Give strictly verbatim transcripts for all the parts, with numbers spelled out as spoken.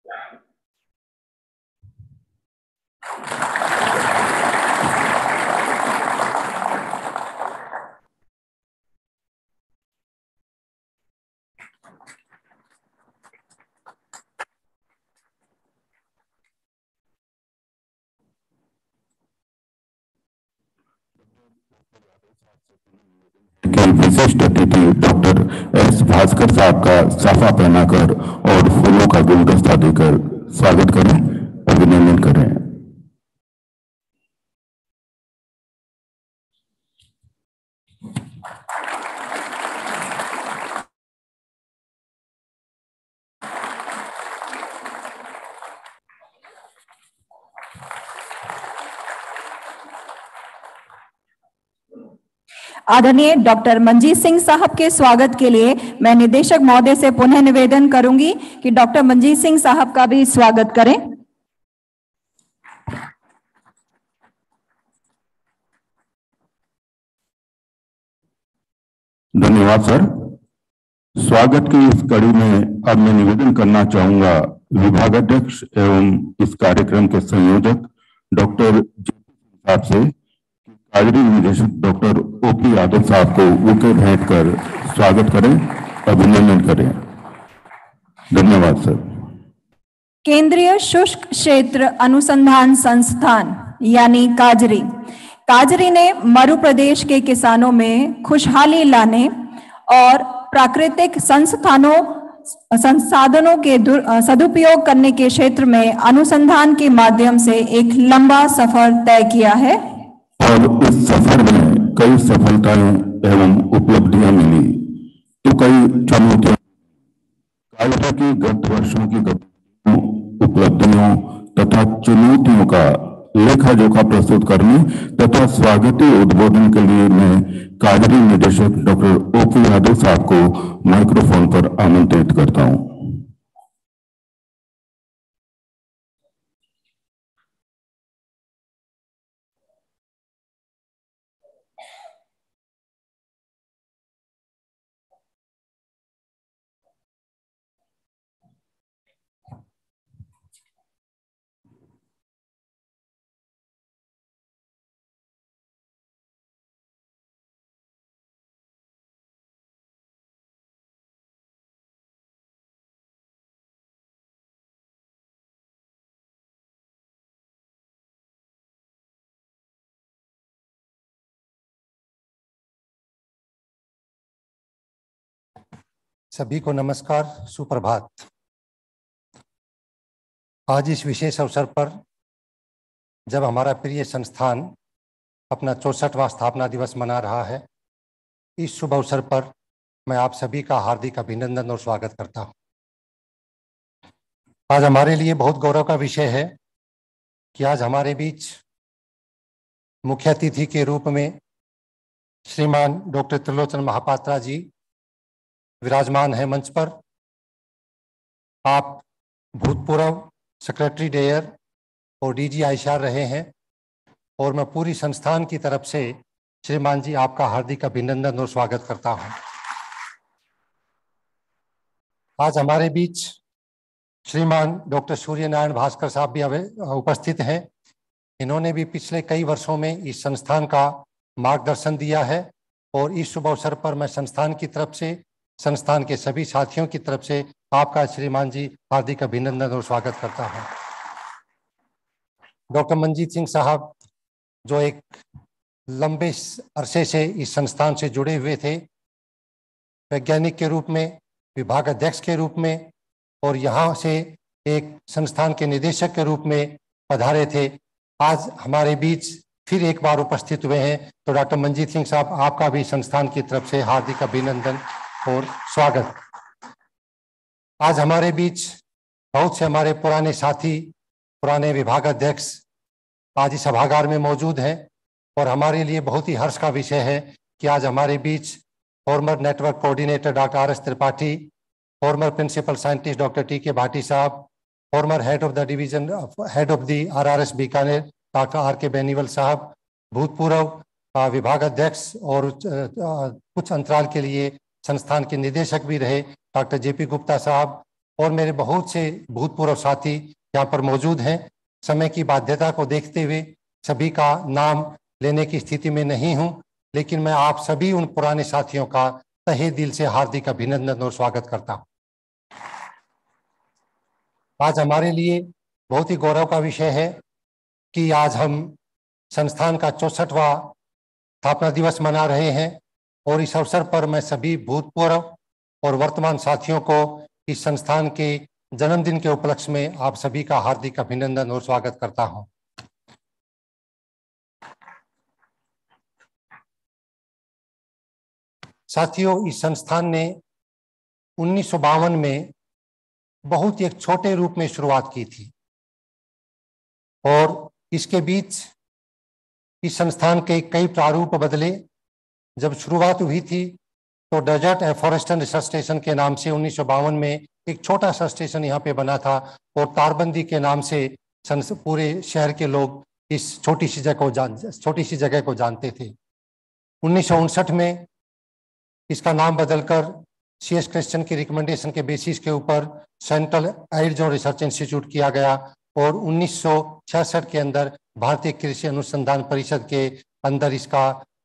विशिष्ट अतिथि doctor S Bhaskar साहब का साफा पहनाकर और फूलों का गुलदस्ता देकर स्वागत करें, अभिनंदन करें। आदरणीय डॉक्टर मंजीत सिंह साहब के स्वागत के लिए मैं निदेशक महोदय से पुनः निवेदन करूंगी कि डॉक्टर मंजीत सिंह साहब का भी स्वागत करें। धन्यवाद सर। स्वागत की इस कड़ी में अब मैं निवेदन करना चाहूंगा विभागाध्यक्ष एवं इस कार्यक्रम के संयोजक डॉक्टर साहब से काजरी निदेशक डॉक्टर ओपी यादव साहब को बुके भेंट कर स्वागत करें, अभिनंदन करें। धन्यवाद सर। केंद्रीय शुष्क क्षेत्र अनुसंधान संस्थान यानी काजरी काजरी ने मरु प्रदेश के किसानों में खुशहाली लाने और प्राकृतिक संस्थानों संसाधनों के सदुपयोग करने के क्षेत्र में अनुसंधान के माध्यम से एक लंबा सफर तय किया है और इस सफर में कई सफलताएं एवं उपलब्धियां मिली तो कई चुनौतियां। काजरा की गत वर्षों की उपलब्धियों तथा चुनौतियों का लेखा जोखा प्रस्तुत करने तथा स्वागतीय उद्बोधन के लिए मैं काजरी निदेशक डॉक्टर ओपी यादव साहब को माइक्रोफोन पर आमंत्रित करता हूं। सभी को नमस्कार, सुप्रभात। आज इस विशेष अवसर पर जब हमारा प्रिय संस्थान अपना चौसठवां स्थापना दिवस मना रहा है, इस शुभ अवसर पर मैं आप सभी का हार्दिक अभिनंदन और स्वागत करता हूं। आज हमारे लिए बहुत गौरव का विषय है कि आज हमारे बीच मुख्य अतिथि के रूप में श्रीमान डॉक्टर त्रिलोचन महापात्रा जी विराजमान है मंच पर। आप भूतपूर्व सेक्रेटरी डेयर और डीजी आईसीआर रहे हैं और मैं पूरी संस्थान की तरफ से श्रीमान जी आपका हार्दिक अभिनंदन और स्वागत करता हूं। आज हमारे बीच श्रीमान डॉक्टर सूर्य नारायण भास्कर साहब भी उपस्थित हैं। इन्होंने भी पिछले कई वर्षों में इस संस्थान का मार्गदर्शन दिया है और इस शुभ अवसर पर मैं संस्थान की तरफ से, संस्थान के सभी साथियों की तरफ से आपका श्रीमान जी हार्दिक अभिनंदन और स्वागत करता हूं। डॉक्टर मंजीत सिंह साहब जो एक लंबे अरसे से इस संस्थान से जुड़े हुए थे, वैज्ञानिक के रूप में, विभाग अध्यक्ष के रूप में और यहाँ से एक संस्थान के निदेशक के रूप में पधारे थे, आज हमारे बीच फिर एक बार उपस्थित हुए हैं। तो डॉक्टर मंजीत सिंह साहब, आपका भी संस्थान की तरफ से हार्दिक अभिनंदन और स्वागत। आज हमारे बीच बहुत से हमारे पुराने साथी, पुराने विभागाध्यक्ष आज इस सभागार में मौजूद हैं और हमारे लिए बहुत ही हर्ष का विषय है कि आज हमारे बीच former network coordinator doctor R S Tripathi, former principal scientist doctor T K Bhati साहब, former head of the division head of the R R S Bikaner doctor R K Beniwal साहब, भूतपूर्व विभागाध्यक्ष और कुछ अंतराल के लिए संस्थान के निदेशक भी रहे डॉक्टर जेपी गुप्ता साहब, और मेरे बहुत से भूतपूर्व साथी यहाँ पर मौजूद हैं। समय की बाध्यता को देखते हुए सभी का नाम लेने की स्थिति में नहीं हूँ, लेकिन मैं आप सभी उन पुराने साथियों का तहे दिल से हार्दिक अभिनंदन और स्वागत करता हूँ। आज हमारे लिए बहुत ही गौरव का विषय है कि आज हम संस्थान का चौसठवां स्थापना दिवस मना रहे हैं और इस अवसर पर मैं सभी भूतपूर्व और वर्तमान साथियों को इस संस्थान के जन्मदिन के उपलक्ष्य में आप सभी का हार्दिक अभिनंदन और स्वागत करता हूं। साथियों, इस संस्थान ने उन्नीस सौ बावन में बहुत ही एक छोटे रूप में शुरुआत की थी और इसके बीच इस संस्थान के कई प्रारूप बदले। जब शुरुआत हुई थी तो डेजर्ट एफॉरेस्ट रिसर्च स्टेशन के नाम से उन्नीस सौ बावन में एक छोटा सा स्टेशन यहाँ पे बना था और तारबंदी के नाम से पूरे शहर के लोग इस छोटी सी जगह को जान छोटी सी जगह को जानते थे। उन्नीस सौ उनसठ में इसका नाम बदलकर सी एस क्रिश्चियन की रिकमेंडेशन के बेसिस के ऊपर सेंट्रल एरिजोना रिसर्च इंस्टीट्यूट किया गया और उन्नीस सौ छियासठ के अंदर भारतीय कृषि अनुसंधान परिषद के अंदर इसका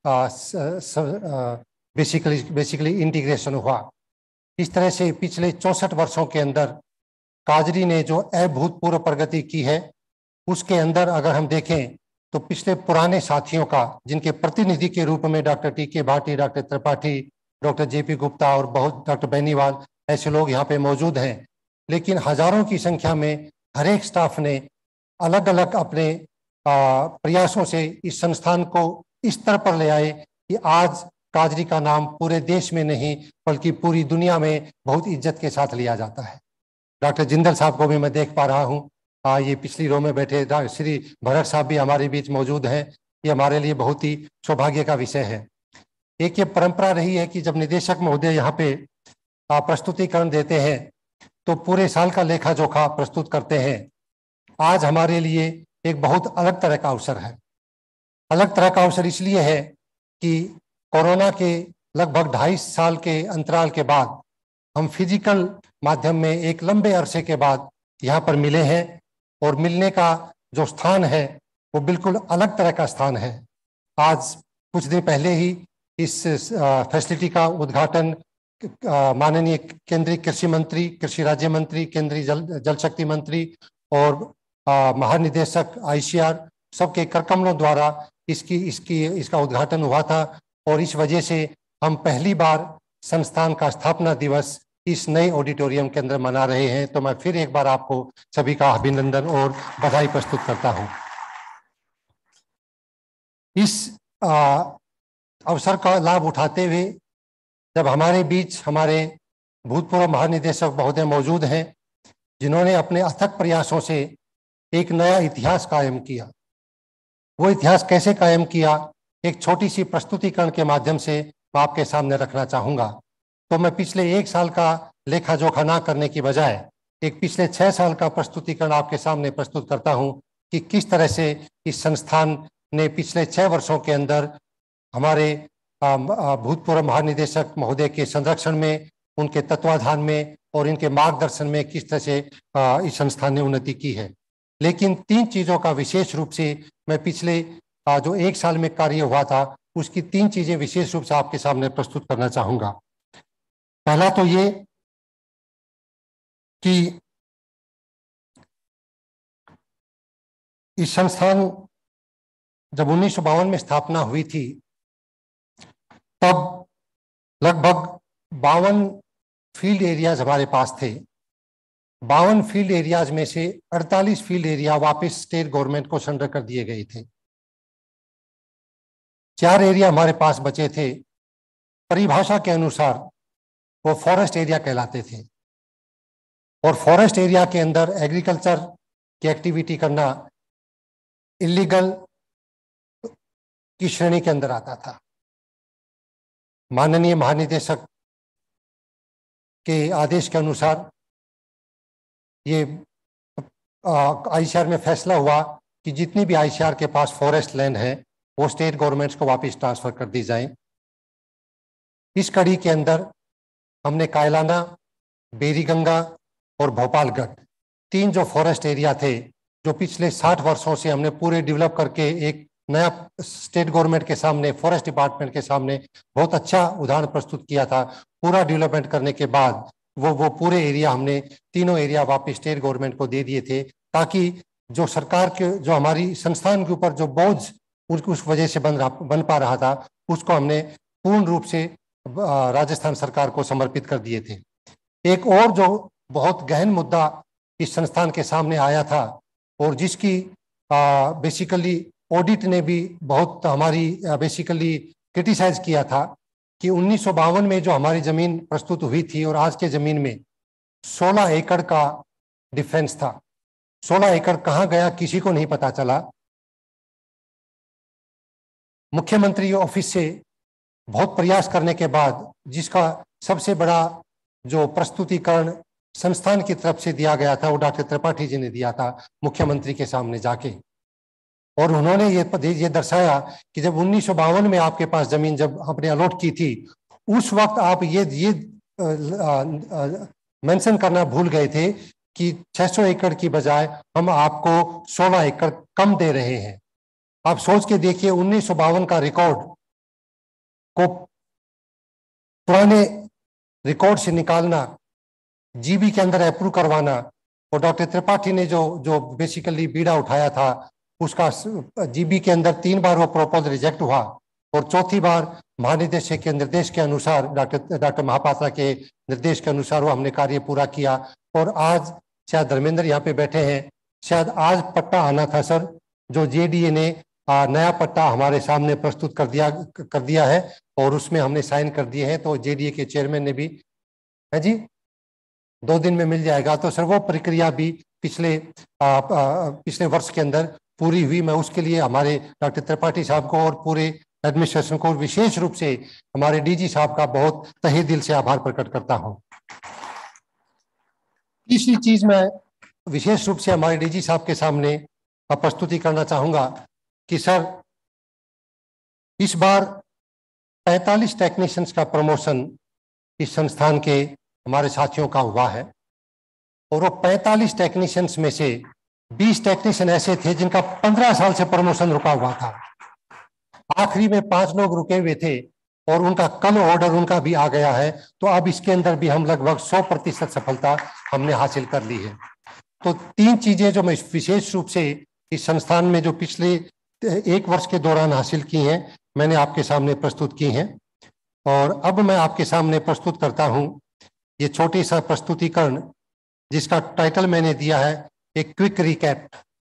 बेसिकली बेसिकली इंटीग्रेशन हुआ। इस तरह से पिछले चौसठ वर्षों के अंदर काजरी ने जो अभूतपूर्व प्रगति की है, उसके अंदर अगर हम देखें तो पिछले पुराने साथियों का, जिनके प्रतिनिधि के रूप में doctor T K Bhati, doctor Tripathi, doctor J P Gupta और बहुत डॉक्टर बेनीवाल ऐसे लोग यहाँ पे मौजूद हैं, लेकिन हजारों की संख्या में हर एक स्टाफ ने अलग अलग अपने प्रयासों से इस संस्थान को इस स्तर पर ले आए कि आज काजरी का नाम पूरे देश में नहीं बल्कि पूरी दुनिया में बहुत इज्जत के साथ लिया जाता है। डॉक्टर जिंदल साहब को भी मैं देख पा रहा हूँ, आ, ये पिछली रो में बैठे श्री भरत साहब भी हमारे बीच मौजूद हैं। ये हमारे लिए बहुत ही सौभाग्य का विषय है। एक ये परंपरा रही है कि जब निदेशक महोदय यहाँ पे प्रस्तुतिकरण देते हैं तो पूरे साल का लेखा जोखा प्रस्तुत करते हैं। आज हमारे लिए एक बहुत अलग तरह का अवसर है। अलग तरह का अवसर इसलिए है कि कोरोना के लगभग ढाई साल के अंतराल के बाद हम फिजिकल माध्यम में एक लंबे अरसे के बाद यहाँ पर मिले हैं और मिलने का जो स्थान है वो बिल्कुल अलग तरह का स्थान है। आज कुछ दिन पहले ही इस फैसिलिटी का उद्घाटन माननीय केंद्रीय कृषि मंत्री, कृषि राज्य मंत्री, केंद्रीय जल जल शक्ति मंत्री और महानिदेशक आईसीआर सबके करकमलों द्वारा इसकी इसकी इसका उद्घाटन हुआ था और इस वजह से हम पहली बार संस्थान का स्थापना दिवस इस नए ऑडिटोरियम के अंदर मना रहे हैं। तो मैं फिर एक बार आपको सभी का अभिनंदन और बधाई प्रस्तुत करता हूं। इस आ, अवसर का लाभ उठाते हुए जब हमारे बीच हमारे भूतपूर्व महानिदेशक महोदय मौजूद हैं, जिन्होंने अपने अथक प्रयासों से एक नया इतिहास कायम किया, वो इतिहास कैसे कायम किया, एक छोटी सी प्रस्तुतिकरण के माध्यम से मैं आपके सामने रखना चाहूँगा। तो मैं पिछले एक साल का लेखा जोखा ना करने की बजाय एक पिछले छः साल का प्रस्तुतिकरण आपके सामने प्रस्तुत करता हूँ कि किस तरह से इस संस्थान ने पिछले छः वर्षों के अंदर हमारे भूतपूर्व महानिदेशक महोदय के संरक्षण में, उनके तत्वाधान में और इनके मार्गदर्शन में किस तरह से इस संस्थान ने उन्नति की है। लेकिन तीन चीज़ों का विशेष रूप से मैं पिछले जो एक साल में कार्य हुआ था उसकी तीन चीजें विशेष रूप से आपके सामने प्रस्तुत करना चाहूंगा। पहला तो ये कि इस संस्थान जब उन्नीस सौ बावन में स्थापना हुई थी तब लगभग बावन फील्ड एरियाज हमारे पास थे। बावन फील्ड एरियाज में से अड़तालीस फील्ड एरिया वापस स्टेट गवर्नमेंट को सरेंडर कर दिए गए थे। चार एरिया हमारे पास बचे थे, परिभाषा के अनुसार वो फॉरेस्ट एरिया कहलाते थे और फॉरेस्ट एरिया के अंदर एग्रीकल्चर की एक्टिविटी करना इलीगल की श्रेणी के अंदर आता था। माननीय महानिदेशक के आदेश के अनुसार ये आईसीआर में फैसला हुआ कि जितनी भी आईसीआर के पास फॉरेस्ट लैंड है वो स्टेट गवर्नमेंट्स को वापस ट्रांसफर कर दी जाए। इस कड़ी के अंदर हमने कायलाना, बेरीगंगा और भोपालगढ़, तीन जो फॉरेस्ट एरिया थे जो पिछले साठ वर्षों से हमने पूरे डेवलप करके एक नया स्टेट गवर्नमेंट के सामने, फॉरेस्ट डिपार्टमेंट के सामने बहुत अच्छा उदाहरण प्रस्तुत किया था। पूरा डेवलपमेंट करने के बाद वो वो पूरे एरिया हमने तीनों एरिया वापस स्टेट गवर्नमेंट को दे दिए थे, ताकि जो सरकार के, जो हमारी संस्थान के ऊपर जो बोझ उस वजह से बन रहा बन पा रहा था, उसको हमने पूर्ण रूप से राजस्थान सरकार को समर्पित कर दिए थे। एक और जो बहुत गहन मुद्दा इस संस्थान के सामने आया था और जिसकी बेसिकली ऑडिट ने भी बहुत हमारी बेसिकली क्रिटिसाइज किया था कि उन्नीस सौ बावन में जो हमारी जमीन प्रस्तुत हुई थी और आज के जमीन में सोलह एकड़ का डिफरेंस था। सोलह एकड़ कहाँ गया किसी को नहीं पता चला। मुख्यमंत्री ऑफिस से बहुत प्रयास करने के बाद जिसका सबसे बड़ा जो प्रस्तुतिकरण संस्थान की तरफ से दिया गया था वो डॉक्टर त्रिपाठी जी ने दिया था मुख्यमंत्री के सामने जाके, और उन्होंने ये ये दर्शाया कि जब उन्नीस सौ बावन में आपके पास जमीन जब आपने अलॉट की थी, उस वक्त आप ये ये मेंशन करना भूल गए थे कि छह सौ एकड़ की बजाय हम आपको सोलह एकड़ कम दे रहे हैं। आप सोच के देखिए, उन्नीस सौ बावन का रिकॉर्ड को पुराने रिकॉर्ड से निकालना, जीबी के अंदर अप्रूव करवाना, और डॉक्टर त्रिपाठी ने जो जो बेसिकली बीड़ा उठाया था उसका जीबी के अंदर तीन बार वो प्रपोजल रिजेक्ट हुआ और चौथी बार महानिदेशक के निर्देश के अनुसार, डॉक्टर डॉक्टर महापात्रा के निर्देश के अनुसार वो हमने कार्य पूरा किया। और आज शायद धर्मेंद्र यहाँ पे बैठे हैं, शायद आज पट्टा आना था सर, जो जेडीए ने नया पट्टा हमारे सामने प्रस्तुत कर दिया कर दिया है और उसमें हमने साइन कर दिए हैं। तो जेडीए के चेयरमैन ने भी, है जी, दो दिन में मिल जाएगा। तो सर वो प्रक्रिया भी पिछले आ, आ, पिछले वर्ष के अंदर पूरी हुई। मैं उसके लिए हमारे डॉक्टर त्रिपाठी साहब को और पूरे एडमिनिस्ट्रेशन को, विशेष रूप से हमारे डीजी साहब का बहुत तहे दिल से आभार प्रकट करता हूं। तीसरी चीज मैं विशेष रूप से हमारे डीजी साहब के सामने प्रस्तुति करना चाहूंगा कि सर इस बार पैंतालीस टेक्नीशियंस का प्रमोशन इस संस्थान के हमारे साथियों का हुआ है, और वो पैंतालीस टेक्नीशियंस में से बीस टेक्नीशियन ऐसे थे जिनका पंद्रह साल से प्रमोशन रुका हुआ था। आखिरी में पांच लोग रुके हुए थे और उनका कल ऑर्डर उनका भी आ गया है। तो अब इसके अंदर भी हम लगभग सौ प्रतिशत सफलता हमने हासिल कर ली है। तो तीन चीजें जो मैं विशेष रूप से इस संस्थान में जो पिछले एक वर्ष के दौरान हासिल की हैं, मैंने आपके सामने प्रस्तुत की हैं। और अब मैं आपके सामने प्रस्तुत करता हूं ये छोटी सा प्रस्तुतिकरण, जिसका टाइटल मैंने दिया है एक क्विक रिकैप।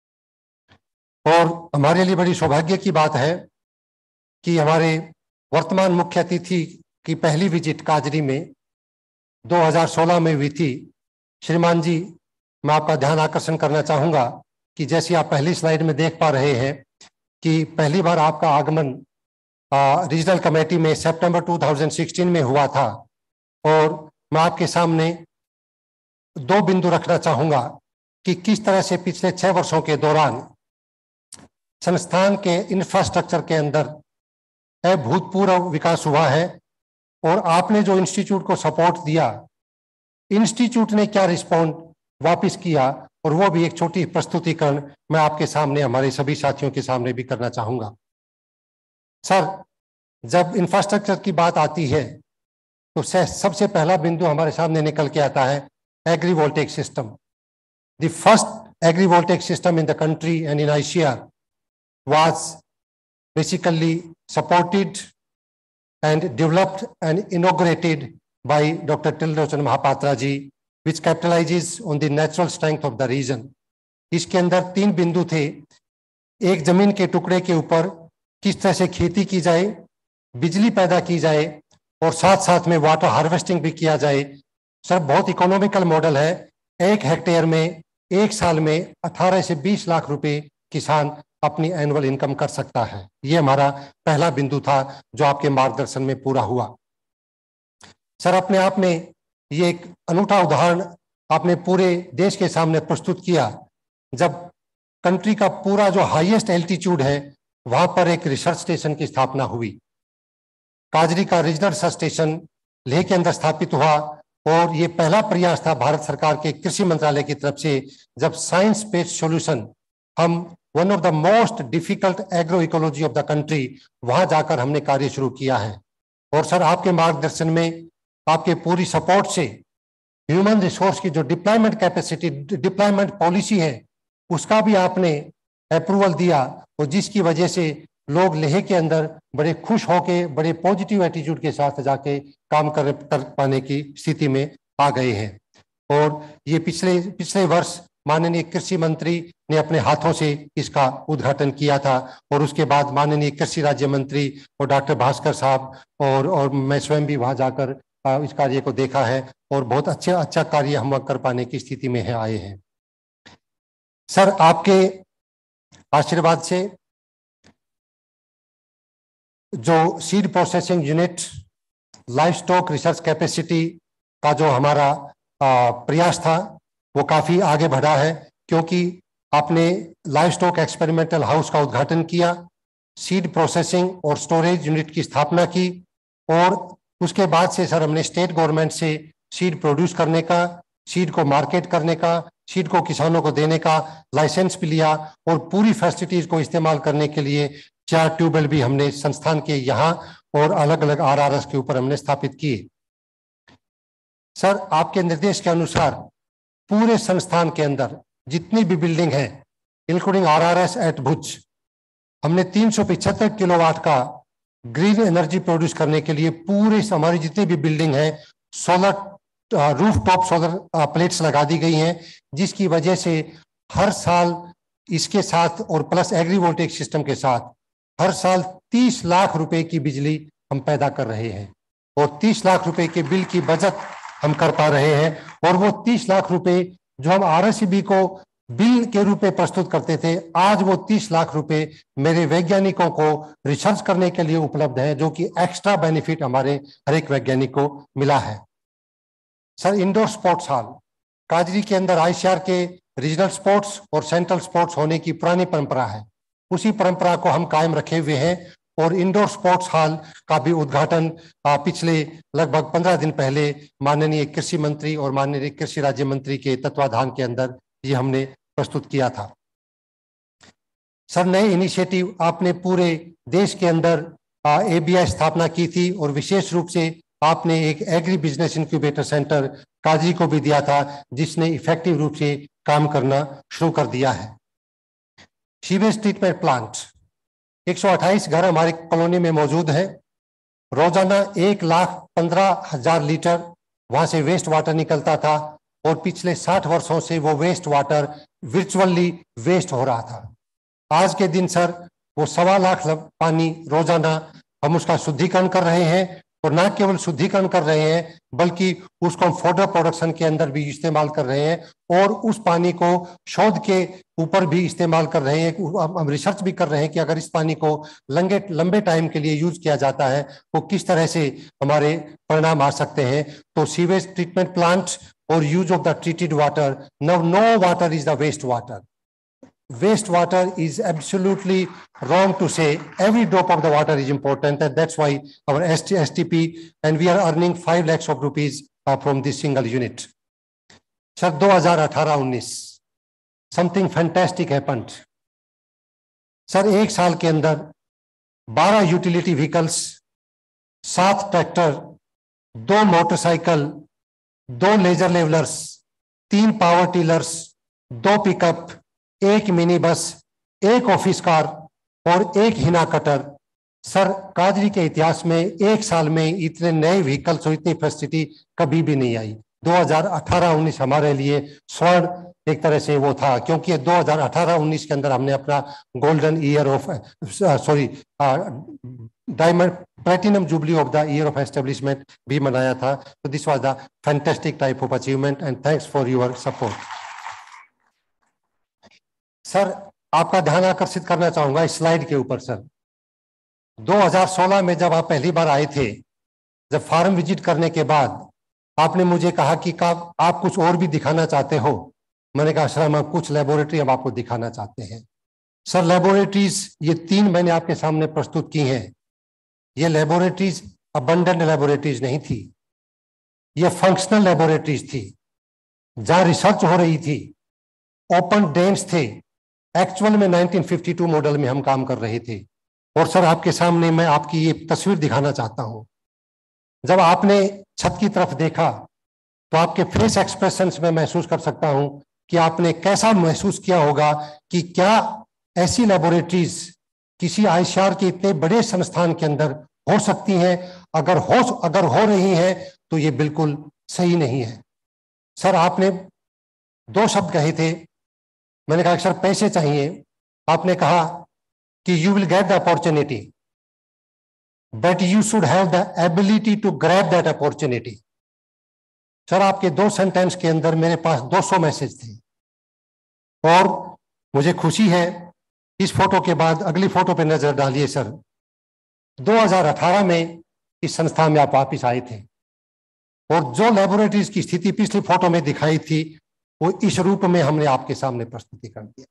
और हमारे लिए बड़ी सौभाग्य की बात है कि हमारे वर्तमान मुख्य अतिथि की पहली विजिट काजरी में दो हज़ार सोलह में हुई थी। श्रीमान जी, मैं आपका ध्यान आकर्षण करना चाहूंगा कि जैसे आप पहली स्लाइड में देख पा रहे हैं कि पहली बार आपका आगमन रीजनल कमेटी में सितंबर दो हज़ार सोलह में हुआ था। और मैं आपके सामने दो बिंदु रखना चाहूंगा कि किस तरह से पिछले छह वर्षों के दौरान संस्थान के इंफ्रास्ट्रक्चर के अंदर अभूतपूर्व विकास हुआ है। और आपने जो इंस्टीट्यूट को सपोर्ट दिया, इंस्टीट्यूट ने क्या रिस्पॉन्ड वापस किया, और वो भी एक छोटी प्रस्तुतिकरण मैं आपके सामने, हमारे सभी साथियों के सामने भी करना चाहूंगा। सर, जब इंफ्रास्ट्रक्चर की बात आती है तो सबसे पहला बिंदु हमारे सामने निकल के आता है agrivoltaic system. The first agrivoltaic system in the country and in Asia was basically supported and developed and inaugurated by Doctor Trilochan Mahapatra ji, which capitalizes on the natural strength of the region. इसके अंदर तीन बिंदु थे। एक, जमीन के टुकड़े के ऊपर किस तरह से खेती की जाए, बिजली पैदा की जाए और साथ साथ में वाटर हार्वेस्टिंग भी किया जाए। सर, बहुत इकोनॉमिकल मॉडल है। एक हेक्टेयर में एक साल में अठारह से बीस लाख रुपए किसान अपनी एनुअल इनकम कर सकता है। ये हमारा पहला बिंदु था जो आपके मार्गदर्शन में पूरा हुआ। सर, अपने आप में ये एक अनूठा उदाहरण आपने पूरे देश के सामने प्रस्तुत किया, जब कंट्री का पूरा जो हाईएस्ट एल्टीट्यूड है वहां पर एक रिसर्च स्टेशन की स्थापना हुई। काजरी का रीजनल रिसर्च स्टेशन लेह के अंदर स्थापित हुआ और ये पहला प्रयास था भारत सरकार के कृषि मंत्रालय की तरफ से, जब साइंस बेस्ड सॉल्यूशन हम one of the most difficult agro ecology of the country, वहां जाकर हमने कार्य शुरू किया है। और सर आपके मार्गदर्शन में, आपके पूरी सपोर्ट से ह्यूमन रिसोर्स की जो डिप्लॉयमेंट कैपेसिटी, डिप्लॉयमेंट पॉलिसी है, उसका भी आपने अप्रूवल दिया, और जिसकी वजह से लोग लेह के अंदर बड़े खुश होके, बड़े पॉजिटिव एटीट्यूड के साथ जाके काम कर, कर पाने की स्थिति में आ गए हैं। और ये पिछले पिछले वर्ष माननीय कृषि मंत्री ने अपने हाथों से इसका उद्घाटन किया था, और उसके बाद माननीय कृषि राज्य मंत्री और डॉक्टर भास्कर साहब और और मैं स्वयं भी वहां जाकर इस कार्य को देखा है, और बहुत अच्छे अच्छा कार्य हम कर पाने की स्थिति में है आए हैं। सर आपके आशीर्वाद से जो seed processing unit, livestock research capacity का जो हमारा प्रयास था, वो काफी आगे बढ़ा है, क्योंकि आपने लाइफ स्टॉक एक्सपेरिमेंटल हाउस का उद्घाटन किया, सीड प्रोसेसिंग और स्टोरेज यूनिट की स्थापना की, और उसके बाद से सर हमने स्टेट गवर्नमेंट से सीड प्रोड्यूस करने का, सीड को मार्केट करने का, सीड को किसानों को देने का लाइसेंस भी लिया, और पूरी फैसिलिटीज को इस्तेमाल करने के लिए चार ट्यूबवेल भी हमने संस्थान के यहाँ और अलग अलग आर आर एस के ऊपर हमने स्थापित किए। सर आपके निर्देश के अनुसार पूरे संस्थान के अंदर जितनी भी बिल्डिंग है, including R R S at Bhuj, हमने तीन सौ पिछहत्तर किलोवाट का ग्रीन एनर्जी प्रोड्यूस करने के लिए पूरे हमारी जितनी भी बिल्डिंग है, solar roof top solar plates लगा दी गई हैं, जिसकी वजह से हर साल इसके साथ और प्लस एग्री वोल्टेक सिस्टम के साथ हर साल तीस लाख रुपए की बिजली हम पैदा कर रहे हैं, और तीस लाख रुपए के बिल की बचत हम कर पा रहे हैं। और वो तीस लाख रुपए जो हम आर एस ई बी को बिल के रूप में प्रस्तुत करते थे, आज वो तीस लाख रुपए मेरे वैज्ञानिकों को रिसर्च करने के लिए उपलब्ध है, जो कि एक्स्ट्रा बेनिफिट हमारे हर एक वैज्ञानिक को मिला है। सर इंडोर स्पोर्ट्स हॉल काजरी के अंदर आई सी आर के रीजनल स्पोर्ट्स और सेंट्रल स्पोर्ट्स होने की पुरानी परंपरा है, उसी परंपरा को हम कायम रखे हुए हैं, और इंडोर स्पोर्ट्स हॉल का भी उद्घाटन पिछले लगभग पंद्रह दिन पहले माननीय कृषि मंत्री और माननीय कृषि राज्य मंत्री के तत्वाधान के अंदर ये हमने प्रस्तुत किया था। सर नए इनिशिएटिव आपने पूरे देश के अंदर ए बी आई स्थापना की थी, और विशेष रूप से आपने एक एग्री बिजनेस इंक्यूबेटर सेंटर काजरी को भी दिया था, जिसने इफेक्टिव रूप से काम करना शुरू कर दिया है। सीवेज ट्रीटमेंट प्लांट एक सौ अट्ठाईस घर हमारे कॉलोनी में मौजूद है, रोजाना एक लाख पंद्रह हजार लीटर वहां से वेस्ट वाटर निकलता था, और पिछले साठ वर्षों से वो वेस्ट वाटर वर्चुअली वेस्ट हो रहा था। आज के दिन सर वो सवा लाख पानी रोजाना हम उसका शुद्धिकरण कर रहे हैं, और न केवल शुद्धिकरण कर रहे हैं बल्कि उसको हम फॉडर प्रोडक्शन के अंदर भी इस्तेमाल कर रहे हैं, और उस पानी को शोध के ऊपर भी इस्तेमाल कर रहे हैं। हम रिसर्च भी कर रहे हैं कि अगर इस पानी को लंबे लंबे टाइम के लिए यूज किया जाता है तो किस तरह से हमारे परिणाम आ सकते हैं। तो सीवेज ट्रीटमेंट प्लांट और use of the treated water, no no water is the waste water. Wastewater is absolutely wrong to say. Every drop of the water is important, and that's why our S T P, and we are earning five lakhs of rupees uh, from this single unit. Sir, दो हज़ार अठारह उन्नीस something fantastic happened. Sir एक साल के अंदर बारह utility vehicles, सात ट्रैक्टर, दो मोटरसाइकिल, दो लेजर लेवलर्स, तीन पावर टीलर्स, दो पिकअप, एक मिनी बस, एक ऑफिस कार और एक हिना कटर। सर काजरी के इतिहास में एक साल में इतने नए व्हीकल्स और इतनी फैसिलिटी कभी भी नहीं आई। दो हज़ार अठारह उन्नीस हमारे लिए स्वर्ण एक तरह से वो था, क्योंकि दो हज़ार अठारह उन्नीस के अंदर हमने अपना golden year of sorry diamond platinum jubilee of the year of establishment भी मनाया था। तो this was the fantastic type of achievement, and thanks for your support. Sir आपका ध्यान आकर्षित करना चाहूंगा इस स्लाइड के ऊपर। सर दो हज़ार सोलह में जब आप पहली बार आए थे, जब फार्म विजिट करने के बाद आपने मुझे कहा कि आप, आप कुछ और भी दिखाना चाहते हो। मैंने कहा सर हम कुछ लेबोरेटरी हम आपको दिखाना चाहते हैं। सर लेबोरेटरीज ये तीन मैंने आपके सामने प्रस्तुत की हैं। ये लेबोरेटरीज अबंडेंट लेबोरेटरीज नहीं थी, ये फंक्शनल लेबोरेटरीज थी जहां रिसर्च हो रही थी, ओपन डेम्स थे। एक्चुअल में नाइनटीन फिफ्टी टू मॉडल में हम काम कर रहे थे। और सर आपके सामने मैं आपकी ये तस्वीर दिखाना चाहता हूं। जब आपने छत की तरफ देखा तो आपके फेस एक्सप्रेशंस में महसूस कर सकता हूं कि आपने कैसा महसूस किया होगा कि क्या ऐसी लेबोरेटरीज किसी आईसीआर के इतने बड़े संस्थान के अंदर हो सकती हैं। अगर हो अगर हो रही हैं तो ये बिल्कुल सही नहीं है। सर आपने दो शब्द कहे थे, मैंने कहा सर पैसे चाहिए, आपने कहा कि you will get the opportunity but you should have the ability to grab that opportunity. Sir आपके दो सेंटेंस के अंदर मेरे पास दो सौ मैसेज थे और मुझे खुशी है। इस फोटो के बाद अगली फोटो पे नजर डालिए सर। दो हज़ार अठारह में इस संस्था में आप वापिस आए थे और जो लेबोरेटरीज की स्थिति पिछली फोटो में दिखाई थी वो इस रूप में हमने आपके सामने प्रस्तुतिकरण किया।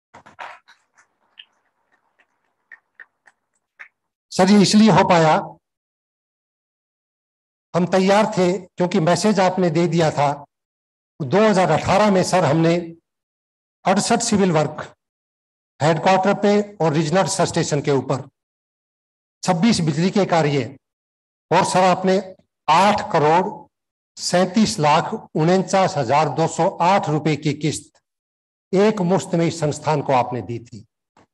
सर ये इसलिए हो पाया, हम तैयार थे क्योंकि मैसेज आपने दे दिया था। दो हज़ार अठारह में सर हमने अड़सठ सिविल वर्क हेडक्वार्टर पे और रीजनल सब स्टेशन के ऊपर, छब्बीस बिजली के कार्य और सर आपने आठ करोड़ सैंतीस लाख उनचास हजार दो सौ आठ रुपए की किस्त एक मुश्त में इस संस्थान को आपने दी थी।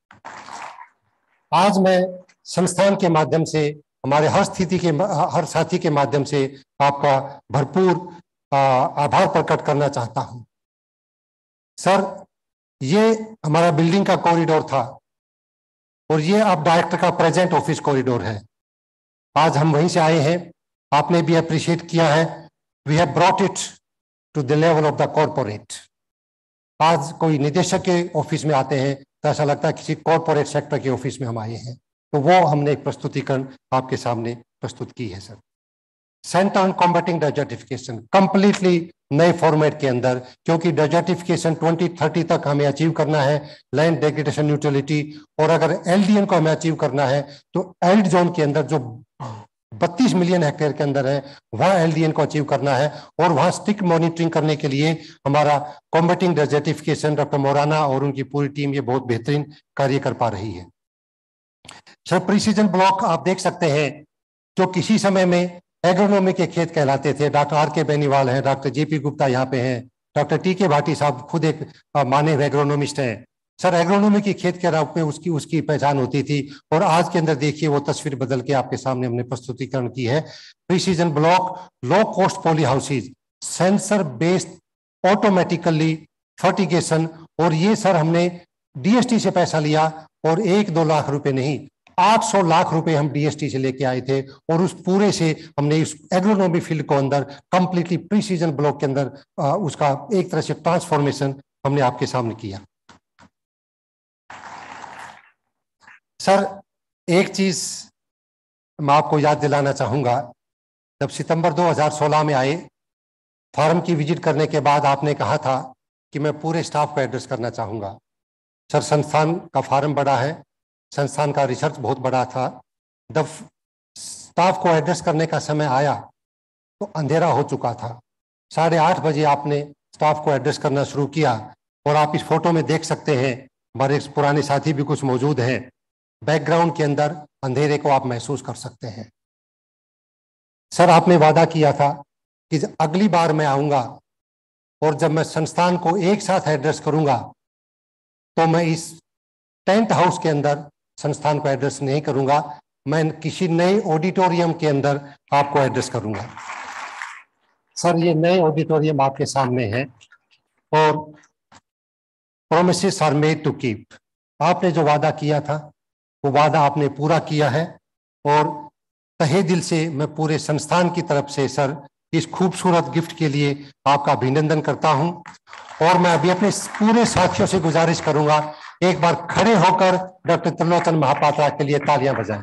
आज मैं संस्थान के माध्यम से, हमारे हर स्थिति के हर साथी के माध्यम से आपका भरपूर आभार प्रकट करना चाहता हूं। सर ये हमारा बिल्डिंग का कॉरिडोर था और ये अब डायरेक्टर का प्रेजेंट ऑफिस कॉरिडोर है। आज हम वहीं से आए हैं, आपने भी अप्रिशिएट किया है। We have brought it to the level of the corporate. आज कोई निदेशक के ऑफिस में आते हैं तो ऐसा लगता है किसी कॉर्पोरेट सेक्टर के ऑफिस में हम आए हैं। तो वो हमने एक प्रस्तुतिकरण आपके सामने प्रस्तुत की है sir. Centre on combating desertification completely नए फॉर्मेट के अंदर, क्योंकि डेजर्टिफिकेशन ट्वेंटी थर्टी तक हमें अचीव करना है, लैंड डेग्रेडेशन न्यूट्रलिटी। और अगर एलडीएन को हमें अचीव करना है तो एल्ड जोन के अंदर जो बत्तीस मिलियन हेक्टेयर के अंदर है वहां एलडीएन को अचीव करना है। और वहां स्ट्रिक्ट मॉनिटरिंग करने के लिए हमारा कॉम्बैटिंग डेजर्टिफिकेशन डॉक्टर मोराना और उनकी पूरी टीम ये बहुत बेहतरीन कार्य कर पा रही है। सर प्रिसीजन ब्लॉक आप देख सकते हैं जो किसी समय में एग्रोनॉमी के खेत कहलाते थे। डॉक्टर आर के बेनीवाल हैं, डॉक्टर जेपी गुप्ता यहाँ पे हैं, डॉक्टर टी के भाटी साहब खुद एक माने हुए एग्रोनॉमिस्ट हैं। सर एग्रोनॉमी की खेत के रूप में उसकी उसकी पहचान होती थी और आज के अंदर देखिए वो तस्वीर बदल के आपके सामने हमने प्रस्तुतिकरण की है। Precision block, low cost poly houses, sensor based automatically fertigation. और ये सर हमने डीएसटी से पैसा लिया और एक दो लाख रुपए नहीं, आठ सौ लाख रुपए हम डीएसटी से लेके आए थे और उस पूरे से हमने इस एग्रोनॉमी फील्ड को अंदर कंप्लीटली प्रीसीजन ब्लॉक के अंदर आ, उसका एक तरह से ट्रांसफॉर्मेशन हमने आपके सामने किया। सर एक चीज मैं आपको याद दिलाना चाहूंगा, जब सितंबर दो हज़ार सोलह में आए फार्म की विजिट करने के बाद आपने कहा था कि मैं पूरे स्टाफ को एड्रेस करना चाहूंगा। सर संस्थान का फार्म बड़ा है, संस्थान का रिसर्च बहुत बड़ा था। जब स्टाफ को एड्रेस करने का समय आया तो अंधेरा हो चुका था। साढ़े आठ बजे आपने स्टाफ को एड्रेस करना शुरू किया और आप इस फोटो में देख सकते हैं, हमारे पुराने साथी भी कुछ मौजूद हैं। बैकग्राउंड के अंदर अंधेरे को आप महसूस कर सकते हैं। सर आपने वादा किया था कि अगली बार मैं आऊंगा और जब मैं संस्थान को एक साथ एड्रेस करूंगा तो मैं इस टेंट हाउस के अंदर संस्थान को एड्रेस नहीं करूंगा, मैं किसी नए ऑडिटोरियम के अंदर आपको एड्रेस करूंगा। सर ये नए ऑडिटोरियम आपके सामने है और promises are made to keep. आपने जो वादा किया था वो वादा आपने पूरा किया है और तहे दिल से मैं पूरे संस्थान की तरफ से सर इस खूबसूरत गिफ्ट के लिए आपका अभिनंदन करता हूं। और मैं अभी अपने पूरे साथियों से गुजारिश करूंगा एक बार खड़े होकर डॉक्टर त्रिलोचन महापात्रा के लिए तालियां बजाएं।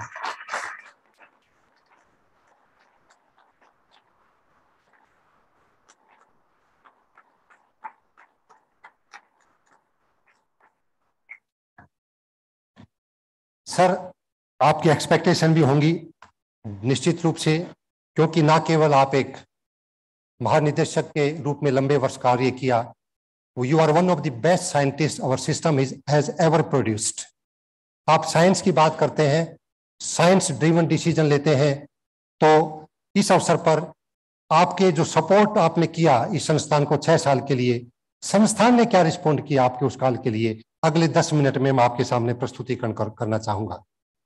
सर आपकी एक्सपेक्टेशन भी होंगी निश्चित रूप से, क्योंकि ना केवल आप एक महानिदेशक के रूप में लंबे वर्ष कार्य किया। You are one of the best scientist our system is has ever produced. आप साइंस की बात करते हैं, साइंस ड्रिवन डिसीजन लेते हैं, तो इस अवसर पर आपके जो सपोर्ट आपने किया इस संस्थान को छह साल के लिए, संस्थान ने क्या रिस्पॉन्ड किया आपके उस काल के लिए, अगले दस मिनट में मैं आपके सामने प्रस्तुतिकरण कर, करना चाहूंगा।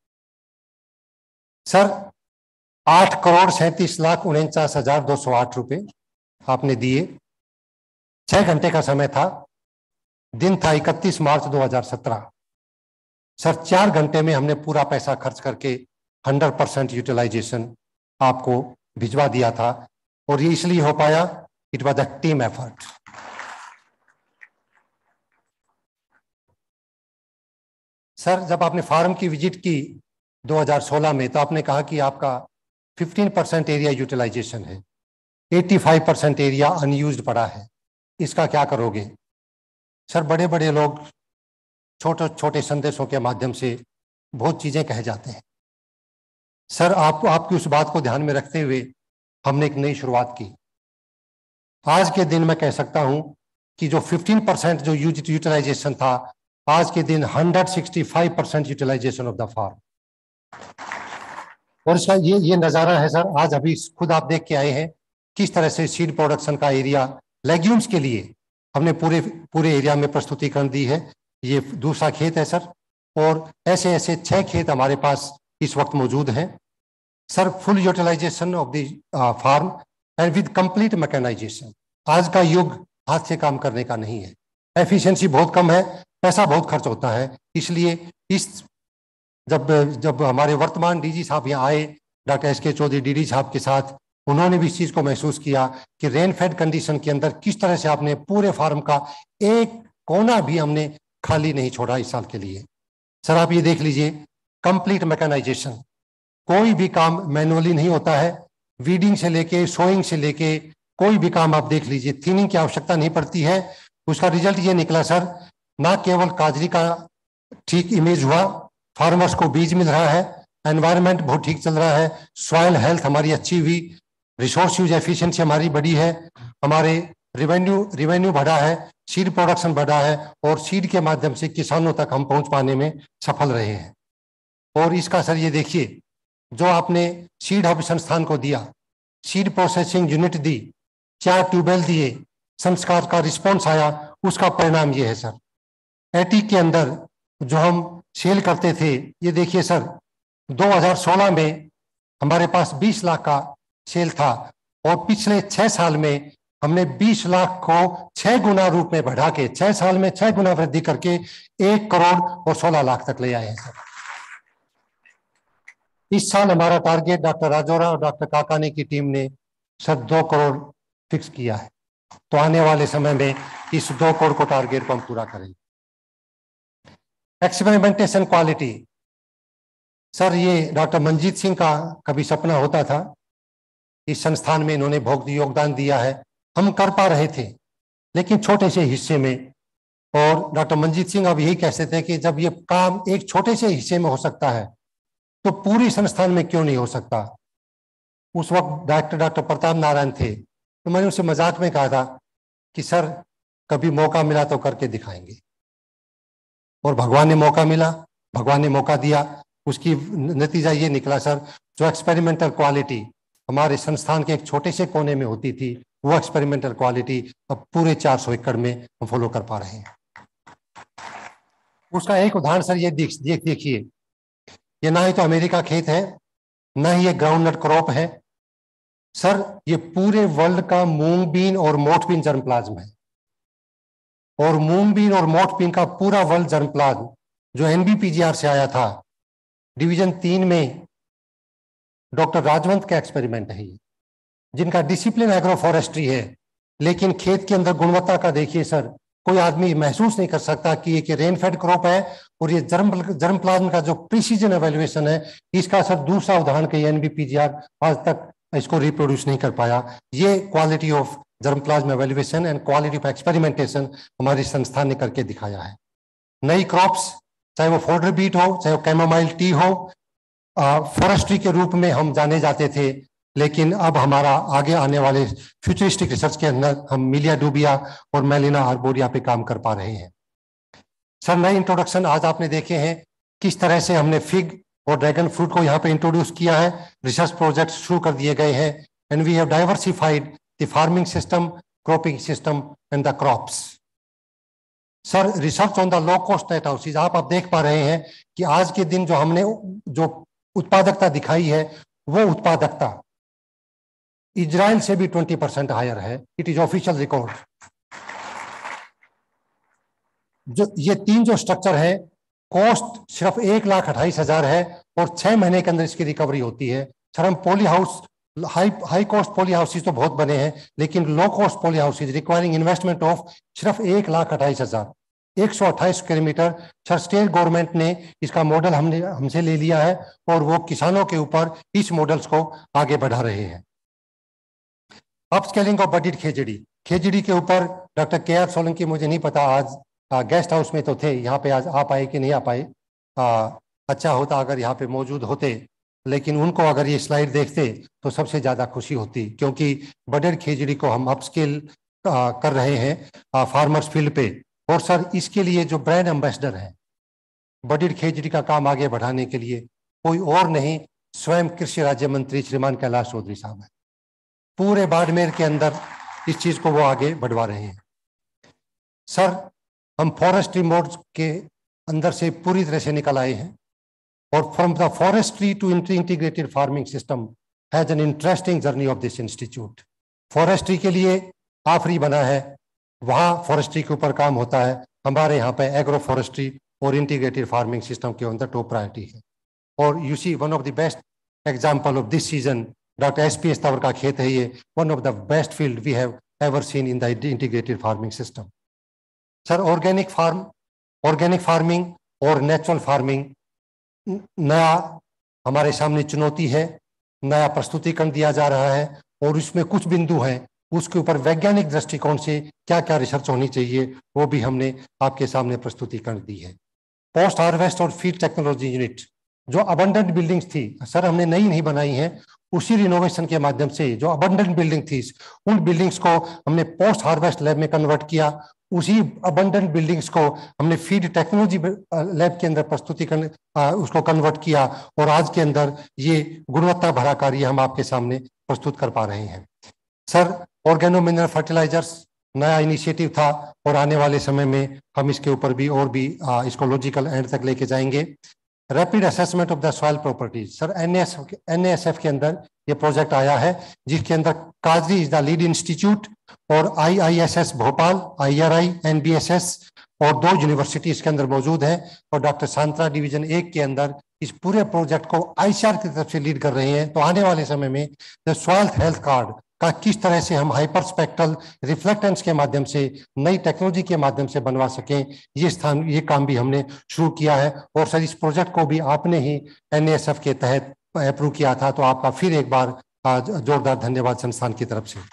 सर, आठ करोड़ सैंतीस लाख उनचास हजार दो सौ आठ रुपए आपने दिए। छह घंटे का समय था, दिन था इकतीस मार्च दो हजार सत्रह। सर, चार घंटे में हमने पूरा पैसा खर्च करके हंड्रेड परसेंट यूटिलाइजेशन आपको भिजवा दिया था, और ये इसलिए हो पाया, it was a team effort. Sir, जब आपने फार्म की विजिट की दो हज़ार सोलह में, तो आपने कहा कि आपका पंद्रह परसेंट एरिया यूटिलाइजेशन है, पचासी परसेंट एरिया अनयूज्ड पड़ा है, इसका क्या करोगे? सर, बड़े बड़े लोग छोटे छोटे संदेशों के माध्यम से बहुत चीजें कह जाते हैं। सर, आपको आपकी उस बात को ध्यान में रखते हुए हमने एक नई शुरुआत की। आज के दिन मैं कह सकता हूं कि जो पंद्रह परसेंट जो यूटिलाइजेशन था, आज के दिन एक सौ पैंसठ percent utilization of the farm. और इसका ये ये नजारा है सर, आज अभी खुद आप देख के आए हैं किस तरह से सीड प्रोडक्शन का एरिया लेग्यूम्स के लिए हमने पूरे पूरे एरिया में प्रस्तुतिकरण दी है। ये दूसरा खेत है सर, और ऐसे ऐसे छह खेत हमारे पास इस वक्त मौजूद हैं। Sir, full utilization of the farm and with complete mechanization. आज का युग हाथ से काम करने का नहीं है, एफिशिएंसी बहुत कम है, पैसा बहुत खर्च होता है। इसलिए इस जब जब हमारे वर्तमान डीजी साहब यहाँ आए, डॉक्टर एस के चौधरी डीडी साहब के साथ, उन्होंने भी इस चीज को महसूस किया कि रेन फेड कंडीशन के अंदर किस तरह से आपने पूरे फार्म का एक कोना भी हमने खाली नहीं छोड़ा इस साल के लिए। सर, आप ये देख लीजिए, कंप्लीट मैकेनाइजेशन, कोई भी काम मैनुअली नहीं होता है, वीडिंग से लेके सोइंग से लेके कोई भी काम आप देख लीजिए, थिनिंग की आवश्यकता नहीं पड़ती है। उसका रिजल्ट ये निकला सर, ना केवल काजरी का ठीक इमेज हुआ, फार्मर्स को बीज मिल रहा है, एनवायरनमेंट बहुत ठीक चल रहा है, सॉइल हेल्थ हमारी अच्छी हुई, रिसोर्स यूज एफिशिएंसी हमारी बढ़ी है, हमारे रिवेन्यू रिवेन्यू बढ़ा है, सीड प्रोडक्शन बढ़ा है, और सीड के माध्यम से किसानों तक हम पहुंच पाने में सफल रहे हैं। और इसका सर ये देखिए, जो आपने सीड हब संस्थान को दिया, सीड प्रोसेसिंग यूनिट दी, चार ट्यूबवेल दिए, संस्कार का रिस्पॉन्स आया, उसका परिणाम ये है सर। एटी के अंदर जो हम सेल करते थे, ये देखिए सर, दो हज़ार सोलह में हमारे पास बीस लाख का सेल था, और पिछले छह साल में हमने बीस लाख को छह गुना रूप में बढ़ा के, छह साल में छह गुना वृद्धि करके एक करोड़ और सोलह लाख तक ले आए हैं सर। इस साल हमारा टारगेट डॉक्टर राजौरा और डॉक्टर काकानी की टीम ने सर दो करोड़ फिक्स किया है, तो आने वाले समय में इस दो करोड़ को टारगेट को हम पूरा करेंगे। एक्सपेरिमेंटेशन क्वालिटी, सर ये डॉक्टर मंजीत सिंह का कभी सपना होता था, इस संस्थान में इन्होंने बहुत योगदान दिया है, हम कर पा रहे थे लेकिन छोटे से हिस्से में। और डॉक्टर मंजीत सिंह अब यही कहते थे कि जब ये काम एक छोटे से हिस्से में हो सकता है तो पूरी संस्थान में क्यों नहीं हो सकता। उस वक्त डॉक्टर डॉक्टर प्रताप नारायण थे, तो मैंने उसे मजाक में कहा था कि सर कभी मौका मिला तो करके दिखाएंगे, और भगवान ने मौका मिला, भगवान ने मौका दिया, उसकी नतीजा ये निकला सर, जो एक्सपेरिमेंटल क्वालिटी हमारे संस्थान के एक छोटे से कोने में होती थी, वो एक्सपेरिमेंटल क्वालिटी अब पूरे चार सौ एकड़ में हम फॉलो कर पा रहे हैं। उसका एक उदाहरण सर ये देख देख देखिए, ये ना ही तो अमेरिका खेत है, ना ही ये ग्राउंड नट क्रॉप है सर, ये पूरे वर्ल्ड का मूंग बीन और मोठ बीन जर्मप्लाज्म है, और मूंग बीन और मोठ बीन का पूरा वर्ल्ड जर्मप्लाज्म जो एनबीपीजीआर से आया था, डिवीजन तीन में डॉक्टर राजवंत का एक्सपेरिमेंट है ये, जिनका डिसिप्लिन एग्रो फॉरेस्ट्री है, लेकिन खेत के अंदर गुणवत्ता का देखिए सर, कोई आदमी महसूस नहीं कर सकता कि ये रेन फेड क्रॉप है, और ये जर्म जर्मप्लाज्म का जो प्रिसीजन एवेल्युएशन है, इसका सर दूसरा उदाहरण के एनबीपीजीआर आज तक इसको रिप्रोड्यूस नहीं कर पाया। ये quality of germplasm evaluation and quality of experimentation हमारी संस्थान ने करके दिखाया है। नई क्रॉप्स, चाहे वो फोल्डर बीट हो, चाहे वो कैमोमाइल टी हो, फॉरेस्ट्री के रूप में हम जाने जाते थे, लेकिन अब हमारा आगे आने वाले फ्यूचरिस्टिक रिसर्च के अंदर हम मिलिया डूबिया और मेलिना आर्बोरिया पे काम कर पा रहे हैं। सर, नए इंट्रोडक्शन आज आपने देखे हैं, किस तरह से हमने फिग और ड्रैगन फ्रूट को यहाँ पे इंट्रोड्यूस किया है, रिसर्च प्रोजेक्ट शुरू कर दिए गए हैं, and we have diversified the farming system, cropping system and the crops. Sir, research on the low cost net houses, आप आप देख पा रहे हैं कि आज के दिन जो हमने जो उत्पादकता दिखाई है, वो उत्पादकता इजराइल से भी ट्वेंटी परसेंट हायर है। It is official record. जो ये तीन जो स्ट्रक्चर है, कॉस्ट सिर्फ एक लाख अट्ठाईस हजार है और छह महीने के अंदर इसकी रिकवरी होती है। सर, हम poly house, high high cost poly houses तो बहुत बने हैं, लेकिन low cost poly houses requiring investment of सिर्फ एक लाख अट्ठाईस हजार एक सौ अट्ठाईस square metre. Sir, state government ने इसका मॉडल हमने हमसे ले लिया है और वो किसानों के ऊपर इस मॉडल्स को आगे बढ़ा रहे हैं। अपस्केलिंग ऑफ बडिड खेजड़ी, खेजड़ी के ऊपर डॉक्टर के आर सोलंकी, मुझे नहीं पता आज आ, गेस्ट हाउस में तो थे, यहाँ पे आज आ पाए कि नहीं आ पाए। आ, अच्छा होता अगर यहाँ पे मौजूद होते, लेकिन उनको अगर ये स्लाइड देखते तो सबसे ज्यादा खुशी होती, क्योंकि बडिड खेजड़ी को हम अपस्केल कर रहे हैं फार्मर्स फील्ड पे। और सर, इसके लिए जो ब्रांड एम्बेसडर है बडिड खेजड़ी का काम आगे बढ़ाने के लिए, कोई और नहीं, स्वयं कृषि राज्य मंत्री श्रीमान कैलाश चौधरी साहब है। पूरे बाड़मेर के अंदर इस चीज को वो आगे बढ़वा रहे हैं। सर, हम फॉरेस्ट्री मोड्स के अंदर से पूरी तरह से निकल आए हैं और from the forestry to integrated farming system has an interesting journey of this institute. Forestry के लिए आफरी बना है, वहाँ फॉरेस्ट्री के ऊपर काम होता है। हमारे यहाँ पे एग्रो फॉरेस्ट्री और इंटीग्रेटेड फार्मिंग सिस्टम के अंदर टॉप प्रायोरिटी है। और you see one of the best example of this season, doctor S P S Tanwar का खेत है ये, one of the best field we have ever seen in the integrated farming system. Sir, organic farm, organic farming और natural farming नया हमारे सामने चुनौती है, नया प्रस्तुतिकरण दिया जा रहा है और इसमें कुछ बिंदु हैं, उसके ऊपर वैज्ञानिक दृष्टिकोण से क्या क्या रिसर्च होनी चाहिए, वो भी हमने आपके सामने प्रस्तुतिकरण दी है। पोस्ट हार्वेस्ट और फीड टेक्नोलॉजी यूनिट, जो अबंडेंट बिल्डिंग्स थी, सर हमने नई नहीं बनाई है, उसी रिनोवेशन के माध्यम से जो अबंडेंट बिल्डिंग थी, उन बिल्डिंग्स को हमने पोस्ट हार्वेस्ट लैब में कन्वर्ट किया। उसी अबंडेंट बिल्डिंग्स को हमने फीड टेक्नोलॉजी लैब के अंदर प्रस्तुतिकरण उसको कन्वर्ट किया और आज के अंदर ये गुणवत्ता भरा कार्य हम आपके सामने प्रस्तुत कर पा रहे हैं। सर, ऑर्गेनो मिनरल फर्टिलाइजर्स नया इनिशिएटिव था और आने वाले समय में हम इसके ऊपर भी और भी आ, इसको लॉजिकल एंड तक लेके जाएंगे। Rapid assessment of the soil properties, sir N A S F के अंदर ये प्रोजेक्ट आया है, जिसके अंदर काजरी इज द लीड इंस्टीट्यूट और I I S S Bhopal, I R I, N B S S और दो यूनिवर्सिटी इसके अंदर मौजूद है और डॉक्टर सांत्रा डिवीजन एक के अंदर इस पूरे प्रोजेक्ट को आई सी आर की तरफ से लीड कर रहे हैं। तो आने वाले समय में द सॉइल हेल्थ कार्ड का किस तरह से हम हाइपर स्पेक्ट्रल रिफ्लेक्टेंस के माध्यम से, नई टेक्नोलॉजी के माध्यम से बनवा सकें, ये स्थान ये काम भी हमने शुरू किया है। और सर, इस प्रोजेक्ट को भी आपने ही एन ए एस एफ के तहत अप्रूव किया था, तो आपका फिर एक बार जोरदार धन्यवाद संस्थान की तरफ से।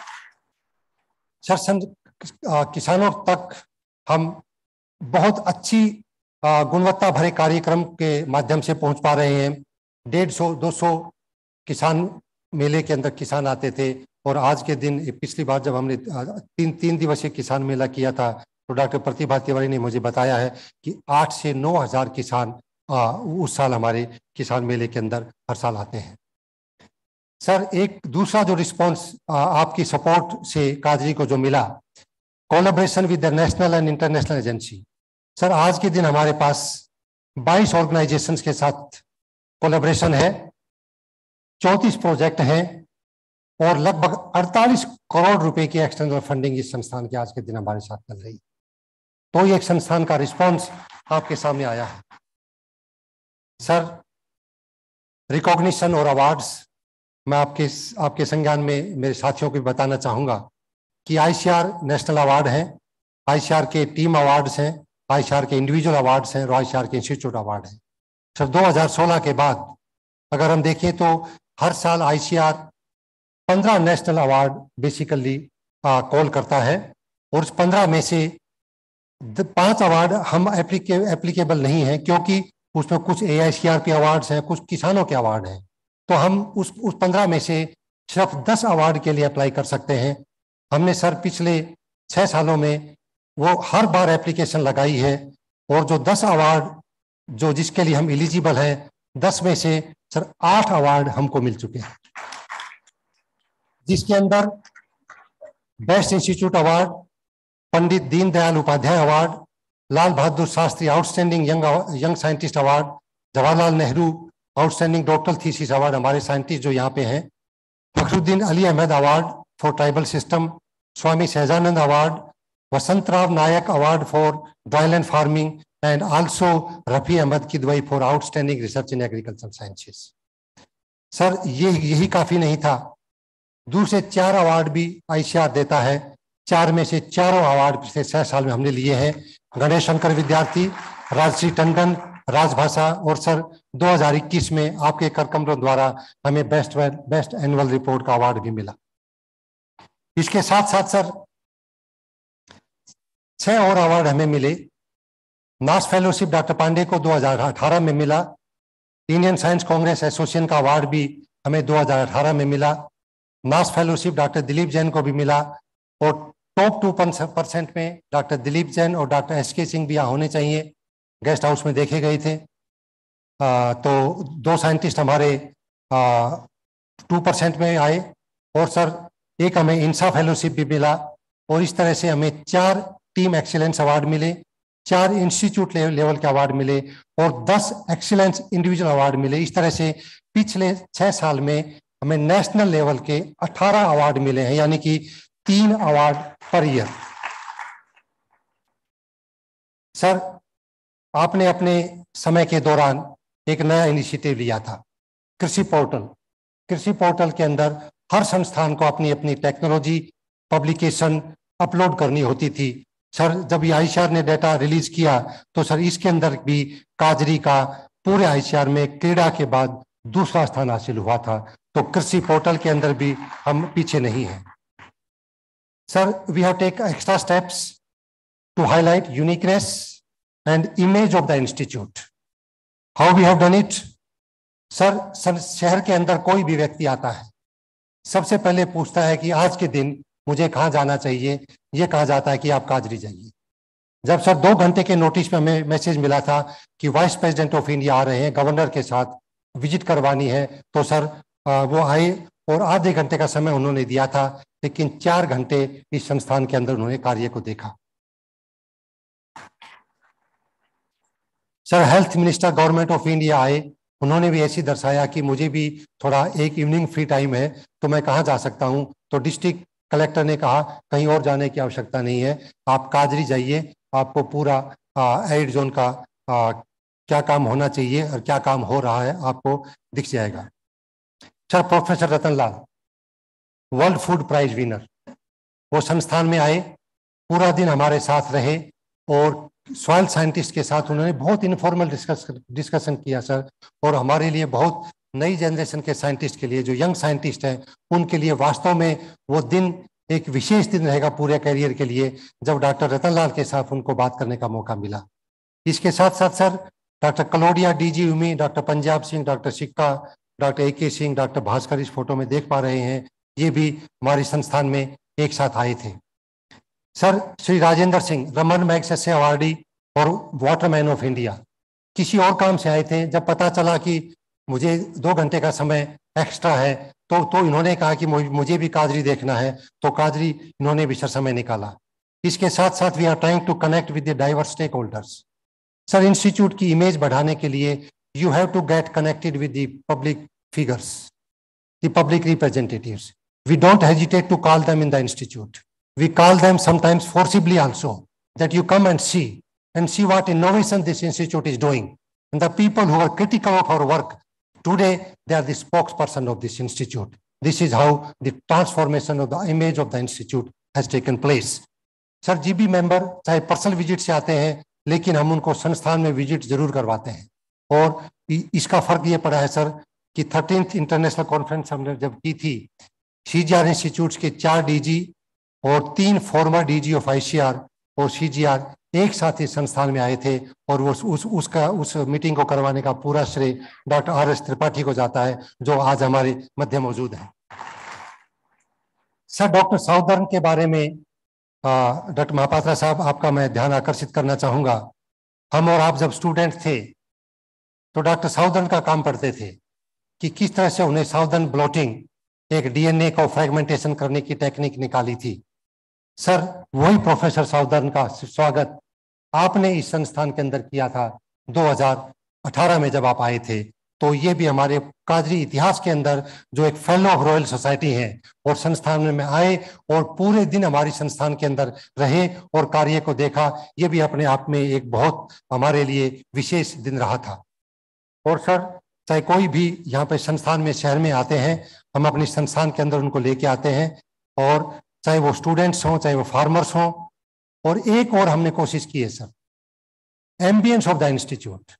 सर, किसानों तक हम बहुत अच्छी गुणवत्ता भरे कार्यक्रम के माध्यम से पहुंच पा रहे हैं। डेढ़ सौ दो सौ किसान मेले के अंदर किसान आते थे और आज के दिन, पिछली बार जब हमने तीन तीन दिवसीय किसान मेला किया था तो डॉक्टर प्रतिभा तिवारी ने मुझे बताया है कि आठ से नौ हजार किसान आ, उस साल हमारे किसान मेले के अंदर हर साल आते हैं। सर, एक दूसरा जो रिस्पॉन्स आपकी सपोर्ट से काजरी को जो मिला, collaboration with the national and international agency. Sir, आज के दिन हमारे पास बाईस ऑर्गेनाइजेशंस के साथ कोलैबोरेशन है, चौंतीस प्रोजेक्ट हैं और लगभग अड़तालीस करोड़ रुपए की एक्सटर्नल फंडिंग इस संस्थान के आज के दिन हमारे साथ चल रही। तो ये एक संस्थान का रिस्पांस आपके सामने आया है। सर, रिकॉग्निशन और अवार्ड्स, मैं आपके आपके संज्ञान में मेरे साथियों को भी बताना चाहूंगा कि I C R national award हैं, आई सी आर के टीम अवार्ड्स हैं, आई सी आर के इंडिविजुअल अवार्ड्स हैं और आई सी आर के इंस्टीट्यूट अवार्ड हैं। सर, दो हज़ार सोलह के बाद अगर हम देखें तो हर साल आई सी आर पंद्रह नेशनल अवार्ड बेसिकली कॉल करता है और उस पंद्रह में से पांच अवार्ड हम एप्लीके एप्लीकेबल नहीं है, क्योंकि उसमें कुछ A I C R P awards हैं, कुछ किसानों के अवार्ड हैं। तो हम उस उस पंद्रह में से सिर्फ दस अवार्ड के लिए अप्लाई कर सकते हैं। हमने सर पिछले छह सालों में वो हर बार एप्लीकेशन लगाई है और जो दस अवार्ड जो जिसके लिए हम एलिजिबल हैं, दस में से सर आठ अवार्ड हमको मिल चुके हैं, जिसके अंदर best institute award, Pandit Deendayal Upadhyay award, Lal Bahadur Shastri outstanding young young scientist award, Jawaharlal Nehru outstanding doctoral thesis award हमारे साइंटिस्ट जो यहाँ पे हैं, Fakhruddin Ali Ahmed award for tribal system, Swami Sahajanand award, Vasantrao Naik award for dryland farming and also Rafi Ahmed Kidwai for outstanding research in agriculture sciences. Sir ये यही काफी नहीं था, दूसरे चार अवार्ड भी आईसीआर देता है। चार में से चारों अवार्ड पिछले छह साल में हमने लिए हैं। गणेश शंकर विद्यार्थी, राजश्री टंडन राजभाषा, और सर दो हज़ार इक्कीस में आपके करकमरों द्वारा हमें बेस्ट बेस्ट एनुअल रिपोर्ट का अवार्ड भी मिला। इसके साथ साथ सर छह और अवार्ड हमें मिले। नास फेलोशिप डॉक्टर पांडे को दो हज़ार अठारह में मिला। इंडियन साइंस कांग्रेस एसोसिएशन का अवार्ड भी हमें दो हज़ार अठारह में मिला। नास फेलोशिप डॉक्टर दिलीप जैन को भी मिला, और टॉप टू परसेंट में डॉक्टर दिलीप जैन और डॉक्टर एस के सिंह भी यहाँ होने चाहिए, गेस्ट हाउस में देखे गए थे। आ, तो दो साइंटिस्ट हमारे टू परसेंट में आए, और सर एक हमें इंसा फेलोशिप भी मिला, और इस तरह से हमें चार टीम एक्सीलेंस अवार्ड मिले, चार इंस्टीट्यूट लेवल के अवार्ड मिले, और दस एक्सीलेंस इंडिविजुअल अवार्ड मिले। इस तरह से पिछले छह साल में हमें नेशनल लेवल के अठारह अवार्ड मिले हैं, यानी कि तीन अवार्ड पर ईयर। सर आपने अपने समय के दौरान एक नया इनिशिएटिव लिया था, कृषि पोर्टल। कृषि पोर्टल के अंदर हर संस्थान को अपनी अपनी टेक्नोलॉजी पब्लिकेशन अपलोड करनी होती थी। सर जब ये आईसीआर ने डाटा रिलीज किया तो सर इसके अंदर भी काजरी का पूरे आईसीआर में क्रीड़ा के बाद दूसरा स्थान हासिल हुआ था। तो कृषि पोर्टल के अंदर भी हम पीछे नहीं हैं। Sir we have take extra steps to highlight uniqueness and image of the institute. How we have done it? Sir sir शहर के अंदर कोई भी व्यक्ति आता है, सबसे पहले पूछता है कि आज के दिन मुझे कहाँ जाना चाहिए। ये कहा जाता है कि आप काजरी जाइए। जब सर दो घंटे के नोटिस में हमें मैसेज मिला था कि वाइस प्रेसिडेंट ऑफ इंडिया आ रहे हैं, गवर्नर के साथ विजिट करवानी है, तो सर वो आए और आधे घंटे का समय उन्होंने दिया था, लेकिन चार घंटे इस संस्थान के अंदर उन्होंने कार्य को देखा। Sir health minister government of India आए, उन्होंने भी ऐसी दर्शाया कि मुझे भी थोड़ा एक इवनिंग फ्री टाइम है तो मैं कहाँ जा सकता हूँ। तो डिस्ट्रिक्ट कलेक्टर ने कहा कहीं और जाने की आवश्यकता नहीं है, आप काजरी जाइए, आपको पूरा एड जोन का आ, क्या काम होना चाहिए और क्या काम हो रहा है आपको दिख जाएगा। Sir professor Ratan Lal world food prize winner, वो संस्थान में आए, पूरा दिन हमारे साथ रहे और सॉइल साइंटिस्ट के साथ उन्होंने बहुत इनफॉर्मल डिस्कस डिस्कशन किया सर। और हमारे लिए बहुत नई जनरेशन के साइंटिस्ट के लिए, जो यंग साइंटिस्ट हैं, उनके लिए वास्तव में वो दिन एक विशेष दिन रहेगा पूरे कैरियर के लिए, जब डॉक्टर रतन लाल के साथ उनको बात करने का मौका मिला। इसके साथ साथ सर डॉक्टर कलोडिया, डीजी उमी, doctor Punjab Singh, doctor Sikka, doctor A K Singh, doctor Bhaskar इस फोटो में देख पा रहे हैं, ये भी हमारे संस्थान में एक साथ आए थे। Sir Shri Rajendra Singh Ramon Magsaysay awardee और वाटरमैन ऑफ इंडिया किसी और काम से आए थे। जब पता चला कि मुझे दो घंटे का समय एक्स्ट्रा है तो तो इन्होंने कहा कि मुझे भी काजरी देखना है, तो काजरी इन्होंने भी सर समय निकाला। इसके साथ साथ we are trying to connect with the diverse stakeholders. Sir institute की इमेज बढ़ाने के लिए you have to get connected with the public figures, the public representatives. We don't hesitate to call them in the institute, we call them sometimes forcibly also, that you come and see and see what innovation this institute is doing. And the people who are critical of our work today, they are the spokesperson of this institute. This is how the transformation of the image of the institute has taken place. Sir, G B member चाहे personal visit से आते हैं, लेकिन हम उनको संस्थान में visit जरूर करवाते हैं। और इसका फर्क ये पड़ा है सर कि थर्टीन्थ इंटरनेशनल कॉन्फ्रेंस हमने जब की थी, सीजीआर इंस्टीट्यूट के चार डीजी और तीन फॉर्मर डीजी ऑफ आईसीआर और सीजीआर एक साथ इस संस्थान में आए थे और वो उस उसका उस मीटिंग को करवाने का पूरा श्रेय डॉक्टर आर एस त्रिपाठी को जाता है, जो आज हमारे मध्य मौजूद है। सर, डॉक्टर साउदर्न के बारे में डॉक्टर महापात्रा साहब, आपका मैं ध्यान आकर्षित करना चाहूंगा। हम और आप जब स्टूडेंट थे तो डॉक्टर साउदर्न का काम पढ़ते थे कि किस तरह से उन्हें साउदर्न ब्लॉटिंग, एक डीएनए को फ्रेगमेंटेशन करने की टेक्निक निकाली थी। सर, वही प्रोफेसर साउदर्न का स्वागत आपने इस संस्थान के अंदर किया था दो हज़ार अठारह में जब आप आए थे। तो ये भी हमारे काजरी इतिहास के अंदर जो एक फेलो ऑफ रॉयल सोसाइटी है और संस्थान में आए और पूरे दिन हमारी संस्थान के अंदर रहे और कार्य को देखा, ये भी अपने आप में एक बहुत हमारे लिए विशेष दिन रहा था। और सर, चाहे कोई भी यहाँ पे संस्थान में शहर में आते हैं, हम अपनी संस्थान के अंदर उनको लेके आते हैं, और चाहे वो स्टूडेंट्स हों, चाहे वो फार्मर्स हों। और एक और हमने कोशिश की है sir, ambience of the institute.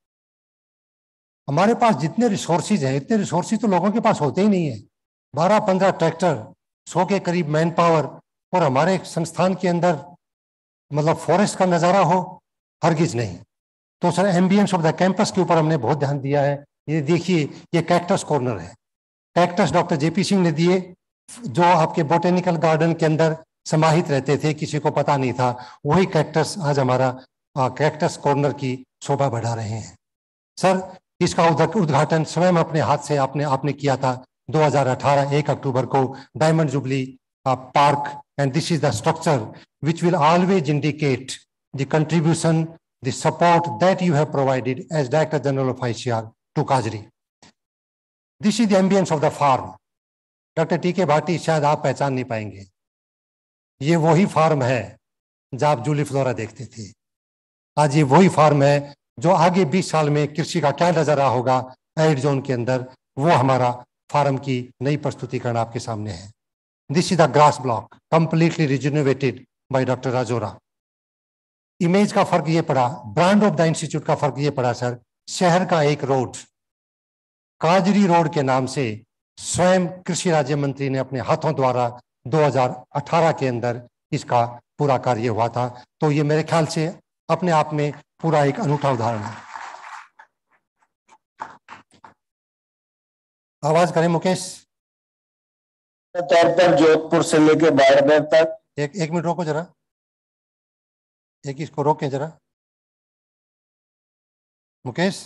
हमारे पास जितने रिसोर्सेज हैं, इतने रिसोर्सेज तो लोगों के पास होते ही नहीं है। बारह पंद्रह ट्रैक्टर, सौ के करीब मैन पावर, और हमारे संस्थान के अंदर मतलब फॉरेस्ट का नज़ारा हो, हरगिज नहीं। तो sir, ambience of the campus के ऊपर हमने बहुत ध्यान दिया है। ये देखिए, ये कैक्टस कॉर्नर है। कैक्टस डॉक्टर जेपी सिंह ने दिए, जो आपके बोटेनिकल गार्डन के अंदर समाहित रहते थे, किसी को पता नहीं था। वही कैक्टस आज हमारा कैक्टस कॉर्नर की शोभा बढ़ा रहे हैं। सर, इसका उद्घाटन स्वयं अपने हाथ से आपने आपने किया था दो हज़ार अठारह एक अक्टूबर को, diamond jubilee park. And this is the structure which will always indicate the contribution, the support that you have provided as director general of ICAR to काजरी। This is the ambience of the farm. Doctor T K Bhati, शायद आप पहचान नहीं पाएंगे, ये वही farm है जहां आप जूली फ्लोरा देखते थे। आज ये वही फार्म है जो आगे बीस साल में कृषि का क्या नजर होगा एड जोन के अंदर, वो हमारा फार्म की नई प्रस्तुतिकरण आपके सामने है। This is the grass block completely rejuvenated by doctor Rajora. Image का फर्क ये पड़ा, ब्रांड ऑफ द इंस्टीट्यूट का फर्क ये पड़ा सर, शहर का एक रोड काजरी रोड के नाम से स्वयं कृषि राज्य मंत्री ने अपने हाथों द्वारा दो हज़ार अठारह के अंदर इसका पूरा कार्य हुआ था। तो ये मेरे ख्याल से अपने आप में पूरा एक अनूठा उदाहरण है। आवाज करें मुकेश। तौर पर जोधपुर से लेकर बाड़मेर तक, एक एक मिनट रोको जरा, एक इसको रोकें जरा मुकेश।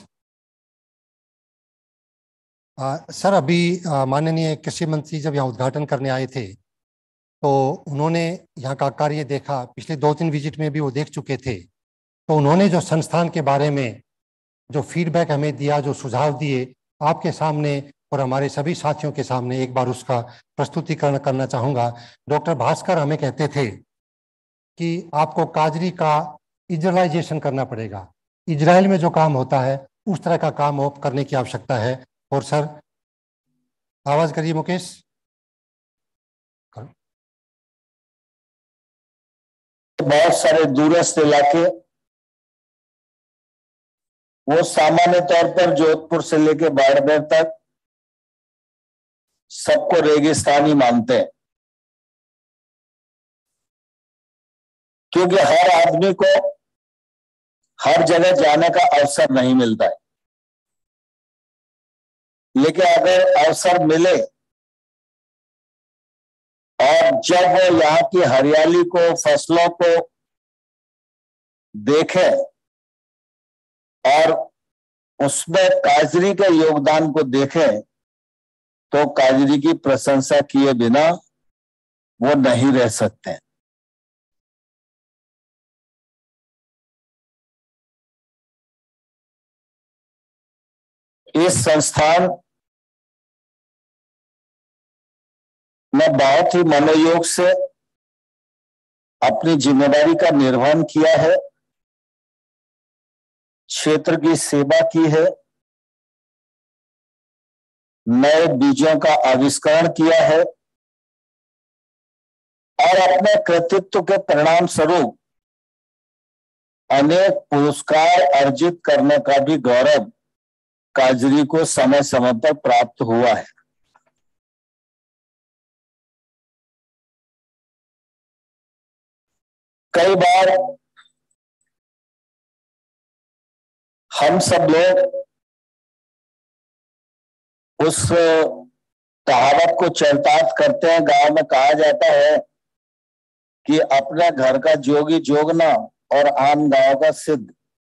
आ, सर, अभी माननीय कृषि मंत्री जब यहाँ उद्घाटन करने आए थे तो उन्होंने यहाँ का कार्य देखा। पिछले दो तीन विजिट में भी वो देख चुके थे। तो उन्होंने जो संस्थान के बारे में जो फीडबैक हमें दिया, जो सुझाव दिए, आपके सामने और हमारे सभी साथियों के सामने एक बार उसका प्रस्तुतिकरण करना चाहूँगा। डॉक्टर भास्कर हमें कहते थे कि आपको काजरी का इजराइलाइजेशन करना पड़ेगा। इजराइल में जो काम होता है उस तरह का काम करने की आवश्यकता है। और सर, आवाज करिए मुकेश। बहुत सारे दूरस्थ इलाके, वो सामान्य तौर पर जोधपुर से लेकर बाड़मेर तक सबको रेगिस्तानी मानते हैं, क्योंकि हर आदमी को हर जगह जाने का अवसर नहीं मिलता है। लेकिन अगर अवसर मिले और जब वो यहाँ की हरियाली को, फसलों को देखे और उसमें काजरी के योगदान को देखें, तो काजरी की प्रशंसा किए बिना वो नहीं रह सकते। इस संस्थान ने बहुत ही मनोयोग से अपनी जिम्मेदारी का निर्वहन किया है, क्षेत्र की सेवा की है, नए बीजों का आविष्करण किया है और अपने कृतित्व के परिणाम स्वरूप अनेक पुरस्कार अर्जित करने का भी गौरव काजरी को समय समय पर प्राप्त हुआ है। कई बार हम सब लोग उस कहावत को चरितार्थ करते हैं। गांव में कहा जाता है कि अपने घर का जोगी जोगना और आन गांव का सिद्ध।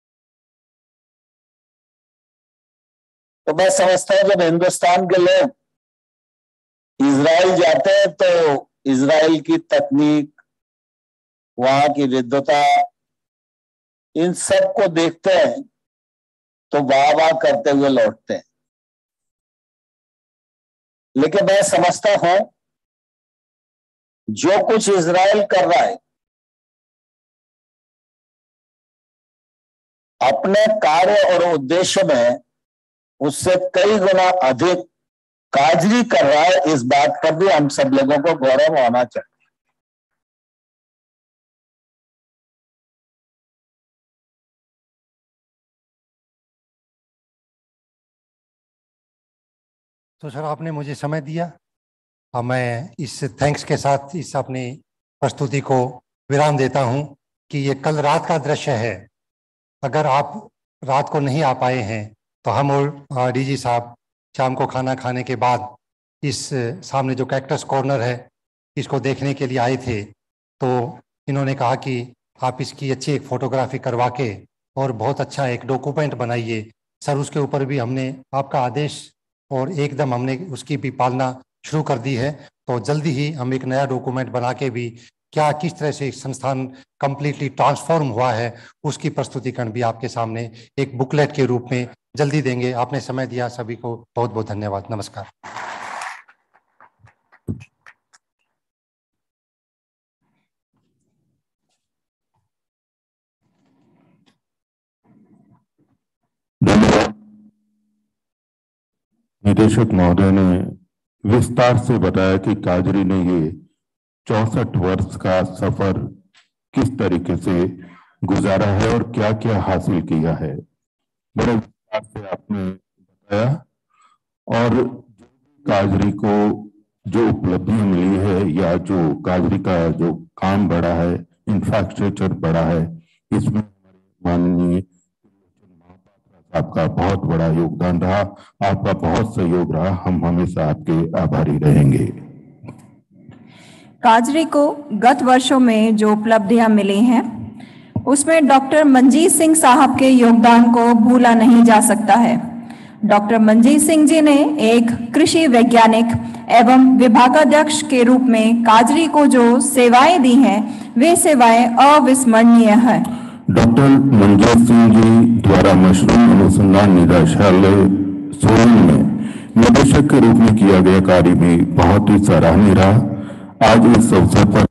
तो मैं समझता हूं जब हिंदुस्तान के लोग इजराइल जाते हैं तो इजराइल की तकनीक, वहां की विद्वता, इन सब को देखते हैं तो वाह वाह करते हुए लौटते हैं। लेकिन मैं समझता हूं जो कुछ इजराइल कर रहा है अपने कार्य और उद्देश्य में उससे कई गुना अधिक काजरी कर रहा है। इस बात पर भी हम सब लोगों को गौरव होना चाहिए। तो सर आपने मुझे समय दिया, अब मैं इस थैंक्स के साथ इस अपनी प्रस्तुति को विराम देता हूं कि ये कल रात का दृश्य है। अगर आप रात को नहीं आ पाए हैं तो हम और डीजी साहब शाम को खाना खाने के बाद इस सामने जो कैक्टस कॉर्नर है इसको देखने के लिए आए थे। तो इन्होंने कहा कि आप इसकी अच्छी एक फोटोग्राफी करवा के और बहुत अच्छा एक डॉक्यूमेंट बनाइए। सर उसके ऊपर भी हमने आपका आदेश और एकदम हमने उसकी भी पालना शुरू कर दी है। तो जल्दी ही हम एक नया डॉक्यूमेंट बना के भी क्या किस तरह से संस्थान कंप्लीटली ट्रांसफॉर्म हुआ है उसकी प्रस्तुतिकरण भी आपके सामने एक बुकलेट के रूप में जल्दी देंगे। आपने समय दिया, सभी को बहुत बहुत धन्यवाद। नमस्कार। निदेशक महोदय ने विस्तार से बताया कि काजरी ने ये चौसठ वर्ष का सफर किस तरीके से गुजारा है और क्या क्या हासिल किया है, बड़े विस्तार से आपने बताया। और काजरी को जो उपलब्धियां मिली है या जो काजरी का जो काम बढ़ा है, इंफ्रास्ट्रक्चर बढ़ा है, इसमें माननीय आपका बहुत बड़ा योगदान रहा, आपका बहुत सहयोग रहा। हम हमेशा आपके आभारी रहेंगे। काजरी को गत वर्षों में जो उपलब्धियां मिली हैं उसमें डॉक्टर मंजीत सिंह साहब के योगदान को भूला नहीं जा सकता है। डॉक्टर मंजीत सिंह जी ने एक कृषि वैज्ञानिक एवं विभागाध्यक्ष के रूप में काजरी को जो सेवाएं दी हैं वे सेवाएं अविस्मरणीय हैं। डॉक्टर मंजीत सिंह जी द्वारा मशरूम अनुसंधान निदेशालय सोलन में निदेशक के रूप में किया गया कार्य भी बहुत ही सराहनीय रहा। आज इस अवसर पर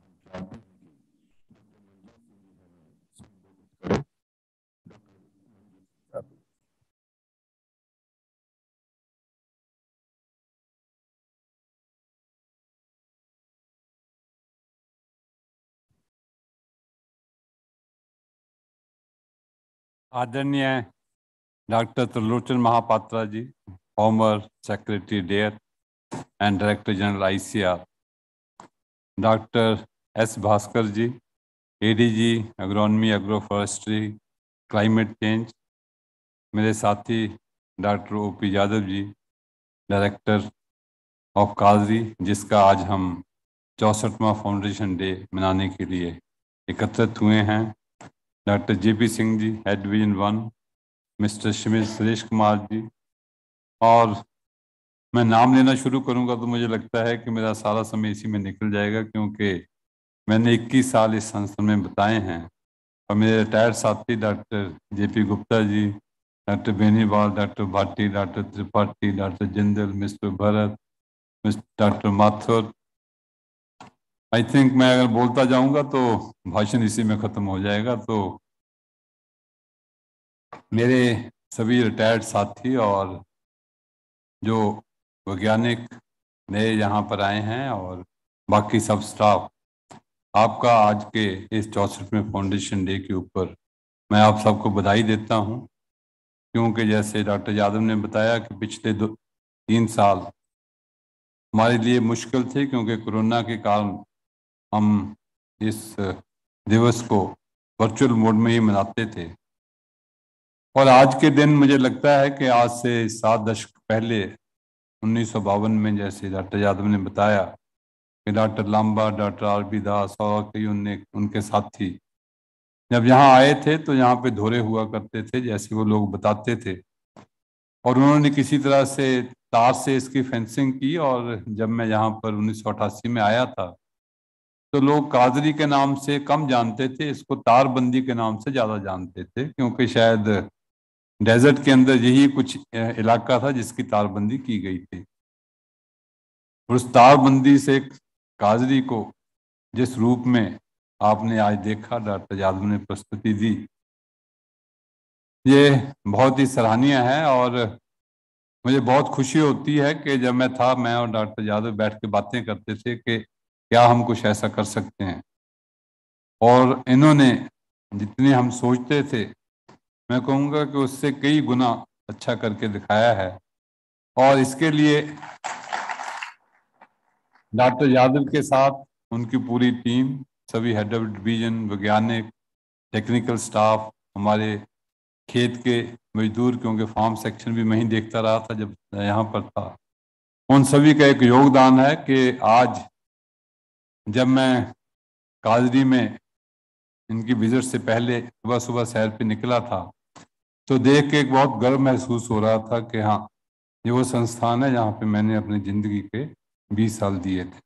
आदरणीय doctor Trilochan Mohapatra ji, former secretary DARE and director general ICAR, doctor S Bhaskar ji, ADG agronomy agro forestry climate change, मेरे साथी doctor OP Yadav ji, director of काजरी, जिसका आज हम चौसठवां फाउंडेशन डे मनाने के लिए एकत्रित हुए हैं, doctor JP Singh ji, head division one, mister Shimit Suresh Kumar ji. और मैं नाम लेना शुरू करूंगा तो मुझे लगता है कि मेरा सारा समय इसी में निकल जाएगा, क्योंकि मैंने इक्कीस साल इस संस्था में बिताए हैं। और मेरे रिटायर्ड साथी doctor JP Gupta ji, doctor Beniwal, doctor Bhati, doctor Tripathi, doctor Jindal, mister Bharat, mister doctor Mathur. I think मैं अगर बोलता जाऊंगा तो भाषण इसी में ख़त्म हो जाएगा। तो मेरे सभी रिटायर्ड साथी और जो वैज्ञानिक नए यहाँ पर आए हैं और बाकी सब स्टाफ, आपका आज के इस चौसठवें फाउंडेशन डे के ऊपर मैं आप सबको बधाई देता हूँ, क्योंकि जैसे डॉक्टर यादव ने बताया कि पिछले दो तीन साल हमारे लिए मुश्किल थे, क्योंकि कोरोना के कारण हम इस दिवस को वर्चुअल मोड में ही मनाते थे। और आज के दिन मुझे लगता है कि आज से सात दशक पहले उन्नीस सौ बावन में, जैसे डॉक्टर यादव ने बताया कि doctor Lamba, doctor R B Das और कई उनने उनके साथी जब यहाँ आए थे तो यहाँ पे धोरे हुआ करते थे, जैसे वो लोग बताते थे। और उन्होंने किसी तरह से तार से इसकी फेंसिंग की। और जब मैं यहाँ पर उन्नीस सौ अठासी में आया था तो लोग काजरी के नाम से कम जानते थे, इसको तारबंदी के नाम से ज़्यादा जानते थे, क्योंकि शायद डेजर्ट के अंदर यही कुछ इलाका था जिसकी तारबंदी की गई थी। उस तारबंदी से काजरी को जिस रूप में आपने आज देखा, डॉक्टर यादव ने प्रस्तुति दी, ये बहुत ही सराहनीय है। और मुझे बहुत खुशी होती है कि जब मैं था, मैं और डॉक्टर यादव बैठ के बातें करते थे कि क्या हम कुछ ऐसा कर सकते हैं। और इन्होंने जितने हम सोचते थे, मैं कहूँगा कि उससे कई गुना अच्छा करके दिखाया है। और इसके लिए डॉक्टर यादव के साथ उनकी पूरी टीम, सभी हेड ऑफ डिवीजन, वैज्ञानिक, टेक्निकल स्टाफ, हमारे खेत के मजदूर, क्योंकि फार्म सेक्शन भी मैं ही देखता रहा था जब यहाँ पर था, उन सभी का एक योगदान है कि आज जब मैं काजरी में इनकी विजिट से पहले सुबह सुबह सैर पे निकला था तो देख के एक बहुत गर्व महसूस हो रहा था कि हाँ, ये वो संस्थान है जहाँ पे मैंने अपनी जिंदगी के बीस साल दिए थे।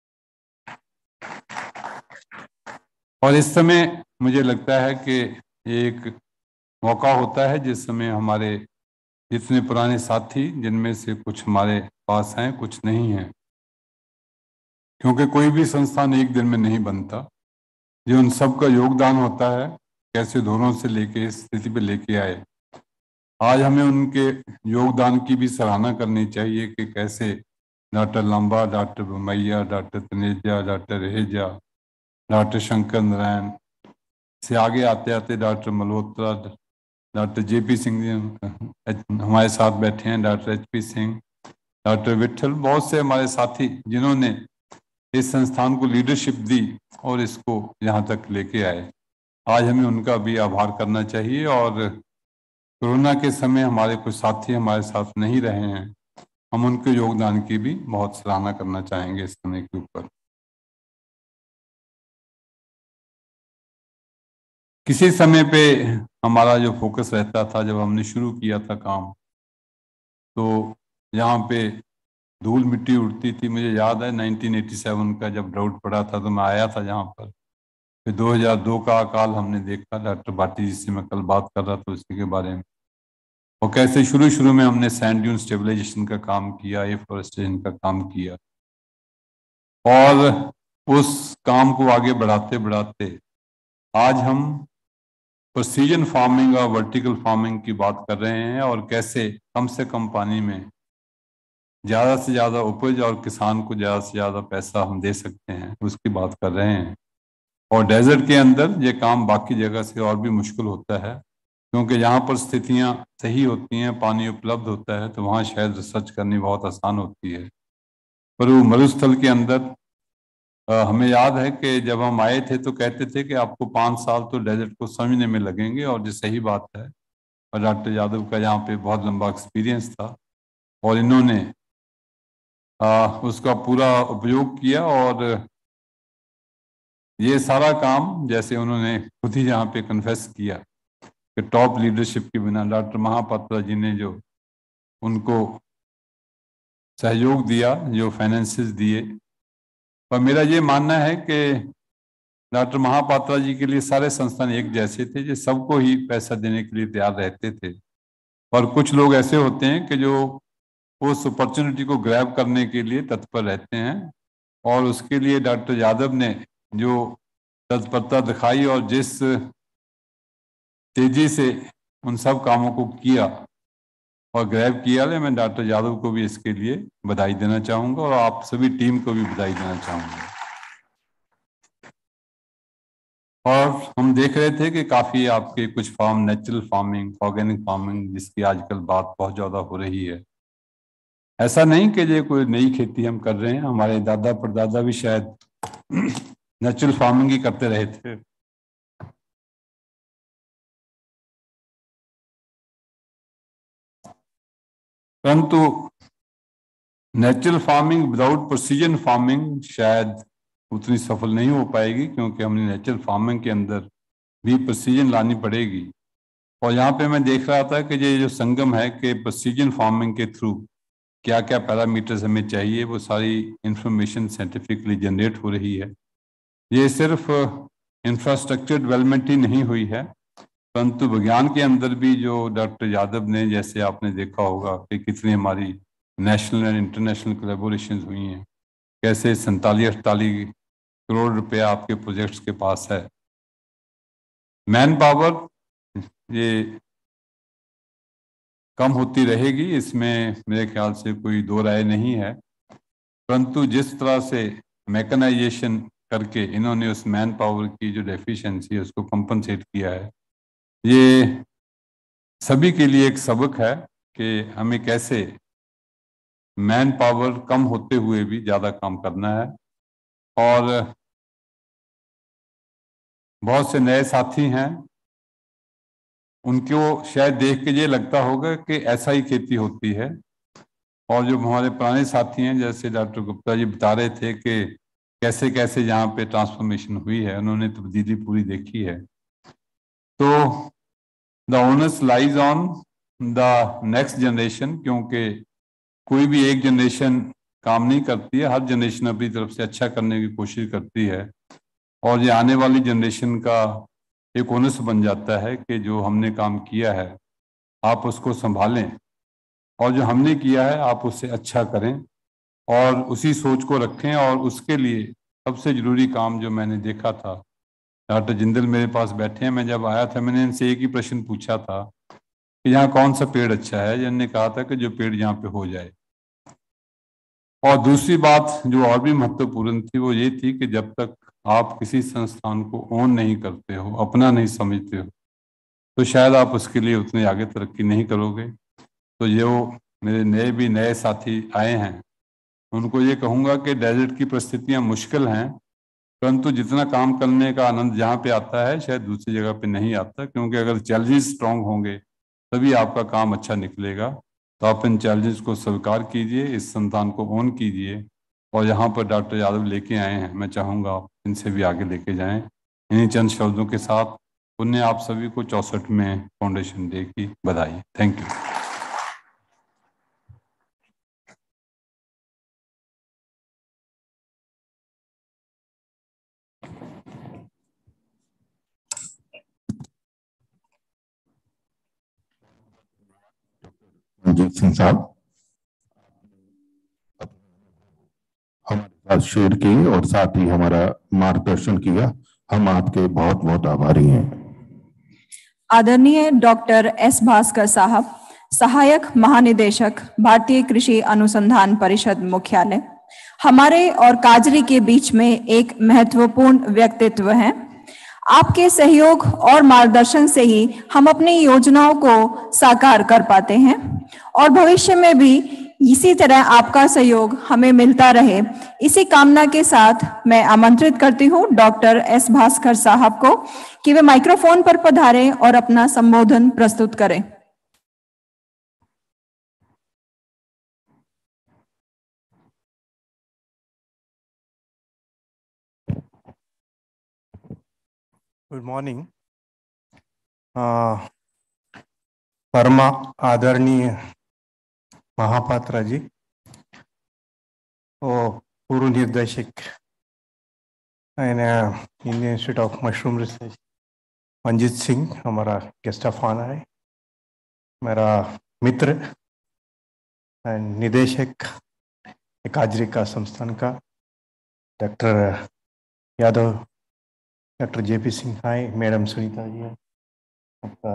और इस समय मुझे लगता है कि एक मौका होता है जिस समय हमारे जितने पुराने साथी, जिनमें से कुछ हमारे पास हैं, कुछ नहीं हैं, क्योंकि कोई भी संस्थान एक दिन में नहीं बनता, जो उन सब का योगदान होता है, कैसे धोरों से लेके इस स्थिति पे लेके आए। आज हमें उनके योगदान की भी सराहना करनी चाहिए कि कैसे doctor Lamba, doctor Bhamaiya, doctor Taneja, doctor Raheja, doctor Shankar Narayan से आगे आते आते doctor Malhotra, doctor J P Singh हमारे साथ बैठे हैं, doctor H P Singh, doctor Vitthal, बहुत से हमारे साथी जिन्होंने इस संस्थान को लीडरशिप दी और इसको यहाँ तक लेके आए। आज हमें उनका भी आभार करना चाहिए। और कोरोना के समय हमारे कुछ साथी हमारे साथ नहीं रहे हैं, हम उनके योगदान की भी बहुत सराहना करना चाहेंगे इस समय के ऊपर। किसी समय पे हमारा जो फोकस रहता था, जब हमने शुरू किया था काम, तो यहाँ पे धूल मिट्टी उड़ती थी। मुझे याद है उन्नीस सौ सत्तासी का जब ड्राउट पड़ा था तो मैं आया था यहाँ पर। फिर दो हज़ार दो का अकाल हमने देखा, डॉक्टर भाटी जी से मैं कल बात कर रहा था उसी के बारे में। और कैसे शुरू शुरू में हमने सैंड ड्यून स्टेबलाइजेशन का काम किया, एफॉरेस्टेशन का काम किया, और उस काम को आगे बढ़ाते बढ़ाते आज हम प्रेसिजन फार्मिंग और वर्टिकल फार्मिंग की बात कर रहे हैं, और कैसे कम से कम पानी में ज़्यादा से ज़्यादा उपज और किसान को ज़्यादा से ज़्यादा पैसा हम दे सकते हैं, उसकी बात कर रहे हैं। और डेजर्ट के अंदर ये काम बाकी जगह से और भी मुश्किल होता है, क्योंकि यहाँ पर स्थितियाँ सही होती हैं, पानी उपलब्ध होता है, तो वहाँ शायद रिसर्च करनी बहुत आसान होती है। पर वो मरुस्थल के अंदर आ, हमें याद है कि जब हम आए थे तो कहते थे कि आपको पाँच साल तो डेजर्ट को समझने में लगेंगे, और जो सही बात है। और डॉक्टर यादव का यहाँ पे बहुत लंबा एक्सपीरियंस था और इन्होंने आ, उसका पूरा उपयोग किया। और ये सारा काम, जैसे उन्होंने खुद ही यहाँ पे कन्फेस किया कि टॉप लीडरशिप के बिना, डॉक्टर महापात्रा जी ने जो उनको सहयोग दिया, जो फाइनेंसेस दिए, पर मेरा ये मानना है कि डॉक्टर महापात्रा जी के लिए सारे संस्थान एक जैसे थे, जो सबको ही पैसा देने के लिए तैयार रहते थे। और कुछ लोग ऐसे होते हैं कि जो उस अपॉर्चुनिटी को ग्रैब करने के लिए तत्पर रहते हैं, और उसके लिए डॉक्टर यादव ने जो तत्परता दिखाई और जिस तेजी से उन सब कामों को किया और ग्रैब किया है, मैं डॉक्टर यादव को भी इसके लिए बधाई देना चाहूँगा, और आप सभी टीम को भी बधाई देना चाहूँगा। और हम देख रहे थे कि काफ़ी आपके कुछ farm natural farming, organic farming, जिसकी आजकल बात बहुत ज़्यादा हो रही है। ऐसा नहीं कि ये कोई नई खेती हम कर रहे हैं, हमारे दादा परदादा भी शायद नेचुरल फार्मिंग ही करते रहे थे। परंतु natural farming without precision farming शायद उतनी सफल नहीं हो पाएगी, क्योंकि हमने नेचुरल फार्मिंग के अंदर भी प्रिसीजन लानी पड़ेगी। और यहाँ पे मैं देख रहा था कि ये जो संगम है कि प्रिसीजन फार्मिंग के थ्रू क्या क्या पैरामीटर्स हमें चाहिए, वो सारी इंफॉर्मेशन साइंटिफिकली जनरेट हो रही है। ये सिर्फ इंफ्रास्ट्रक्चर डेवलपमेंट ही नहीं हुई है, परंतु विज्ञान के अंदर भी जो डॉक्टर यादव ने, जैसे आपने देखा होगा कि कितनी हमारी नेशनल एंड इंटरनेशनल कोलैबोरेशन हुई हैं, कैसे सैंतालीस अड़तालीस करोड़ रुपया आपके प्रोजेक्ट्स के पास है। मैन पावर ये कम होती रहेगी, इसमें मेरे ख्याल से कोई दो राय नहीं है, परंतु जिस तरह से मैकेनाइजेशन करके इन्होंने उस मैन पावर की जो डेफिशिएंसी है उसको कंपनसेट किया है, ये सभी के लिए एक सबक है कि हमें कैसे मैन पावर कम होते हुए भी ज़्यादा काम करना है। और बहुत से नए साथी हैं, उनको शायद देख के ये लगता होगा कि ऐसा ही खेती होती है, और जो हमारे पुराने साथी हैं जैसे डॉक्टर गुप्ता जी बता रहे थे कि कैसे कैसे यहाँ पे ट्रांसफॉर्मेशन हुई है, उन्होंने तब्दीली पूरी देखी है। तो the onus lies on the next generation, क्योंकि कोई भी एक जनरेशन काम नहीं करती है, हर जनरेशन अपनी तरफ से अच्छा करने की कोशिश करती है, और ये आने वाली जनरेशन का एक ओनस बन जाता है कि जो हमने काम किया है आप उसको संभालें, और जो हमने किया है आप उससे अच्छा करें, और उसी सोच को रखें। और उसके लिए सबसे ज़रूरी काम जो मैंने देखा था, डॉक्टर जिंदल मेरे पास बैठे हैं, मैं जब आया था मैंने इनसे एक ही प्रश्न पूछा था कि यहाँ कौन सा पेड़ अच्छा है, जिन्होंने कहा था कि जो पेड़ यहाँ पे हो जाए। और दूसरी बात जो और भी महत्वपूर्ण थी वो ये थी कि जब तक आप किसी संस्थान को ओन नहीं करते हो, अपना नहीं समझते हो, तो शायद आप उसके लिए उतने आगे तरक्की नहीं करोगे। तो ये वो मेरे नए भी नए साथी आए हैं, उनको ये कहूँगा कि डेजर्ट की परिस्थितियाँ मुश्किल हैं, परंतु जितना काम करने का आनंद जहाँ पे आता है शायद दूसरी जगह पे नहीं आता, क्योंकि अगर चैलेंजेस स्ट्रांग होंगे तभी आपका काम अच्छा निकलेगा। तो आप इन चैलेंजेस को स्वीकार कीजिए, इस संतान को ओन कीजिए, और यहाँ पर डॉक्टर यादव लेके आए हैं, मैं चाहूँगा आप इनसे भी आगे लेके जाएं। इन्हीं चंद शब्दों के साथ पुण्य आप सभी को चौसठ में फाउंडेशन डे की बधाई। Thank you. रंजीत सिंह साहब हमारे साथ शेयर किए और साथ ही हमारा मार्गदर्शन किया, हम आपके बहुत बहुत आभारी हैं। आदरणीय डॉक्टर एस भास्कर साहब, सहायक महानिदेशक भारतीय कृषि अनुसंधान परिषद मुख्यालय, हमारे और काजरी के बीच में एक महत्वपूर्ण व्यक्तित्व हैं। आपके सहयोग और मार्गदर्शन से ही हम अपनी योजनाओं को साकार कर पाते हैं, और भविष्य में भी इसी तरह आपका सहयोग हमें मिलता रहे, इसी कामना के साथ मैं आमंत्रित करती हूं डॉक्टर एस भास्कर साहब को कि वे माइक्रोफोन पर पधारें और अपना संबोधन प्रस्तुत करें। Good morning. परमा आदरणीय महापात्रा जी और पूर्व निर्देशक Indian institute of mushroom research Manjeet Singh हमारा गेस्ट ऑफ ऑनर है, मेरा मित्र एंड निदेशक काजरी का संस्थान का doctor Yadav, doctor JP Singh हाय, मैडम सुनीता जी है, आपका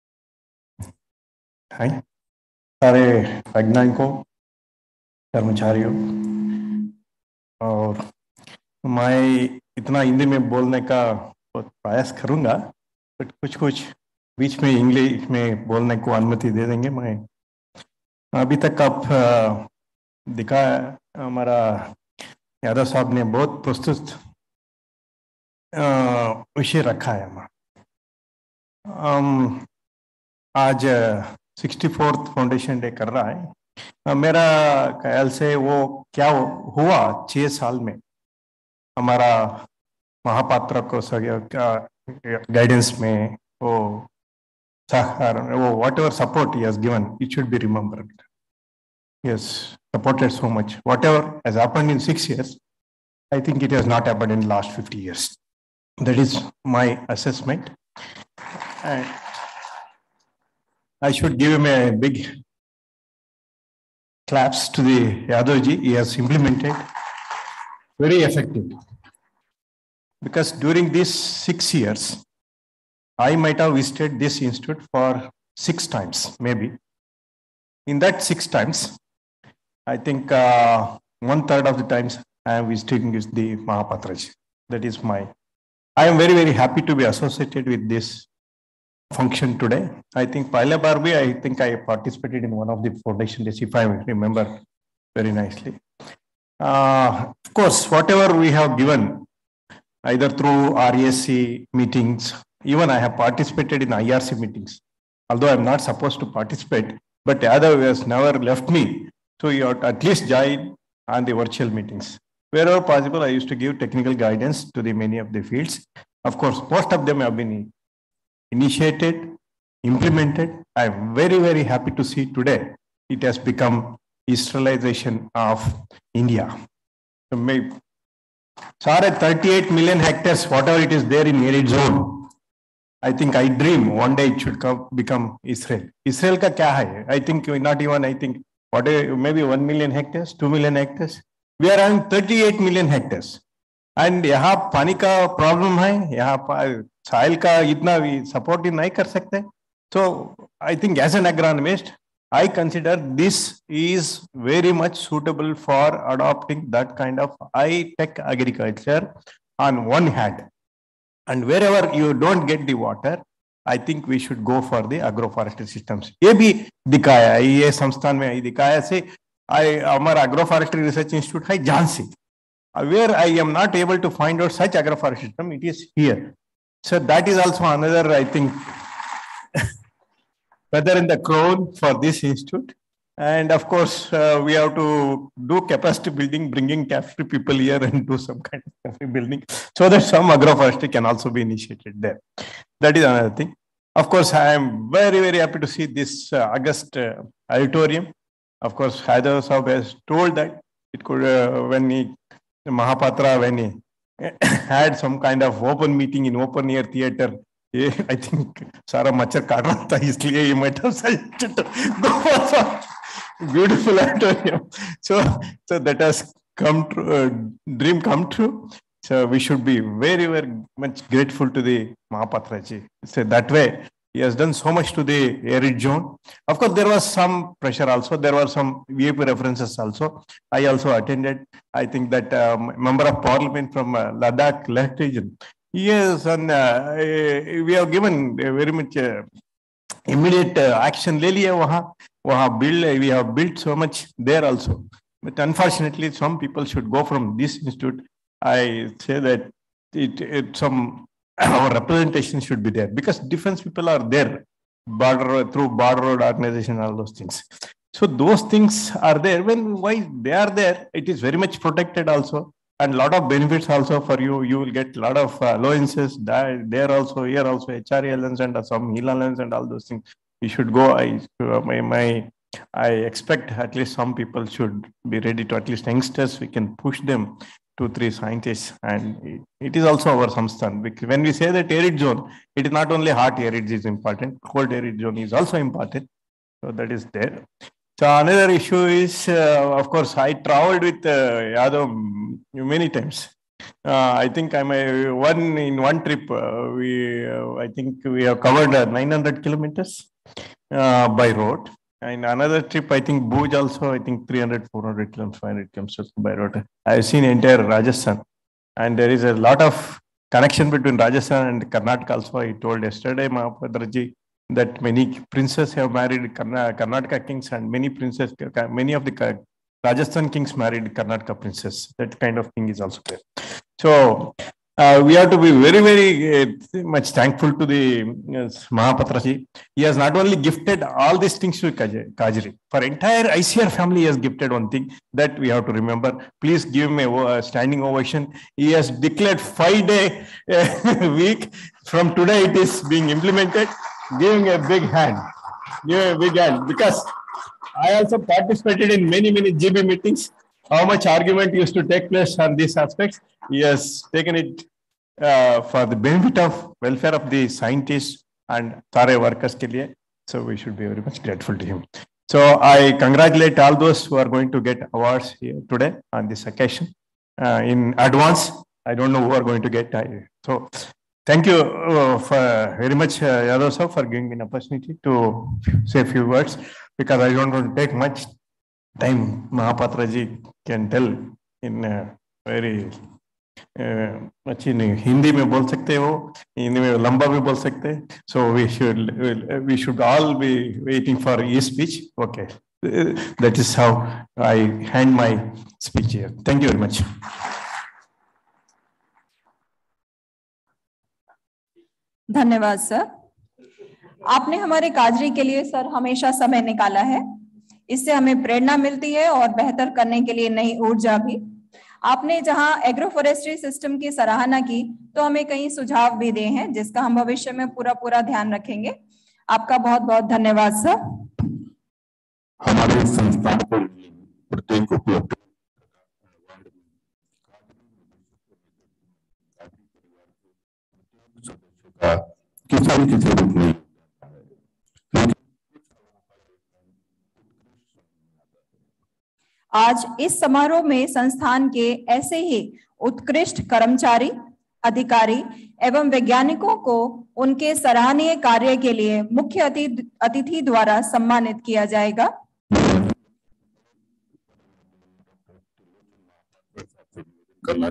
हाय, सारे वैज्ञानिकों, कर्मचारियों, और मैं इतना हिंदी में बोलने का प्रयास करूंगा, बट कुछ कुछ बीच में इंग्लिश में बोलने को अनुमति दे देंगे। मैं अभी तक आप दिखा, हमारा यादव साहब ने बहुत प्रस्तुत विषय रखा है। हम आज सिक्सटी फोर्थ फाउंडेशन डे कर रहा है, मेरा ख्याल से वो क्या हुआ छह साल में हमारा महापात्रा को गाइडेंस में वो सहकार वो whatever support he has given it should be remembered. He has supported so much. Whatever has happened in six years, I think it has not happened in the last fifty years. That is my assessment. And I should give him a big claps to the Yadavji. He has implemented very effective. Because during these six years, I might have visited this institute for six times, maybe. In that six times, I think uh, one third of the times I am visiting is the Mahapatraji. That is my, I am very, very happy to be associated with this function today. I think Paila Barbi, I think I participated in one of the foundation days, if I remember very nicely. Uh, of course, whatever we have given, either through R E S C meetings, even I have participated in I R C meetings, although I am not supposed to participate, but Yadav has never left me. So you have to at least join on the virtual meetings. Wherever possible, I used to give technical guidance to the many of the fields. Of course, most of them have been initiated, implemented. I am very, very happy to see today it has become Israelization of India. So maybe, sorry, thirty-eight million hectares, whatever it is there in arid zone. I think I dream one day it should come, become Israel. Israel ka kya hai? I think not even, I think, what maybe one million hectares, two million hectares. We are having thirty-eight million hectares. And यहाँ पानी का problem है, यहाँ soil का इतना भी support नहीं कर सकते. So I think as an agronomist, I consider this is very much suitable for adopting that kind of high-tech agriculture on one hand. And wherever you don't get the water, I think we should go for the agroforestry systems. ये भी दिखाया है, ये संस्थान में दिखाया से I हमारा agroforestry research institute है Jhansi, where I am not able to find out such agroforestry system. It is here. So that is also another, I think, feather in the crown for this institute. And of course, uh, we have to do capacity building, bringing capacity people here and do some kind of capacity building so that some agroforestry can also be initiated there. That is another thing. Of course, I am very, very happy to see this uh, August uh, auditorium. Of course, Haider Saab has told that it could, uh, when he, Mahapatra, when he had some kind of open meeting in open air theater, I think Sara Machar kaat raha tha, isliye he might have suggested to go for some beautiful auditorium. So, so that has come true, uh, dream come true. So we should be very, very much grateful to the Mahapatraji. So that way, he has done so much to the arid zone. Of course, there was some pressure also. There were some V I P references also. I also attended. I think that um, member of parliament from uh, Ladakh, Leh region. Yes, and uh, we have given very much uh, immediate uh, action. Le liya wahan, wahan build. We have built so much there also. But unfortunately, some people should go from this institute. I say that it, it some our representation should be there because defense people are there, border through border road organization, all those things. So those things are there. When why they are there, it is very much protected also, and a lot of benefits also for you. You will get a lot of uh, allowances there also, here also, H R A allowance and some H I L allowance and all those things. You should go. I uh, my my. I expect at least some people should be ready to, at least youngsters, we can push them. Two, three scientists, and it is also our samsthan. Because when we say that arid zone, it is not only hot arid is important, cold arid zone is also important. So that is there. So another issue is, uh, of course, I traveled with uh, Yadav many times. Uh, I think I'm a one in one trip. Uh, we, uh, I think we have covered uh, nine hundred kilometers uh, by road. And another trip, I think Bhuj also, I think three hundred, four hundred kilometers, five hundred kilometers by road. I have seen entire Rajasthan. And there is a lot of connection between Rajasthan and Karnataka also. I told yesterday, Mahapatraji, that many princes have married Karnataka kings and many princes, many of the Rajasthan kings married Karnataka princes. That kind of thing is also there. So Uh, we have to be very, very uh, much thankful to the uh, Mahapatra ji. He has not only gifted all these things to Kajri. For entire I C R family, he has gifted one thing that we have to remember. Please give him a uh, standing ovation. He has declared five-day uh, week. From today, it is being implemented. Give him a big hand. Give him a big hand, because I also participated in many, many G B meetings. How much argument used to take place on these aspects. He has taken it uh, for the benefit of welfare of the scientists and Tare workers ke liye. So we should be very much grateful to him. So I congratulate all those who are going to get awards here today on this occasion uh, in advance. I don't know who are going to get. I, so thank you uh, for very much, uh, Yadav sir, for giving me an opportunity to say a few words, because I don't want to take much time. Mahapatra ji can tell in a very अच्छी नहीं, हिंदी में बोल सकते हो, हिंदी में लंबा भी बोल सकते हैं. So we should we should all be waiting for his speech. Okay, that is how I hand my speech here. Thank you very much. धन्यवाद सर. आपने हमारे काजरी के लिए सर हमेशा समय निकाला है. इससे हमें प्रेरणा मिलती है और बेहतर करने के लिए नई ऊर्जा भी. आपने जहां एग्रो फॉरेस्ट्री सिस्टम की सराहना की तो हमें कई सुझाव भी दिए हैं जिसका हम भविष्य में पूरा पूरा ध्यान रखेंगे. आपका बहुत बहुत धन्यवाद सर. हमारे संस्थान को प्रत्येक उपलब्धि किसी न किसी रूप में आज इस समारोह में संस्थान के ऐसे ही उत्कृष्ट कर्मचारी, अधिकारी एवं वैज्ञानिकों को उनके सराहनीय कार्य के लिए मुख्य अतिथि द्वारा सम्मानित किया जाएगा. करना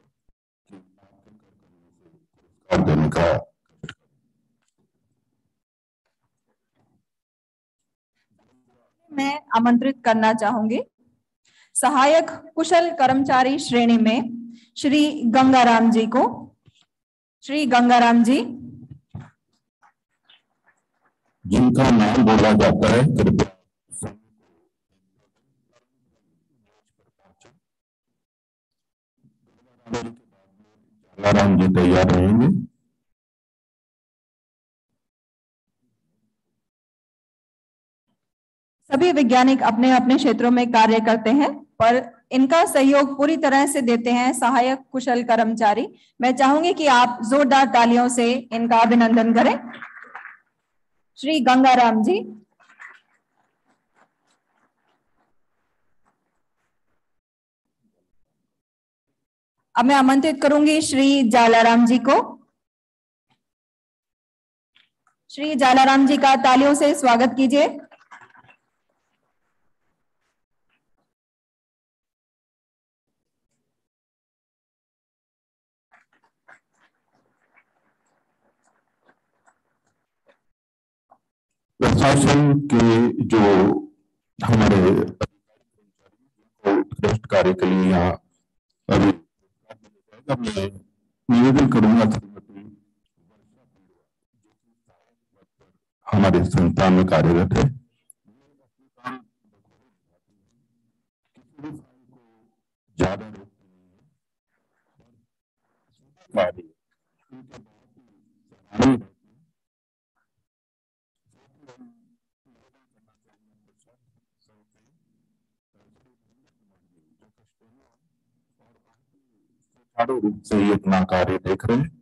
मैं आमंत्रित करना चाहूंगी सहायक कुशल कर्मचारी श्रेणी में श्री गंगाराम जी को. श्री गंगाराम जी, जिनका नाम बोला जाता है, कृपया गंगाराम जी तैयार रहेंगे. सभी वैज्ञानिक अपने अपने क्षेत्रों में कार्य करते हैं पर इनका सहयोग पूरी तरह से देते हैं सहायक कुशल कर्मचारी. मैं चाहूंगी कि आप जोरदार तालियों से इनका अभिनंदन करें. श्री गंगाराम जी. अब मैं आमंत्रित करूंगी श्री जालाराम जी को. श्री जालाराम जी का तालियों से स्वागत कीजिए. प्रशासन के जो हमारे उत्कृष्ट कार्य के लिए यहाँ अभी मैं निवेदन करूंगा हमारे संस्थान में कार्यरत है. ज्यादा रूप से ये अपना कार्य देख रहे हैं.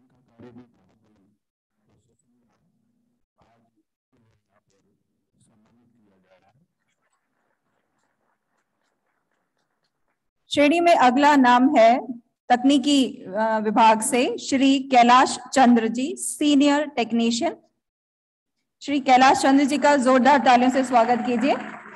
श्रेणी में अगला नाम है तकनीकी विभाग से श्री कैलाश चंद्र जी, सीनियर टेक्नीशियन. श्री कैलाश चंद्र जी का जोरदार तालियों से स्वागत कीजिए.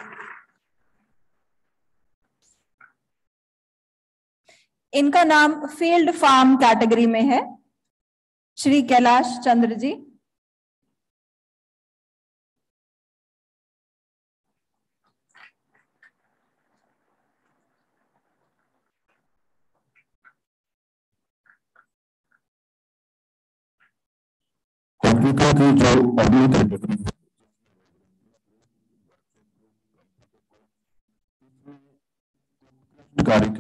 इनका नाम फील्ड फार्म कैटेगरी में है. श्री कैलाश चंद्र जी. अफ्रीका की जो अगली कैटेगरी है कार्यक्रम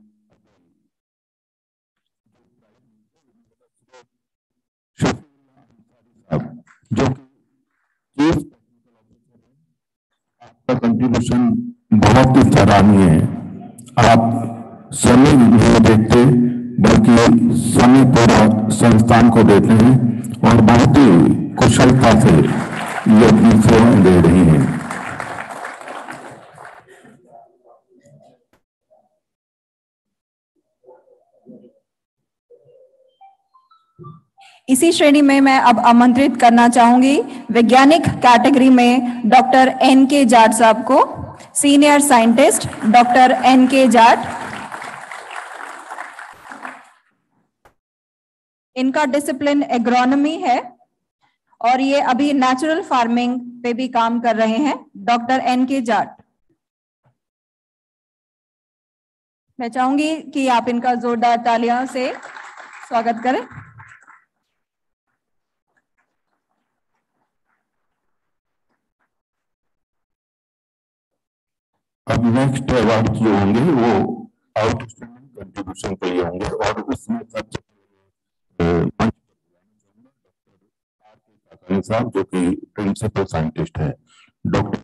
जो आपका कंट्रीब्यूशन बहुत ही सराहनीय है। आप समय नहीं देखते बल्कि समय पूरा संस्थान को देते हैं और बहुत ही कुशलता से ये अपनी सेवाएं दे रही हैं। इसी श्रेणी में मैं अब आमंत्रित करना चाहूंगी वैज्ञानिक कैटेगरी में डॉक्टर एन के जाट साहब को। सीनियर साइंटिस्ट डॉक्टर एन के जाट। इनका डिसिप्लिन एग्रोनॉमी है और ये अभी नेचुरल फार्मिंग पे भी काम कर रहे हैं। डॉक्टर एन के जाट, मैं चाहूंगी कि आप इनका जोरदार तालियां से स्वागत करें। अब नेक्स्ट अवार्ड जो होंगे वो आउटस्टैंडिंग कंट्रीब्यूशन के लिए होंगे और उसमें सबसे साहब जो कि प्रिंसिपल साइंटिस्ट है। डॉक्टर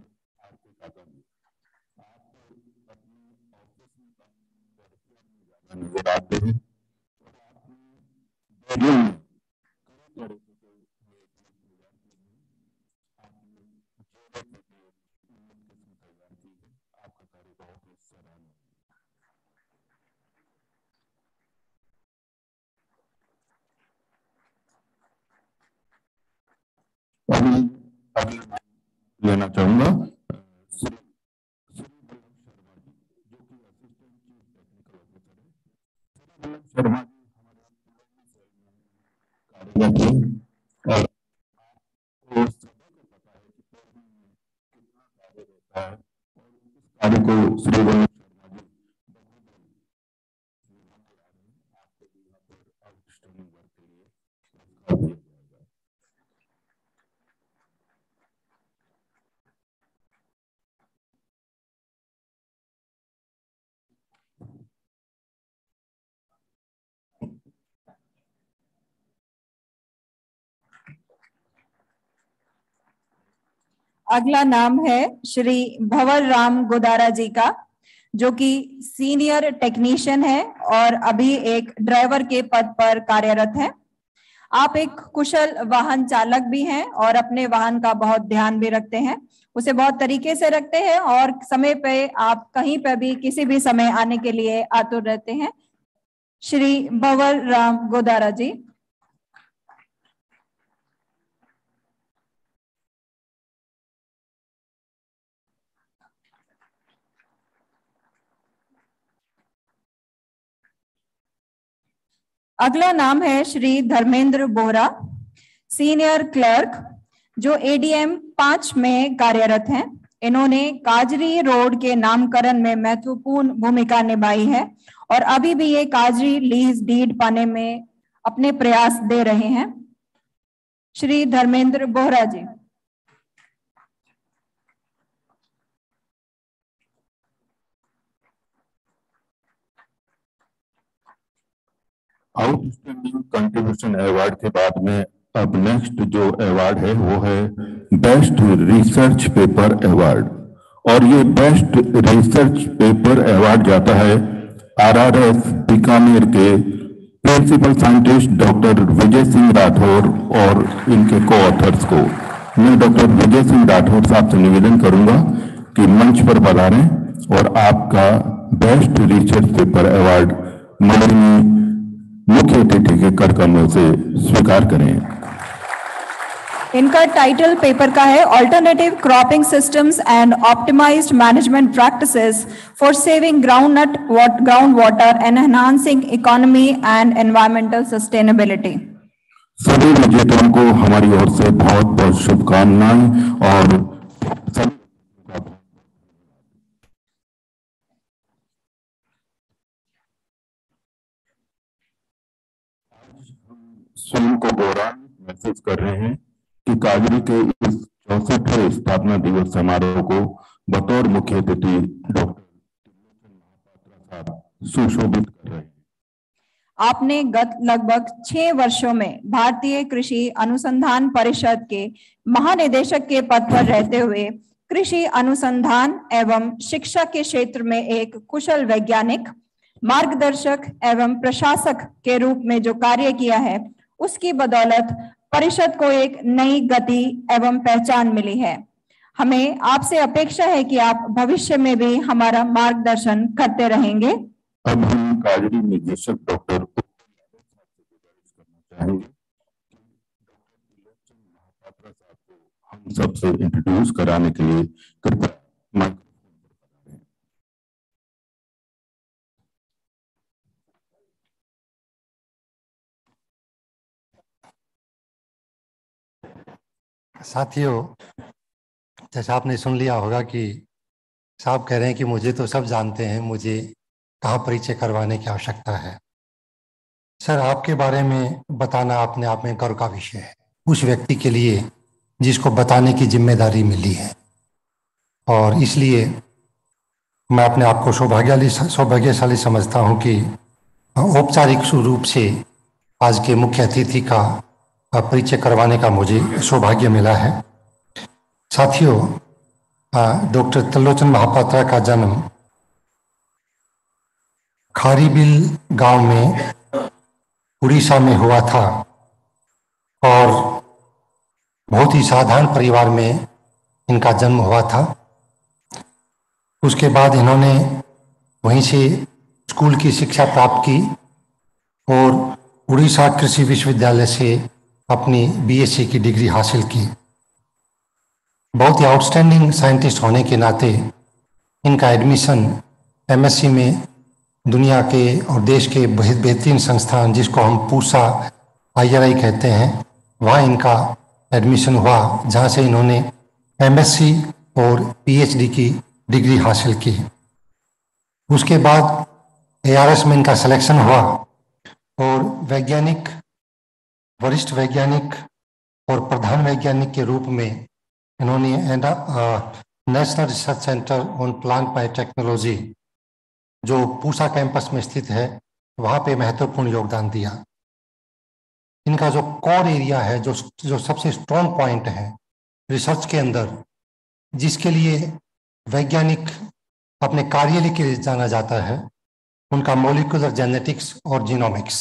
नजर आते हैं। अभी अभी लेना चाहूंगा शर्मा जी और कार्य को श्री अगला नाम है श्री भंवर राम गोदारा जी का, जो कि सीनियर टेक्नीशियन है और अभी एक ड्राइवर के पद पर कार्यरत है। आप एक कुशल वाहन चालक भी हैं और अपने वाहन का बहुत ध्यान भी रखते हैं, उसे बहुत तरीके से रखते हैं और समय पे आप कहीं पर भी किसी भी समय आने के लिए आतुर रहते हैं। श्री भंवर राम गोदारा जी। अगला नाम है श्री धर्मेंद्र बोहरा, सीनियर क्लर्क, जो एडीएम पांच में कार्यरत हैं। इन्होंने काजरी रोड के नामकरण में महत्वपूर्ण भूमिका निभाई है और अभी भी ये काजरी लीज डीड पाने में अपने प्रयास दे रहे हैं। Shri Dharmendra Bohra ji. Outstanding contribution award के बाद में अब नेक्स्ट जो अवार्ड है वो है बेस्ट रिसर्च पेपर अवार्ड और ये बेस्ट रिसर्च पेपर अवार्ड जाता है आरआरएस बीकानेर के principal scientist doctor Vijay Singh Rathore और इनके को ऑथर्स को। मैं डॉक्टर विजय सिंह राठौर साहब से निवेदन करूंगा कि मंच पर पधारें और आपका बेस्ट रिसर्च पेपर अवार्ड माननीय मुख्य अतिथि के कर कमलों से स्वीकार करें। इनका टाइटल पेपर का है alternative cropping systems and optimised management practices for saving groundnut groundwater and enhancing economy and environmental sustainability. सभी विजेताओं को हमारी ओर से बहुत बहुत शुभकामनाएं और स्वयं को गौरव महसूस कर रहे हैं कि काजरी के इस चौसठवें स्थापना दिवस समारोह को बतौर मुख्य अतिथि डॉक्टर सुशोभित कर रहे हैं। आपने गत लगभग छह वर्षों में भारतीय कृषि अनुसंधान परिषद के महानिदेशक के पद पर रहते हुए कृषि अनुसंधान एवं शिक्षा के क्षेत्र में एक कुशल वैज्ञानिक, मार्गदर्शक एवं प्रशासक के रूप में जो कार्य किया है, उसकी बदौलत परिषद को एक नई गति एवं पहचान मिली है। हमें आपसे अपेक्षा है कि आप भविष्य में भी हमारा मार्गदर्शन करते रहेंगे। अब हम काजरी निदेशक डॉक्टर करना चाहेंगे हम सबसे इंट्रोड्यूस कराने के लिए कृपया माइक्रोफोन। साथियों, जैसा आपने सुन लिया होगा कि साहब कह रहे हैं कि मुझे तो सब जानते हैं, मुझे कहाँ परिचय करवाने की आवश्यकता है। सर, आपके बारे में बताना अपने आप में गर्व का विषय है, उस व्यक्ति के लिए जिसको बताने की जिम्मेदारी मिली है। और इसलिए मैं अपने आप को सौभाग्यशाली सौभाग्यशाली समझता हूँ कि औपचारिक रूप से आज के मुख्य अतिथि का परिचय करवाने का मुझे सौभाग्य मिला है। साथियों, डॉक्टर त्रिलोचन महापात्रा का जन्म खारीबिल गांव में उड़ीसा में हुआ था और बहुत ही साधारण परिवार में इनका जन्म हुआ था। उसके बाद इन्होंने वहीं से स्कूल की शिक्षा प्राप्त की और उड़ीसा कृषि विश्वविद्यालय से अपनी बीएससी की डिग्री हासिल की। बहुत ही आउटस्टैंडिंग साइंटिस्ट होने के नाते इनका एडमिशन एमएससी में दुनिया के और देश के बेहतरीन संस्थान जिसको हम पूसा आईआरआई कहते हैं, वहाँ इनका एडमिशन हुआ, जहाँ से इन्होंने एमएससी और पीएचडी की डिग्री हासिल की। उसके बाद एआरएस में इनका सिलेक्शन हुआ और वैज्ञानिक, वरिष्ठ वैज्ञानिक और प्रधान वैज्ञानिक के रूप में इन्होंने national research centre on plant biotechnology जो पूसा कैंपस में स्थित है, वहाँ पे महत्वपूर्ण योगदान दिया। इनका जो कोर एरिया है, जो जो सबसे स्ट्रॉन्ग पॉइंट है रिसर्च के अंदर, जिसके लिए वैज्ञानिक अपने कार्य लेके जाना जाता है, उनका मॉलिक्यूलर जेनेटिक्स और जीनोमिक्स।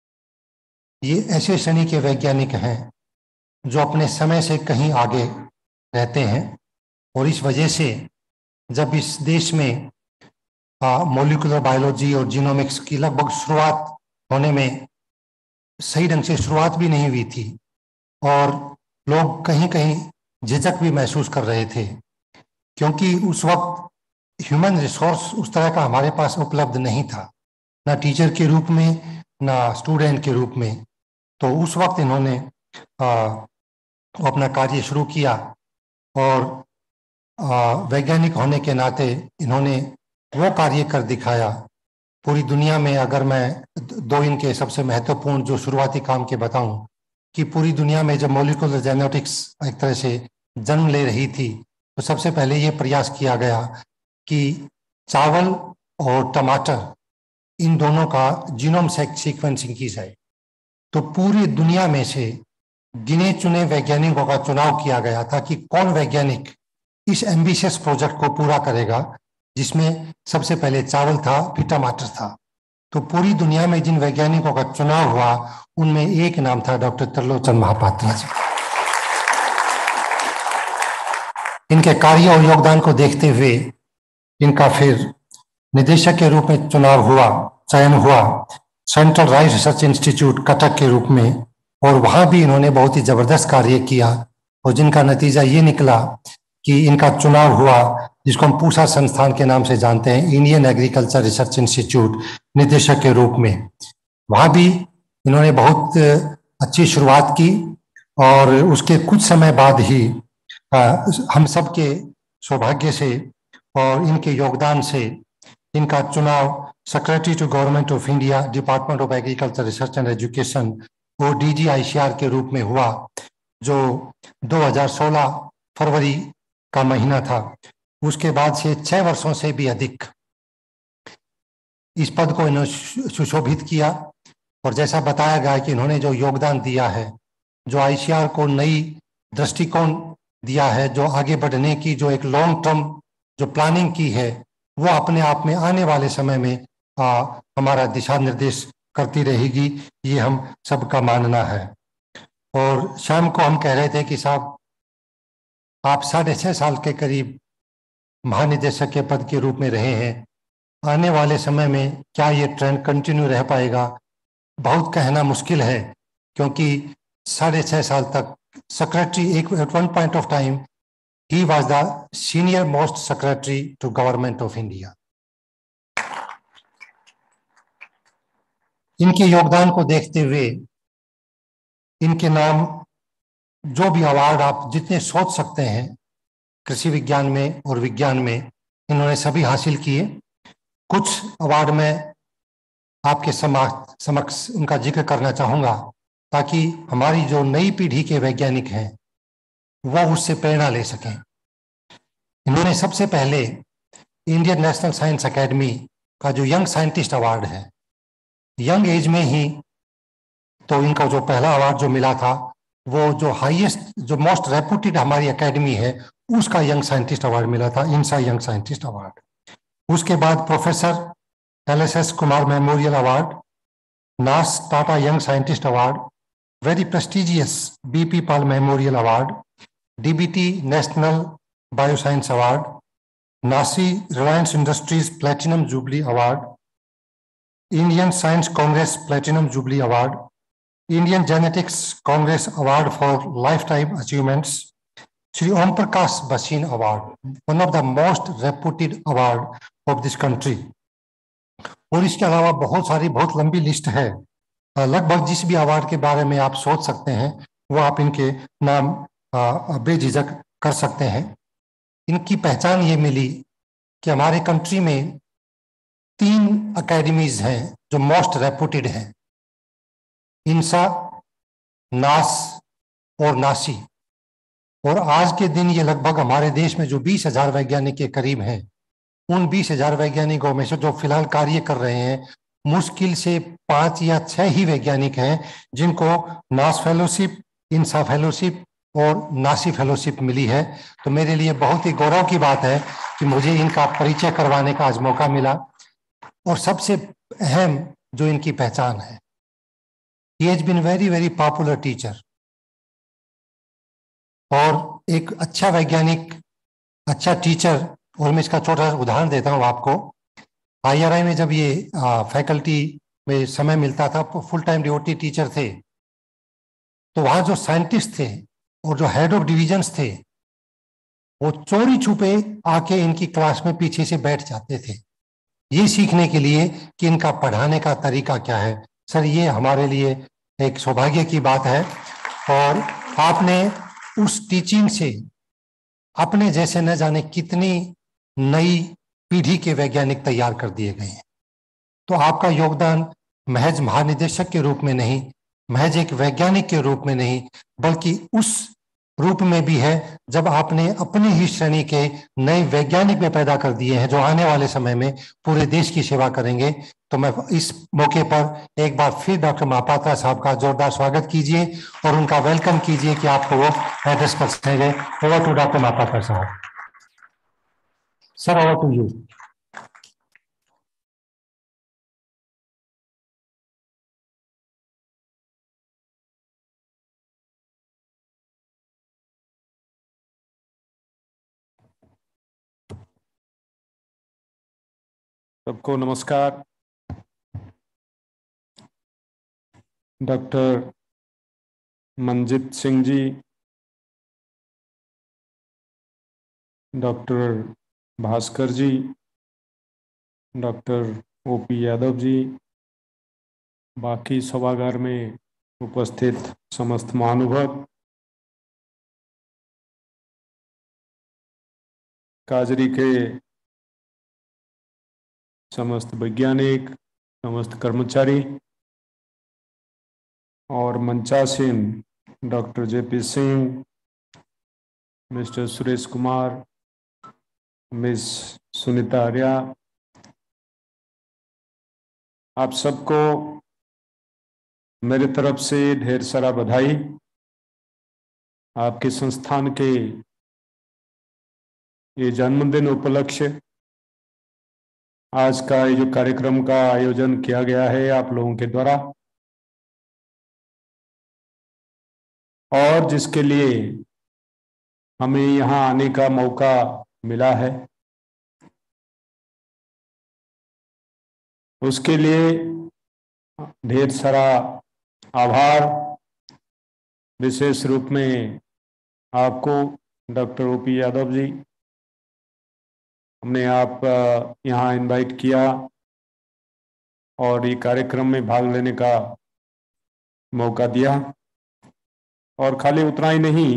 ये ऐसे श्रेणी के वैज्ञानिक हैं जो अपने समय से कहीं आगे रहते हैं और इस वजह से जब इस देश में मॉलिक्यूलर बायोलॉजी और जीनोमिक्स की लगभग शुरुआत होने में सही ढंग से शुरुआत भी नहीं हुई थी और लोग कहीं कहीं झिझक भी महसूस कर रहे थे, क्योंकि उस वक्त ह्यूमन रिसोर्स उस तरह का हमारे पास उपलब्ध नहीं था, ना टीचर के रूप में ना स्टूडेंट के रूप में। तो उस वक्त इन्होंने आ, अपना कार्य शुरू किया और वैज्ञानिक होने के नाते इन्होंने वो कार्य कर दिखाया। पूरी दुनिया में अगर मैं दो इनके सबसे महत्वपूर्ण जो शुरुआती काम के बताऊं कि पूरी दुनिया में जब मॉलिक्यूलर जेनेटिक्स एक तरह से जन्म ले रही थी, तो सबसे पहले ये प्रयास किया गया कि चावल और टमाटर इन दोनों का जीनोम सीक्वेंसिंग की जाए। तो पूरी दुनिया में से गिने चुने वैज्ञानिकों का चुनाव किया गया था कि कौन वैज्ञानिक इस एम्बिशियस प्रोजेक्ट को पूरा करेगा, जिसमें सबसे पहले चावल था, फिर टमाटर था। तो पूरी दुनिया में जिन वैज्ञानिकों का चुनाव हुआ उनमें एक नाम था डॉक्टर त्रिलोचन महापात्रा जी। इनके कार्य और योगदान को देखते हुए इनका फिर निदेशक के रूप में चुनाव हुआ, चयन हुआ central rice research institute Cuttack के रूप में, और वहां भी इन्होंने बहुत ही जबरदस्त कार्य किया और जिनका नतीजा ये निकला कि इनका चुनाव हुआ, जिसको हम पूसा संस्थान के नाम से जानते हैं, इंडियन एग्रीकल्चर रिसर्च इंस्टीट्यूट, निदेशक के रूप में। वहाँ भी इन्होंने बहुत अच्छी शुरुआत की और उसके कुछ समय बाद ही आ, हम सब के सौभाग्य से और इनके योगदान से इनका चुनाव secretary to government of India, department of agriculture research and education और डीजीआईसीआर के रूप में हुआ, जो दो हज़ार सोलह फरवरी का महीना था। उसके बाद से छह वर्षों से भी अधिक इस पद को इन्होंने सुशोभित किया। और जैसा बताया गया कि इन्होंने जो योगदान दिया है, जो आईसीआर को नई दृष्टिकोण दिया है, जो आगे बढ़ने की जो एक लॉन्ग टर्म जो प्लानिंग की है, वो अपने आप में आने वाले समय में आ, हमारा दिशा निर्देश करती रहेगी, ये हम सबका मानना है। और शाम को हम कह रहे थे कि साहब आप साढ़े छः साल के करीब महानिदेशक के पद के रूप में रहे हैं, आने वाले समय में क्या ये ट्रेंड कंटिन्यू रह पाएगा, बहुत कहना मुश्किल है, क्योंकि साढ़े छः साल तक सेक्रेटरी एक at one point of time he was the senior most secretary to government of India. इनके योगदान को देखते हुए इनके नाम जो भी अवार्ड आप जितने सोच सकते हैं कृषि विज्ञान में और विज्ञान में, इन्होंने सभी हासिल किए। कुछ अवार्ड में आपके समक्ष उनका जिक्र करना चाहूँगा, ताकि हमारी जो नई पीढ़ी के वैज्ञानिक हैं वो उससे प्रेरणा ले सकें। इन्होंने सबसे पहले इंडियन नेशनल साइंस एकेडमी का जो यंग साइंटिस्ट अवार्ड है, यंग एज में ही तो इनका जो पहला अवार्ड जो मिला था, वो जो हाईएस्ट जो मोस्ट रेपुटेड हमारी एकेडमी है उसका यंग साइंटिस्ट अवार्ड मिला था, इनसा यंग साइंटिस्ट अवार्ड। उसके बाद professor L S S Kumar memorial award, NAAS Tata young scientist award, very prestigious BP Pal memorial award, DBT national bioscience award, NASI Reliance industries platinum jubilee award, Indian science congress platinum jubilee award, Indian genetics congress award for lifetime achievements, Shri Om Prakash Basin award, one of the most reputed award of this country. और इसके अलावा बहुत सारी बहुत लंबी list है, लगभग जिस भी अवार्ड के बारे में आप सोच सकते हैं वो आप इनके नाम बेझिझक कर सकते हैं। इनकी पहचान ये मिली कि हमारे कंट्री में तीन एकेडमीज हैं जो मोस्ट रेपुटेड हैं, इनसा, नास और नासी। और आज के दिन ये लगभग हमारे देश में जो बीस हजार वैज्ञानिक के करीब हैं, उन बीस हजार वैज्ञानिकों में से जो फिलहाल कार्य कर रहे हैं, मुश्किल से पांच या छह ही वैज्ञानिक हैं जिनको नास फेलोशिप, इंसा फेलोशिप और नासी फेलोशिप मिली है। तो मेरे लिए बहुत ही गौरव की बात है कि मुझे इनका परिचय करवाने का आज मौका मिला। और सबसे अहम जो इनकी पहचान है, he has been very very popular teacher, और एक अच्छा वैज्ञानिक, अच्छा टीचर। और मैं इसका छोटा सा उदाहरण देता हूँ आपको। आईआरआई में जब ये फैकल्टी में समय मिलता था, फुल टाइम ड्यूटी टीचर थे, तो वहाँ जो साइंटिस्ट थे और जो हेड ऑफ डिविजन्स थे, वो चोरी छुपे आके इनकी क्लास में पीछे से बैठ जाते थे, ये सीखने के लिए कि इनका पढ़ाने का तरीका क्या है। सर, ये हमारे लिए एक सौभाग्य की बात है। और आपने उस टीचिंग से अपने जैसे न जाने कितनी नई पीढ़ी के वैज्ञानिक तैयार कर दिए गए हैं। तो आपका योगदान महज महानिदेशक के रूप में नहीं, महज एक वैज्ञानिक के रूप में नहीं, बल्कि उस रूप में भी है जब आपने अपने ही श्रेणी के नए वैज्ञानिक में पैदा कर दिए हैं जो आने वाले समय में पूरे देश की सेवा करेंगे। तो मैं इस मौके पर एक बार फिर डॉक्टर महापात्रा साहब का जोरदार स्वागत कीजिए और उनका वेलकम कीजिए कि आपको वो एड्रेस कर सकेंगे। ओवर टू डॉक्टर महापात्रा साहब। Sir, over to you. सबको नमस्कार। Doctor Manjeet Singh ji, doctor Bhaskar ji, doctor O P Yadav ji, बाकी सभागार में उपस्थित समस्त महानुभाव, काजरी के समस्त वैज्ञानिक, समस्त कर्मचारी और मंचासीन doctor JP Singh, mister Suresh Kumar, miss Sunita Arya, आप सबको मेरे तरफ से ढेर सारा बधाई। आपके संस्थान के ये जन्मदिन उपलक्ष्य आज का ये जो कार्यक्रम का आयोजन किया गया है आप लोगों के द्वारा, और जिसके लिए हमें यहाँ आने का मौका मिला है, उसके लिए ढेर सारा आभार। विशेष रूप में आपको doctor O P Yadav ji, हमने आप यहाँ इनवाइट किया और ये कार्यक्रम में भाग लेने का मौका दिया। और खाली उतना ही नहीं,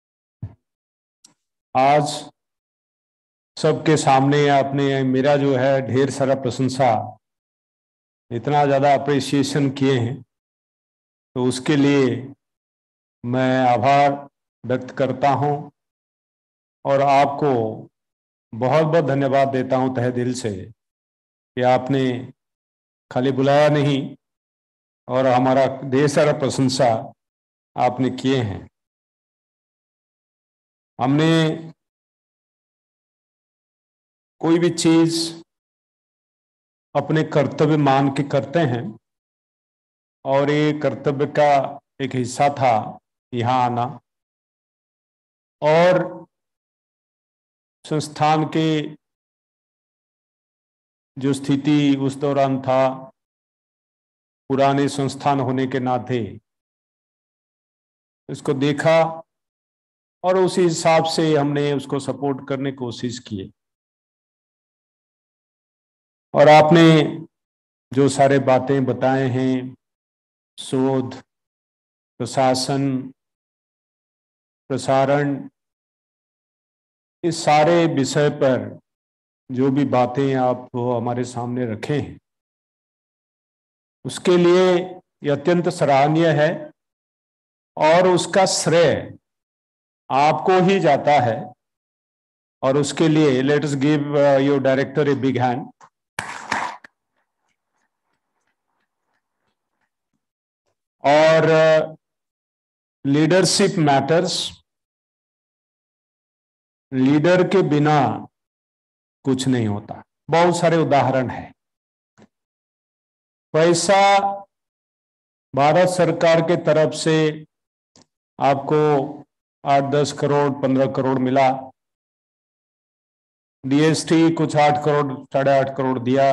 आज सबके सामने आपने मेरा जो है ढेर सारा प्रशंसा, इतना ज़्यादा अप्रिसिएशन किए हैं, तो उसके लिए मैं आभार व्यक्त करता हूं और आपको बहुत बहुत धन्यवाद देता हूं तहे दिल से कि आपने खाली बुलाया नहीं और हमारा ढेर सारा प्रशंसा आपने किए हैं। हमने कोई भी चीज अपने कर्तव्य मान के करते हैं और ये कर्तव्य का एक हिस्सा था यहाँ आना, और संस्थान के जो स्थिति उस दौरान था, पुराने संस्थान होने के नाते इसको देखा और उसी हिसाब से हमने उसको सपोर्ट करने की कोशिश की। और आपने जो सारे बातें बताए हैं, शोध, प्रशासन, प्रसारण, इस सारे विषय पर जो भी बातें आप हमारे सामने रखे हैं, उसके लिए ये अत्यंत सराहनीय है और उसका श्रेय आपको ही जाता है। और उसके लिए let us give your director a big hand. और लीडरशिप मैटर्स, लीडर के बिना कुछ नहीं होता। बहुत सारे उदाहरण हैं। पैसा भारत सरकार के तरफ से आपको आठ दस करोड़ पंद्रह करोड़ मिला, डीएसटी कुछ आठ करोड़ साढ़े आठ करोड़ दिया,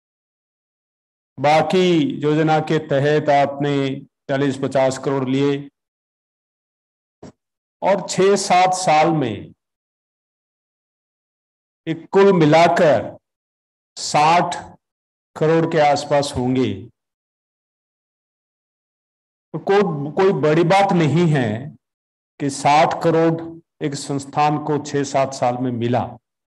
बाकी योजना के तहत आपने चालीस पचास करोड़ लिए, और छह सात साल में एक कुल मिलाकर साठ करोड़ के आसपास होंगे। तो कोई कोई बड़ी बात नहीं है कि साठ करोड़ एक संस्थान को छह सात साल में मिला,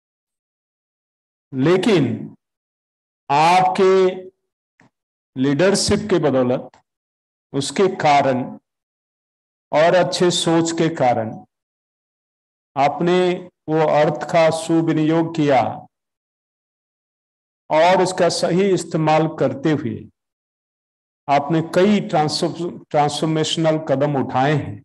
लेकिन आपके लीडरशिप के बदौलत, उसके कारण और अच्छे सोच के कारण आपने वो अर्थ का सुविनियोग किया और उसका सही इस्तेमाल करते हुए आपने कई ट्रांसफॉर्मेशनल कदम उठाए हैं,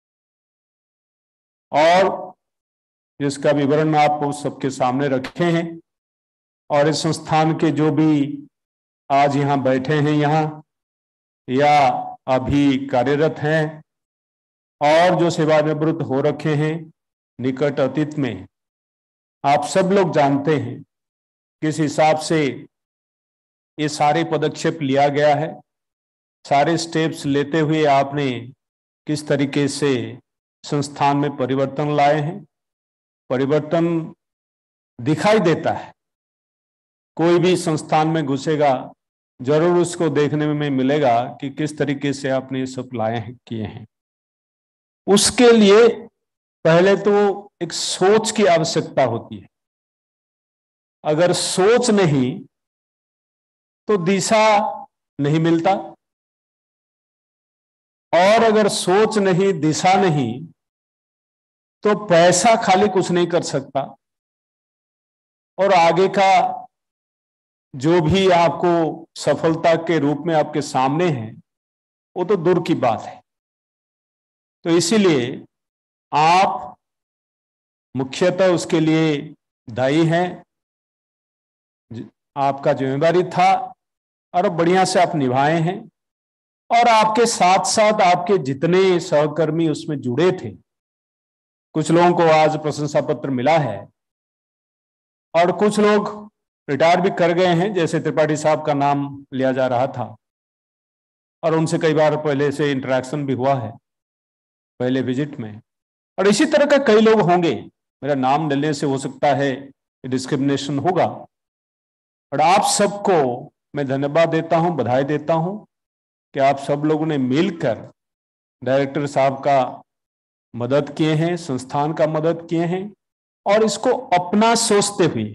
और जिसका विवरण आप सबके सामने रखे हैं। और इस संस्थान के जो भी आज यहाँ बैठे हैं यहाँ या अभी कार्यरत हैं और जो सेवानिवृत्त हो रखे हैं निकट अतीत में, आप सब लोग जानते हैं किस हिसाब से ये सारे पदक्षेप लिया गया है। सारे स्टेप्स लेते हुए आपने किस तरीके से संस्थान में परिवर्तन लाए हैं। परिवर्तन दिखाई देता है, कोई भी संस्थान में घुसेगा जरूर उसको देखने में मिलेगा कि किस तरीके से आपने ये सब लाए हैं किए हैं। उसके लिए पहले तो एक सोच की आवश्यकता होती है। अगर सोच नहीं तो दिशा नहीं मिलता। और अगर सोच नहीं, दिशा नहीं, तो पैसा खाली कुछ नहीं कर सकता, और आगे का जो भी आपको सफलता के रूप में आपके सामने है वो तो दूर की बात है। तो इसीलिए आप मुख्यतः उसके लिए दायी हैं, आपका जिम्मेदारी था और बढ़िया से आप निभाए हैं। और आपके साथ साथ आपके जितने सहकर्मी उसमें जुड़े थे, कुछ लोगों को आज प्रशंसा पत्र मिला है और कुछ लोग रिटायर भी कर गए हैं, जैसे त्रिपाठी साहब का नाम लिया जा रहा था और उनसे कई बार पहले से इंटरेक्शन भी हुआ है पहले विजिट में। और इसी तरह का कई लोग होंगे, मेरा नाम लेने से हो सकता है डिस्क्रिमिनेशन होगा, और आप सबको मैं धन्यवाद देता हूं, बधाई देता हूं कि आप सब लोगों ने मिलकर डायरेक्टर साहब का मदद किए हैं, संस्थान का मदद किए हैं, और इसको अपना सोचते हुए।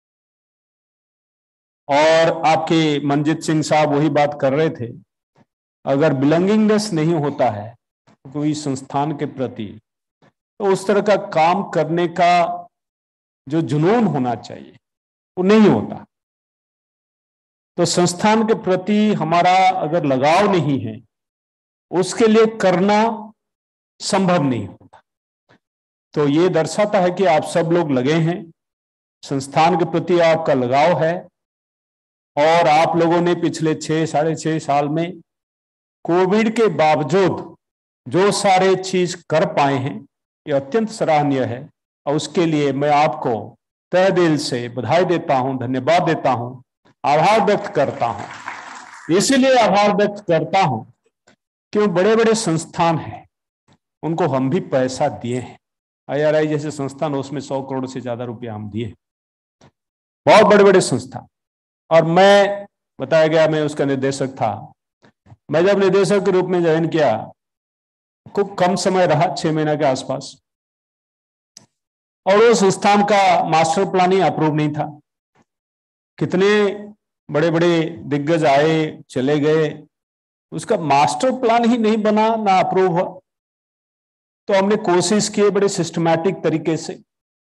और आपके मनजीत सिंह साहब वही बात कर रहे थे, अगर बिलोंगिंगनेस नहीं होता है कोई संस्थान के प्रति, तो उस तरह का काम करने का जो जुनून होना चाहिए वो नहीं होता। तो संस्थान के प्रति हमारा अगर लगाव नहीं है, उसके लिए करना संभव नहीं होता। तो ये दर्शाता है कि आप सब लोग लगे हैं, संस्थान के प्रति आपका लगाव है, और आप लोगों ने पिछले छह साढ़े छह साल में कोविड के बावजूद जो सारे चीज कर पाए हैं, ये अत्यंत सराहनीय है। और उसके लिए मैं आपको तहे दिल से बधाई देता हूं, धन्यवाद देता हूं, आभार व्यक्त करता हूं। इसीलिए आभार व्यक्त करता हूं कि बड़े बड़े संस्थान हैं, उनको हम भी पैसा दिए हैं। आई आर आई जैसे संस्थान, उसमें सौ करोड़ से ज्यादा रुपया हम दिए, बहुत बड़े बड़े संस्थान। और मैं, बताया गया मैं उसका निर्देशक था। मैं जब निर्देशक के रूप में ज्वाइन किया, खूब कम समय रहा, छह महीने के आसपास, और वो संस्थान का मास्टर प्लान ही अप्रूव नहीं था। कितने बड़े बड़े दिग्गज आए चले गए, उसका मास्टर प्लान ही नहीं बना, ना अप्रूव हुआ। तो हमने कोशिश की बड़े सिस्टमैटिक तरीके से,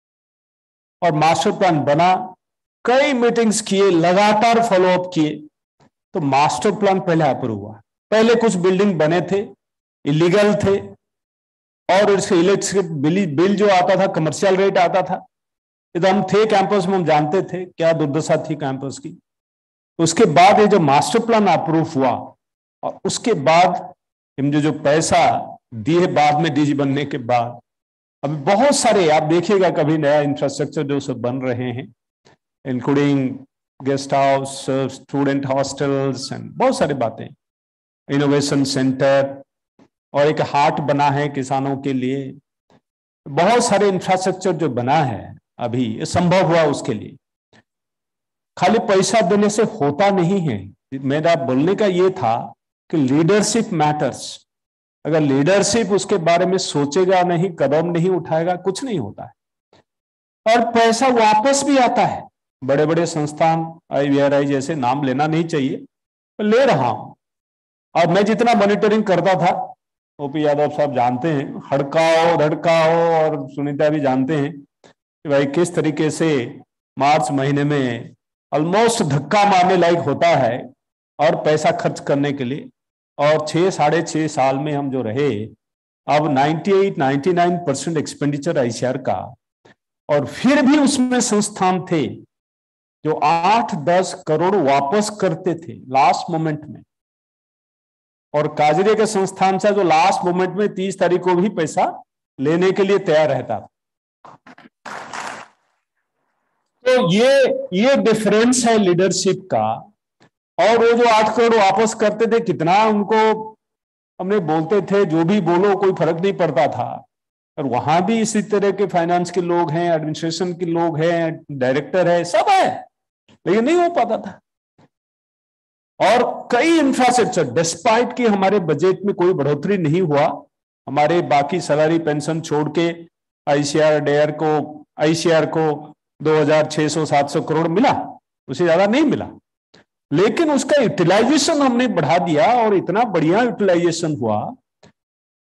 और मास्टर प्लान बना, कई मीटिंग्स किए, लगातार फॉलोअप किए, तो मास्टर प्लान पहले अप्रूव हुआ। पहले कुछ बिल्डिंग बने थे, इलीगल थे, और इसके इलेक्ट्रिक बिल बिल जो आता था कमर्शियल रेट आता था। ये तो हम थे कैंपस में, हम जानते थे क्या दुर्दशा थी कैंपस की। उसके बाद ये जो मास्टर प्लान अप्रूव हुआ, और उसके बाद हम जो जो पैसा दिए बाद में डीजी बनने के बाद, अभी बहुत सारे आप देखिएगा कभी नया इंफ्रास्ट्रक्चर जो सब बन रहे हैं, including guest house, student hostels and बहुत सारी बातें, इनोवेशन सेंटर, और एक हाट बना है किसानों के लिए। बहुत सारे इंफ्रास्ट्रक्चर जो बना है अभी, ये संभव हुआ उसके लिए। खाली पैसा देने से होता नहीं है। मेरा बोलने का ये था कि लीडरशिप मैटर्स। अगर लीडरशिप उसके बारे में सोचेगा नहीं, कदम नहीं उठाएगा, कुछ नहीं होता है। और पैसा वापस भी आता है। बड़े बड़े संस्थान, आई वी आर आई जैसे, नाम लेना नहीं चाहिए, तो ले रहा हूं। और मैं जितना मॉनिटरिंग करता था, ओपी यादव साहब जानते हैं, हड़काओ धड़काओ, और सुनीता भी जानते हैं कि भाई किस तरीके से मार्च महीने में ऑलमोस्ट धक्का मारने लायक होता है और पैसा खर्च करने के लिए। और छह साढ़े छह साल में हम जो रहे, अब अट्ठानवे निन्यानवे परसेंट एक्सपेंडिचर आईसीआर का, और फिर भी उसमें संस्थान थे जो आठ दस करोड़ वापस करते थे लास्ट मोमेंट में। और काजरी के संस्थान से जो लास्ट मोमेंट में तीस तारीख को भी पैसा लेने के लिए तैयार रहता था। तो ये ये डिफरेंस है लीडरशिप का। और वो जो आठ करोड़ वापस करते थे, कितना उनको हमने बोलते थे, जो भी बोलो कोई फर्क नहीं पड़ता था। और वहां भी इसी तरह के फाइनेंस के लोग हैं, एडमिनिस्ट्रेशन के लोग हैं, डायरेक्टर है, सब है, लेकिन नहीं हो पाता था। और कई इंफ्रास्ट्रक्चर, डिस्पाइट कि हमारे बजट में कोई बढ़ोतरी नहीं हुआ, हमारे बाकी सैलरी पेंशन छोड़ के आईसीआर डेयर को आईसीआर को दो हजार छह सौ सात सौ करोड़ मिला, उससे ज्यादा नहीं मिला। लेकिन उसका यूटिलाइजेशन हमने बढ़ा दिया, और इतना बढ़िया यूटिलाइजेशन हुआ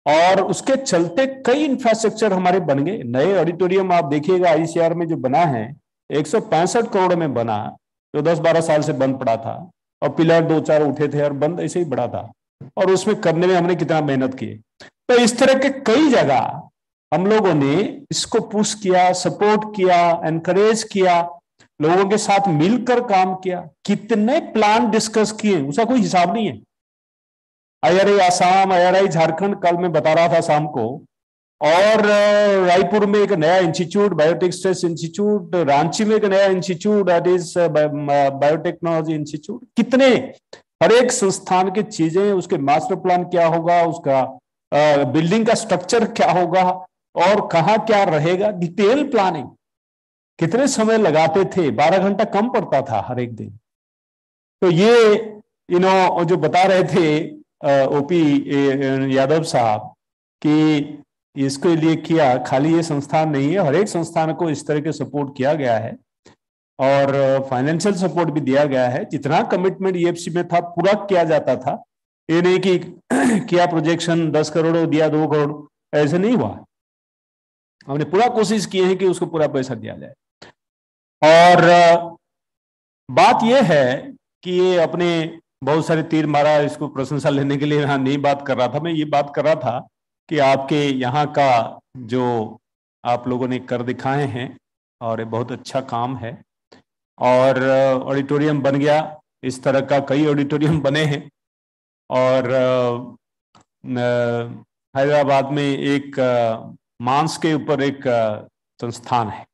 और उसके चलते कई इंफ्रास्ट्रक्चर हमारे बन गए। नए ऑडिटोरियम आप देखिएगा आईसीआर में जो बना है एक सौ पैंसठ करोड़ में बना, जो दस बारह साल से बंद पड़ा था, और पिलर दो चार उठे थे और बंद ऐसे ही बड़ा था, और उसमें करने में हमने कितना मेहनत की। तो इस तरह के कई जगह हम लोगों ने इसको पुश किया, सपोर्ट किया, एनकरेज किया, लोगों के साथ मिलकर काम किया, कितने प्लान डिस्कस किए उसका कोई हिसाब नहीं है। आईआरआई आसाम, आईआरआई झारखंड, कल मैं बता रहा था शाम को, और रायपुर में एक नया institute, biotech stress institute, Ranchi में एक नया institute, that is biotechnology institute. कितने, हर एक संस्थान की चीजें, उसके मास्टर प्लान क्या होगा, उसका बिल्डिंग का स्ट्रक्चर क्या होगा और कहाँ क्या रहेगा, डिटेल प्लानिंग। कितने समय लगाते थे, बारह घंटा कम पड़ता था हर एक दिन। तो ये यू नो जो बता रहे थे ओपी यादव साहब कि इसके लिए किया, खाली ये संस्थान नहीं है, हर एक संस्थान को इस तरह के सपोर्ट किया गया है और फाइनेंशियल सपोर्ट भी दिया गया है। जितना कमिटमेंट ईएफसी में था पूरा किया जाता था। ये नहीं कि किया प्रोजेक्शन दस करोड़ दिया दो करोड़, ऐसे नहीं हुआ। हमने पूरा कोशिश की है कि उसको पूरा पैसा दिया जाए। और बात यह है कि ये अपने बहुत सारे तीर मारा, इसको प्रशंसा लेने के लिए यहाँ नहीं बात कर रहा था। मैं ये बात कर रहा था कि आपके यहाँ का जो आप लोगों ने कर दिखाए हैं और ये बहुत अच्छा काम है। और ऑडिटोरियम बन गया, इस तरह का कई ऑडिटोरियम बने हैं। और हैदराबाद में एक मांस के ऊपर एक संस्थान है,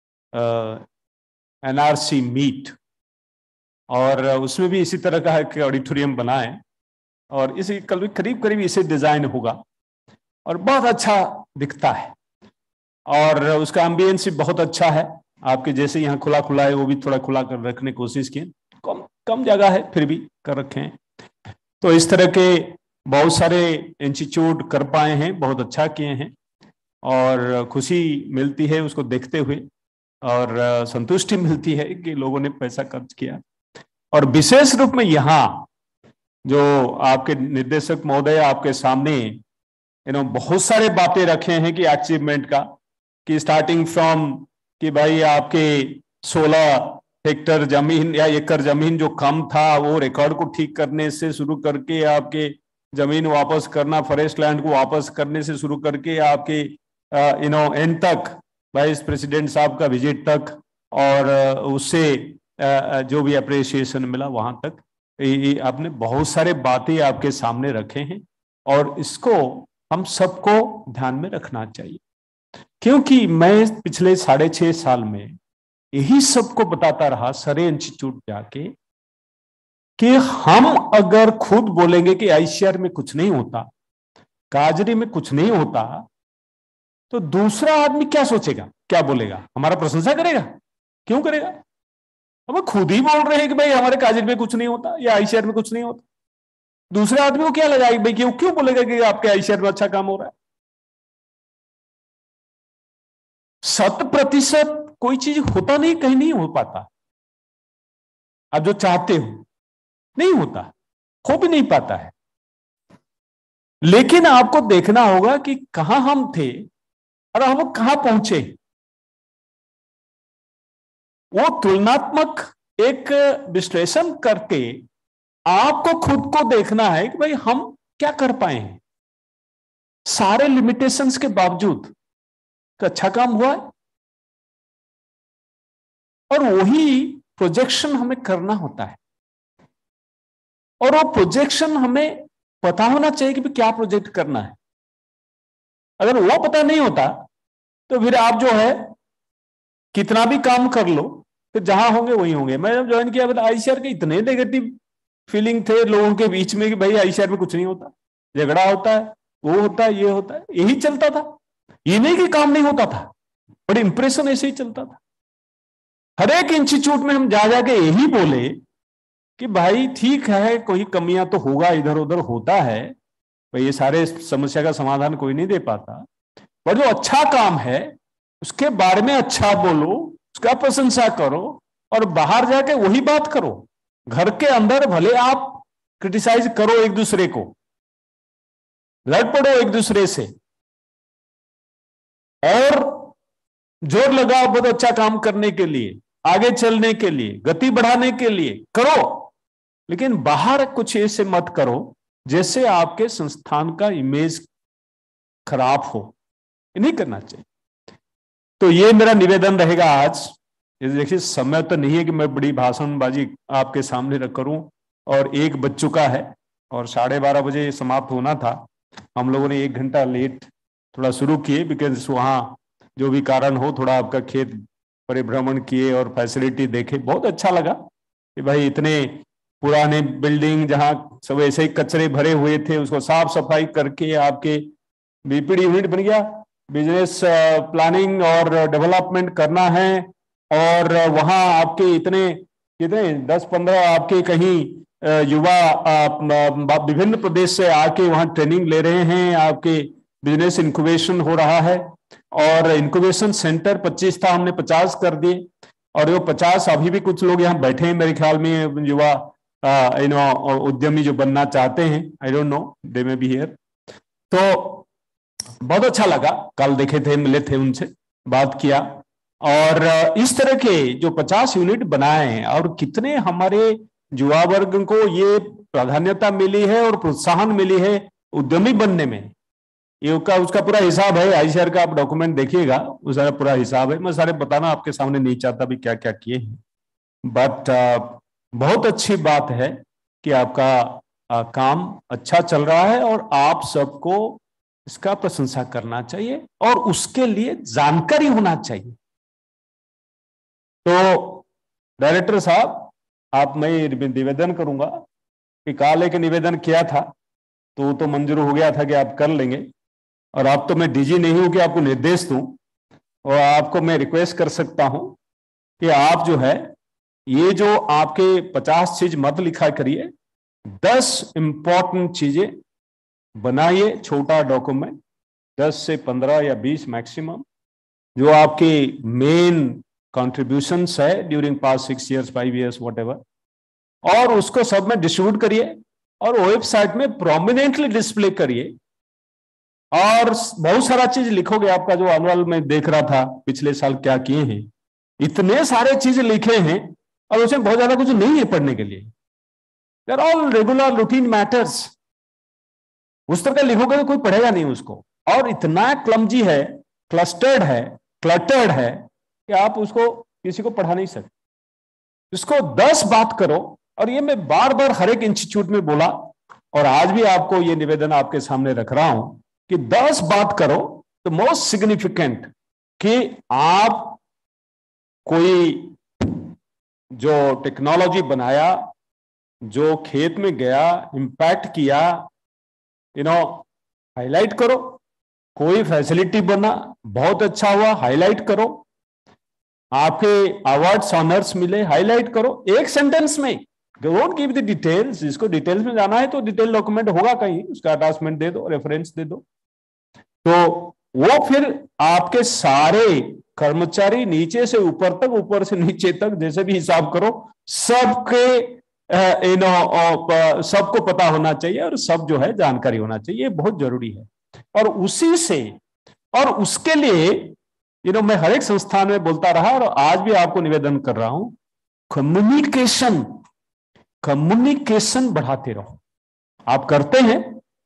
एनआरसी मीट, और उसमें भी इसी तरह का एक ऑडिटोरियम बना है और इसी करीब करीब इसे डिजाइन होगा और बहुत अच्छा दिखता है। और उसका एम्बियंस भी बहुत अच्छा है। आपके जैसे यहाँ खुला खुला है, वो भी थोड़ा खुला कर रखने की कोशिश की, कम कम जगह है फिर भी कर रखे हैं। तो इस तरह के बहुत सारे इंस्टीट्यूट कर पाए हैं, बहुत अच्छा किए हैं और खुशी मिलती है उसको देखते हुए और संतुष्टि मिलती है कि लोगों ने पैसा खर्च किया। और विशेष रूप में यहाँ जो आपके निर्देशक महोदय आपके सामने यू नो बहुत सारे बातें रखे हैं कि अचीवमेंट का, कि स्टार्टिंग फ्रॉम कि भाई आपके सोलह हेक्टर जमीन या एकड़ जमीन जो कम था वो रिकॉर्ड को ठीक करने से शुरू करके आपके जमीन वापस करना, फॉरेस्ट लैंड को वापस करने से शुरू करके आपके यू नो एंड तक, वाइस प्रेसिडेंट साहब का विजिट तक, और उससे जो भी अप्रिसिएशन मिला वहां तक, ये आपने बहुत सारे बातें आपके सामने रखे हैं और इसको हम सबको ध्यान में रखना चाहिए। क्योंकि मैं पिछले साढ़े छह साल में यही सबको बताता रहा सारे इंस्टीट्यूट जाके कि हम अगर खुद बोलेंगे कि आईसीआर में कुछ नहीं होता, काजरी में कुछ नहीं होता, तो दूसरा आदमी क्या सोचेगा, क्या बोलेगा, हमारा प्रशंसा करेगा? क्यों करेगा? हम खुद ही बोल रहे हैं कि भाई हमारे काजरी में कुछ नहीं होता या आईसीआर में कुछ नहीं होता। दूसरे आदमी को क्या लगा भाई, क्यों क्यों बोलेगा कि आपके आईसीआर में अच्छा काम हो रहा है? शत प्रतिशत कोई चीज होता नहीं, कहीं नहीं हो पाता। आप जो चाहते हो नहीं होता, हो भी नहीं पाता है। लेकिन आपको देखना होगा कि कहां हम थे और हम कहां पहुंचे। वो तुलनात्मक एक विश्लेषण करके आपको खुद को देखना है कि भाई हम क्या कर पाए हैं सारे लिमिटेशंस के बावजूद। अच्छा काम हुआ है और वही प्रोजेक्शन हमें करना होता है। और वो प्रोजेक्शन हमें पता होना चाहिए कि क्या प्रोजेक्ट करना है। अगर वो पता नहीं होता तो फिर आप जो है कितना भी काम कर लो, फिर जहां होंगे वही होंगे। मैं जब ज्वाइन किया आईसीआर के इतने नेगेटिव फीलिंग थे लोगों के बीच में कि भाई आईसीआर में कुछ नहीं होता, झगड़ा होता है, वो होता है, ये होता है, यही चलता था। ये नहीं कि काम नहीं होता था, बड़ी इंप्रेशन ऐसे ही चलता था। हर एक इंस्टीट्यूट में हम जा जाके यही बोले कि भाई ठीक है, कोई कमियां तो होगा, इधर उधर होता है, भाई ये सारे समस्या का समाधान कोई नहीं दे पाता, पर जो अच्छा काम है उसके बारे में अच्छा बोलो, उसका प्रशंसा करो और बाहर जाके वही बात करो। घर के अंदर भले आप क्रिटिसाइज करो एक दूसरे को, लड़ पड़ो एक दूसरे से और जोर लगाओ बहुत अच्छा काम करने के लिए, आगे चलने के लिए, गति बढ़ाने के लिए करो, लेकिन बाहर कुछ ऐसे मत करो जैसे आपके संस्थान का इमेज खराब हो। नहीं करना चाहिए। तो ये मेरा निवेदन रहेगा आज। देखिए समय तो नहीं है कि मैं बड़ी भाषणबाजी आपके सामने करूं, और एक बज चुका है और साढ़े बारह बजे समाप्त होना था। हम लोगों ने एक घंटा लेट थोड़ा शुरू किए, बिकॉज वहाँ जो भी कारण हो थोड़ा आपका खेत परिभ्रमण किए और फैसिलिटी देखे। बहुत अच्छा लगा कि भाई इतने पुराने बिल्डिंग जहाँ सब ऐसे ही कचरे भरे हुए थे उसको साफ सफाई करके आपके बीपीडी यूनिट बन गया। बिजनेस प्लानिंग और डेवलपमेंट करना है, और वहाँ आपके इतने कितने दस पंद्रह आपके कहीं युवा विभिन्न प्रदेश से आके वहाँ ट्रेनिंग ले रहे हैं। आपके बिजनेस इंक्यूबेशन हो रहा है, और इंक्यूबेशन सेंटर पच्चीस था, हमने पचास कर दिए, और वो पचास अभी भी कुछ लोग यहाँ बैठे हैं मेरे ख्याल में, युवा यू नो उद्यमी जो बनना चाहते हैं। I don't know, they may be here. तो बहुत अच्छा लगा, कल देखे थे, मिले थे, उनसे बात किया, और इस तरह के जो पचास यूनिट बनाए हैं और कितने हमारे युवा वर्ग को ये प्राधान्यता मिली है और प्रोत्साहन मिली है उद्यमी बनने में। ये उसका उसका पूरा हिसाब है, आईसीआर का आप डॉक्यूमेंट देखिएगा, उसका पूरा हिसाब है। मैं सारे बताना आपके सामने नहीं चाहता भी क्या क्या किए हैं, बट uh, बहुत अच्छी बात है कि आपका uh, काम अच्छा चल रहा है और आप सबको इसका प्रशंसा करना चाहिए और उसके लिए जानकारी होना चाहिए। तो डायरेक्टर साहब, आप मैं निवेदन करूंगा कि काले के निवेदन किया था तो तो मंजूर हो गया था कि आप कर लेंगे, और आप तो मैं डीजी नहीं हूं कि आपको निर्देश दूं, और आपको मैं रिक्वेस्ट कर सकता हूं कि आप जो है ये जो आपके पचास चीज मत लिखा करिए, दस इंपॉर्टेंट चीजें बनाइए, छोटा डॉक्यूमेंट दस से पंद्रह या बीस मैक्सिमम, जो आपके मेन कंट्रीब्यूशंस है during past six years five years whatever, और उसको सब में डिस्ट्रीब्यूट करिए और वेबसाइट में प्रोमिनेंटली डिस्प्ले करिए। और बहुत सारा चीज लिखोगे, आपका जो एनुअल में देख रहा था पिछले साल क्या किए हैं, इतने सारे चीज लिखे हैं और उसमें बहुत ज्यादा कुछ नहीं है पढ़ने के लिए। They are all regular routine matters. उस तरह का लिखोगे तो कोई पढ़ेगा नहीं उसको, और इतना क्लमजी है, क्लस्टर्ड है, क्लटर्ड है कि आप उसको किसी को पढ़ा नहीं सकते। इसको दस बात करो, और ये मैं बार बार हर एक इंस्टीट्यूट में बोला और आज भी आपको ये निवेदन आपके सामने रख रहा हूं कि दस बात करो। तो मोस्ट सिग्निफिकेंट कि आप कोई जो टेक्नोलॉजी बनाया, जो खेत में गया, इंपैक्ट किया, यू नो हाईलाइट करो। कोई फैसिलिटी बना, बहुत अच्छा हुआ, हाईलाइट करो। आपके अवार्ड्स ऑनर्स मिले, हाईलाइट करो एक सेंटेंस में। Don't give the details. जिसको डिटेल्स में जाना है तो डिटेल डॉक्यूमेंट होगा कहीं, उसका अटैचमेंट दे दो, रेफरेंस दे दो। तो वो फिर आपके सारे कर्मचारी नीचे से ऊपर तक, ऊपर से नीचे तक, जैसे भी हिसाब करो, सबके यू नो सबको पता होना चाहिए और सब जो है जानकारी होना चाहिए। ये बहुत जरूरी है। और उसी से, और उसके लिए यू नो मैं हर एक संस्थान में बोलता रहा और आज भी आपको निवेदन कर रहा हूं, कम्युनिकेशन कम्युनिकेशन बढ़ाते रहो। आप करते हैं,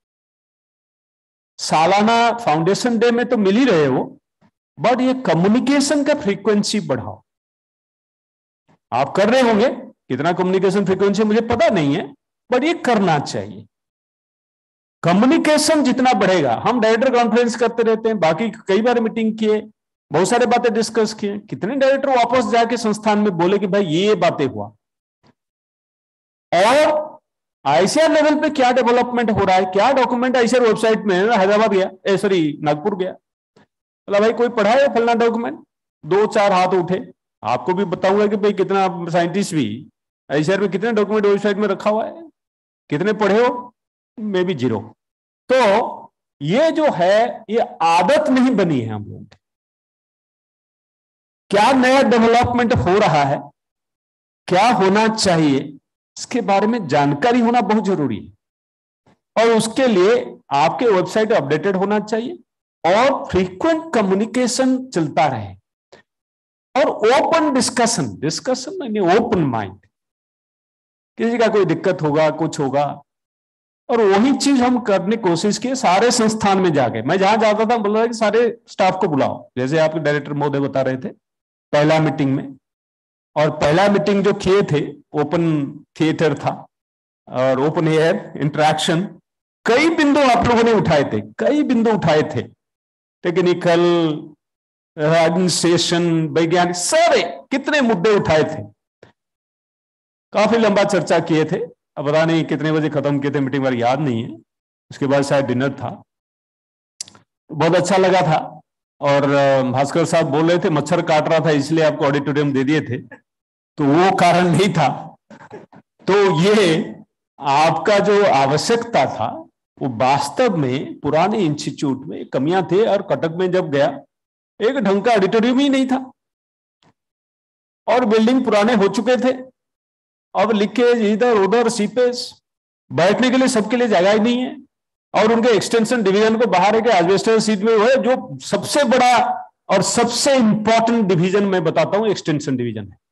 सालाना फाउंडेशन डे में तो मिल ही रहे हो, बट ये कम्युनिकेशन का फ्रीक्वेंसी बढ़ाओ। आप कर रहे होंगे, कितना कम्युनिकेशन फ्रीक्वेंसी मुझे पता नहीं है, बट ये करना चाहिए। कम्युनिकेशन जितना बढ़ेगा, हम डायरेक्टर कॉन्फ्रेंस करते रहते हैं, बाकी कई बार मीटिंग किए, बहुत सारे बातें डिस्कस किए, कितने डायरेक्टर वापस जाके संस्थान में बोले कि भाई ये बातें हुआ। और आईसीआर लेवल पे क्या डेवलपमेंट हो रहा है, क्या डॉक्यूमेंट आईसीआर वेबसाइट में, हैदराबाद गया, सॉरी नागपुर गया, बोला भाई कोई पढ़ा है फलना डॉक्यूमेंट, दो चार हाथ उठे। आपको भी बताऊंगा कि भाई कितना साइंटिस्ट भी आईसीआर में कितने डॉक्यूमेंट वेबसाइट में रखा हुआ है, कितने पढ़े हो, मे बी जीरो। तो ये जो है ये आदत नहीं बनी है हम लोगों की। क्या नया डेवलपमेंट हो रहा है, क्या होना चाहिए, इसके बारे में जानकारी होना बहुत जरूरी है। और उसके लिए आपके वेबसाइट अपडेटेड होना चाहिए और फ्रीक्वेंट कम्युनिकेशन चलता रहे और ओपन डिस्कशन डिस्कशन यानी ओपन माइंड। किसी का कोई दिक्कत होगा, कुछ होगा, और वही चीज हम करने की कोशिश की सारे संस्थान में जाके। मैं जहां जाता था बोल रहा कि सारे स्टाफ को बुलाओ, जैसे आपके डायरेक्टर महोदय बता रहे थे पहला मीटिंग में। और पहला मीटिंग जो किए थे ओपन थिएटर था और ओपन एयर इंटरेक्शन, कई बिंदु आप लोगों ने उठाए थे, कई बिंदु उठाए थे, टेक्निकल, एडमिनिस्ट्रेशन, वैज्ञानिक, सारे कितने मुद्दे उठाए थे। काफी लंबा चर्चा किए थे। अब पता नहीं कितने बजे खत्म किए थे मीटिंग, वाली याद नहीं है। उसके बाद शायद डिनर था। बहुत अच्छा लगा था। और भास्कर साहब बोल रहे थे मच्छर काट रहा था इसलिए आपको ऑडिटोरियम दे दिए थे, तो वो कारण नहीं था। तो ये आपका जो आवश्यकता था वो वास्तव में पुराने इंस्टीट्यूट में कमियां थे। और कटक में जब गया एक ढंग का ऑडिटोरियम ही नहीं था और बिल्डिंग पुराने हो चुके थे। अब लीकेज इधर उधर, सीपेज, बैठने के लिए सबके लिए जगह ही नहीं है। और उनके एक्सटेंशन डिवीजन को बाहर है कि एस्बेस्टस सीट में है, जो सबसे बड़ा और सबसे इंपॉर्टेंट डिवीजन मैं बताता हूं एक्सटेंशन डिवीजन है,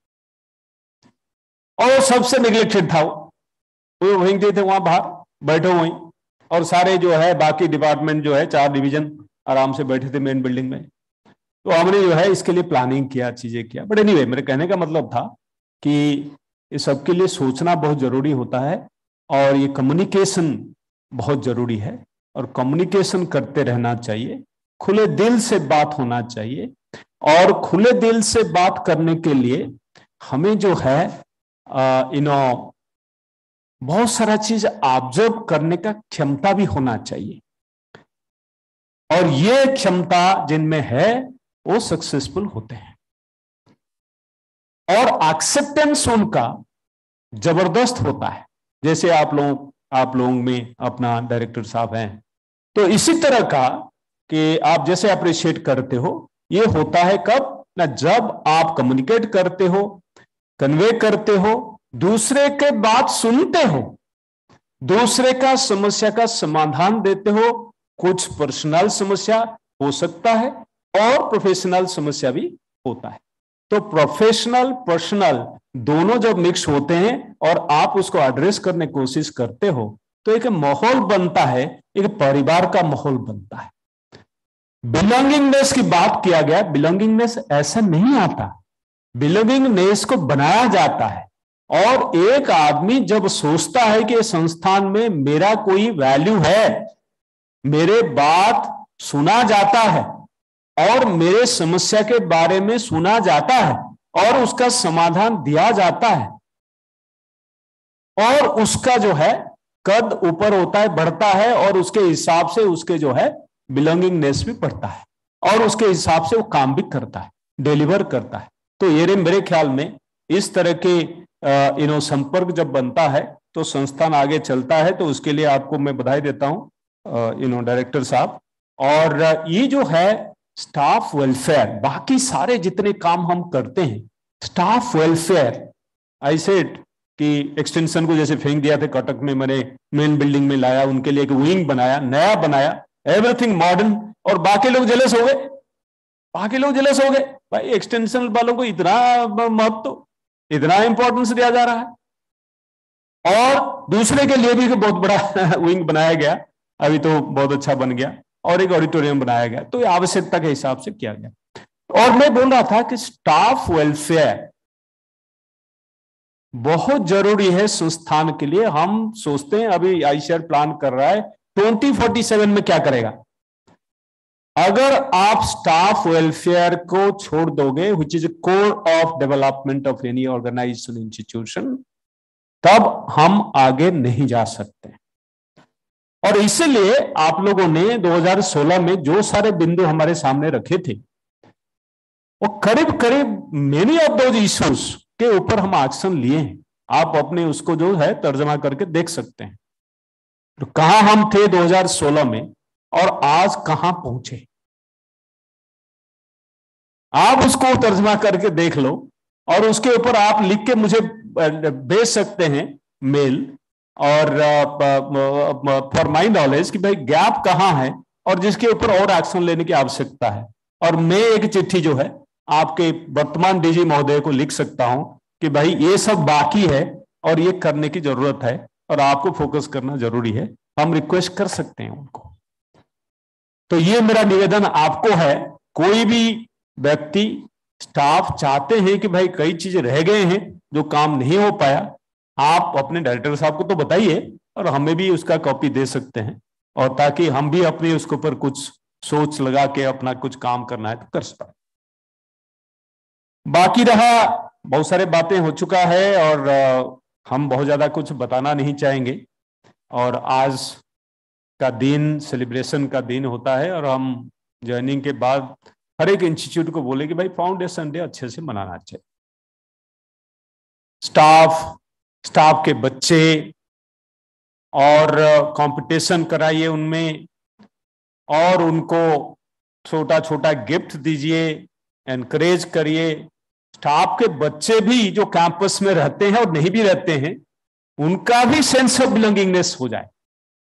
और सबसे निगलेक्टेड था वो। वहीं थे वहां बाहर बैठे वहीं, और सारे जो है बाकी डिपार्टमेंट जो है चार डिवीजन आराम से बैठे थे मेन बिल्डिंग में। तो हमने जो है इसके लिए प्लानिंग किया, चीजें किया। बट एनीवे, मेरे कहने का मतलब था कि इस सबके लिए सोचना बहुत जरूरी होता है और ये कम्युनिकेशन बहुत जरूरी है और कम्युनिकेशन करते रहना चाहिए। खुले दिल से बात होना चाहिए और खुले दिल से बात करने के लिए हमें जो है यू नो बहुत सारा चीज ऑब्जर्व करने का क्षमता भी होना चाहिए, और ये क्षमता जिनमें है वो सक्सेसफुल होते हैं। और एक्सेप्टेंस उनका जबरदस्त होता है। जैसे आप लोग आप लोगों में अपना डायरेक्टर साहब हैं, तो इसी तरह का कि आप जैसे अप्रिशिएट करते हो, ये होता है कब ना, जब आप कम्युनिकेट करते हो, कन्वे करते हो, दूसरे के बात सुनते हो, दूसरे का समस्या का समाधान देते हो। कुछ पर्सनल समस्या हो सकता है और प्रोफेशनल समस्या भी होता है। तो प्रोफेशनल पर्सनल दोनों जब मिक्स होते हैं और आप उसको एड्रेस करने की कोशिश करते हो, तो एक माहौल बनता है, एक परिवार का माहौल बनता है। बिलोंगिंगनेस की बात किया गया, बिलोंगिंगनेस ऐसा नहीं आता, बिलोंगिंगनेस को बनाया जाता है। और एक आदमी जब सोचता है कि संस्थान में मेरा कोई वैल्यू है, मेरे बात सुना जाता है और मेरे समस्या के बारे में सुना जाता है और उसका समाधान दिया जाता है, और उसका जो है कद ऊपर होता है, बढ़ता है, और उसके हिसाब से उसके जो है बिलोंगिंगनेस भी बढ़ता है, और उसके हिसाब से वो काम भी करता है, डिलीवर करता है। तो ये मेरे ख्याल में इस तरह के यू नो संपर्क जब बनता है तो संस्थान आगे चलता है। तो उसके लिए आपको मैं बधाई देता हूं यू नो डायरेक्टर साहब। और ये जो है स्टाफ वेलफेयर, बाकी सारे जितने काम हम करते हैं, स्टाफ वेलफेयर, आई सेड कि एक्सटेंशन को जैसे फेंक दिया था कटक में, मैंने मेन बिल्डिंग में लाया, उनके लिए एक विंग बनाया, नया बनाया, एवरीथिंग मॉडर्न, और बाकी लोग जेलस हो गए, बाकी लोग जेलस हो गए। भाई एक्सटेंशन वालों को इतना महत्व, इतना इंपॉर्टेंस दिया जा रहा है, और दूसरे के लिए भी बहुत बड़ा विंग बनाया गया, अभी तो बहुत अच्छा बन गया, और एक ऑडिटोरियम बनाया गया। तो ये आवश्यकता के हिसाब से किया गया। और मैं बोल रहा था कि स्टाफ वेलफेयर बहुत जरूरी है संस्थान के लिए। हम सोचते हैं अभी आईसीआर प्लान कर रहा है ट्वेंटी फोर्टी सेवन में क्या करेगा। अगर आप स्टाफ वेलफेयर को छोड़ दोगे, which is core of development of any organisation institution, तब हम आगे नहीं जा सकते। और इसलिए आप लोगों ने दो हज़ार सोलह में जो सारे बिंदु हमारे सामने रखे थे, वो करीब करीब मेनी ऑफ दोज इश्यूज के ऊपर हम एक्शन लिए हैं। आप अपने उसको जो है तर्जमा करके देख सकते हैं, तो कहां हम थे दो हज़ार सोलह में और आज कहां पहुंचे। आप उसको तर्जमा करके देख लो, और उसके ऊपर आप लिख के मुझे भेज सकते हैं मेल और फॉर माई नॉलेज कि भाई गैप कहाँ है और जिसके ऊपर और एक्शन लेने की आवश्यकता है। और मैं एक चिट्ठी जो है आपके वर्तमान डीजी महोदय को लिख सकता हूं कि भाई ये सब बाकी है और ये करने की जरूरत है और आपको फोकस करना जरूरी है। हम रिक्वेस्ट कर सकते हैं उनको। तो ये मेरा निवेदन आपको है, कोई भी व्यक्ति स्टाफ चाहते हैं कि भाई कई चीजें रह गए हैं जो काम नहीं हो पाया, आप अपने डायरेक्टर साहब को तो बताइए और हमें भी उसका कॉपी दे सकते हैं, और ताकि हम भी अपने उसके ऊपर कुछ सोच लगा के अपना कुछ काम करना है तो कर सकते। बाकी रहा, बहुत सारे बातें हो चुका है और हम बहुत ज्यादा कुछ बताना नहीं चाहेंगे। और आज का दिन सेलिब्रेशन का दिन होता है और हम ज्वाइनिंग के बाद हर एक इंस्टीट्यूट को बोले कि भाई फाउंडेशन डे अच्छे से मनाना चाहिए। स्टाफ स्टाफ के बच्चे और कंपटीशन कराइए उनमें, और उनको छोटा छोटा गिफ्ट दीजिए, एनकरेज करिए। स्टाफ के बच्चे भी जो कैंपस में रहते हैं और नहीं भी रहते हैं, उनका भी सेंस ऑफ बिलोंगिंगनेस हो जाए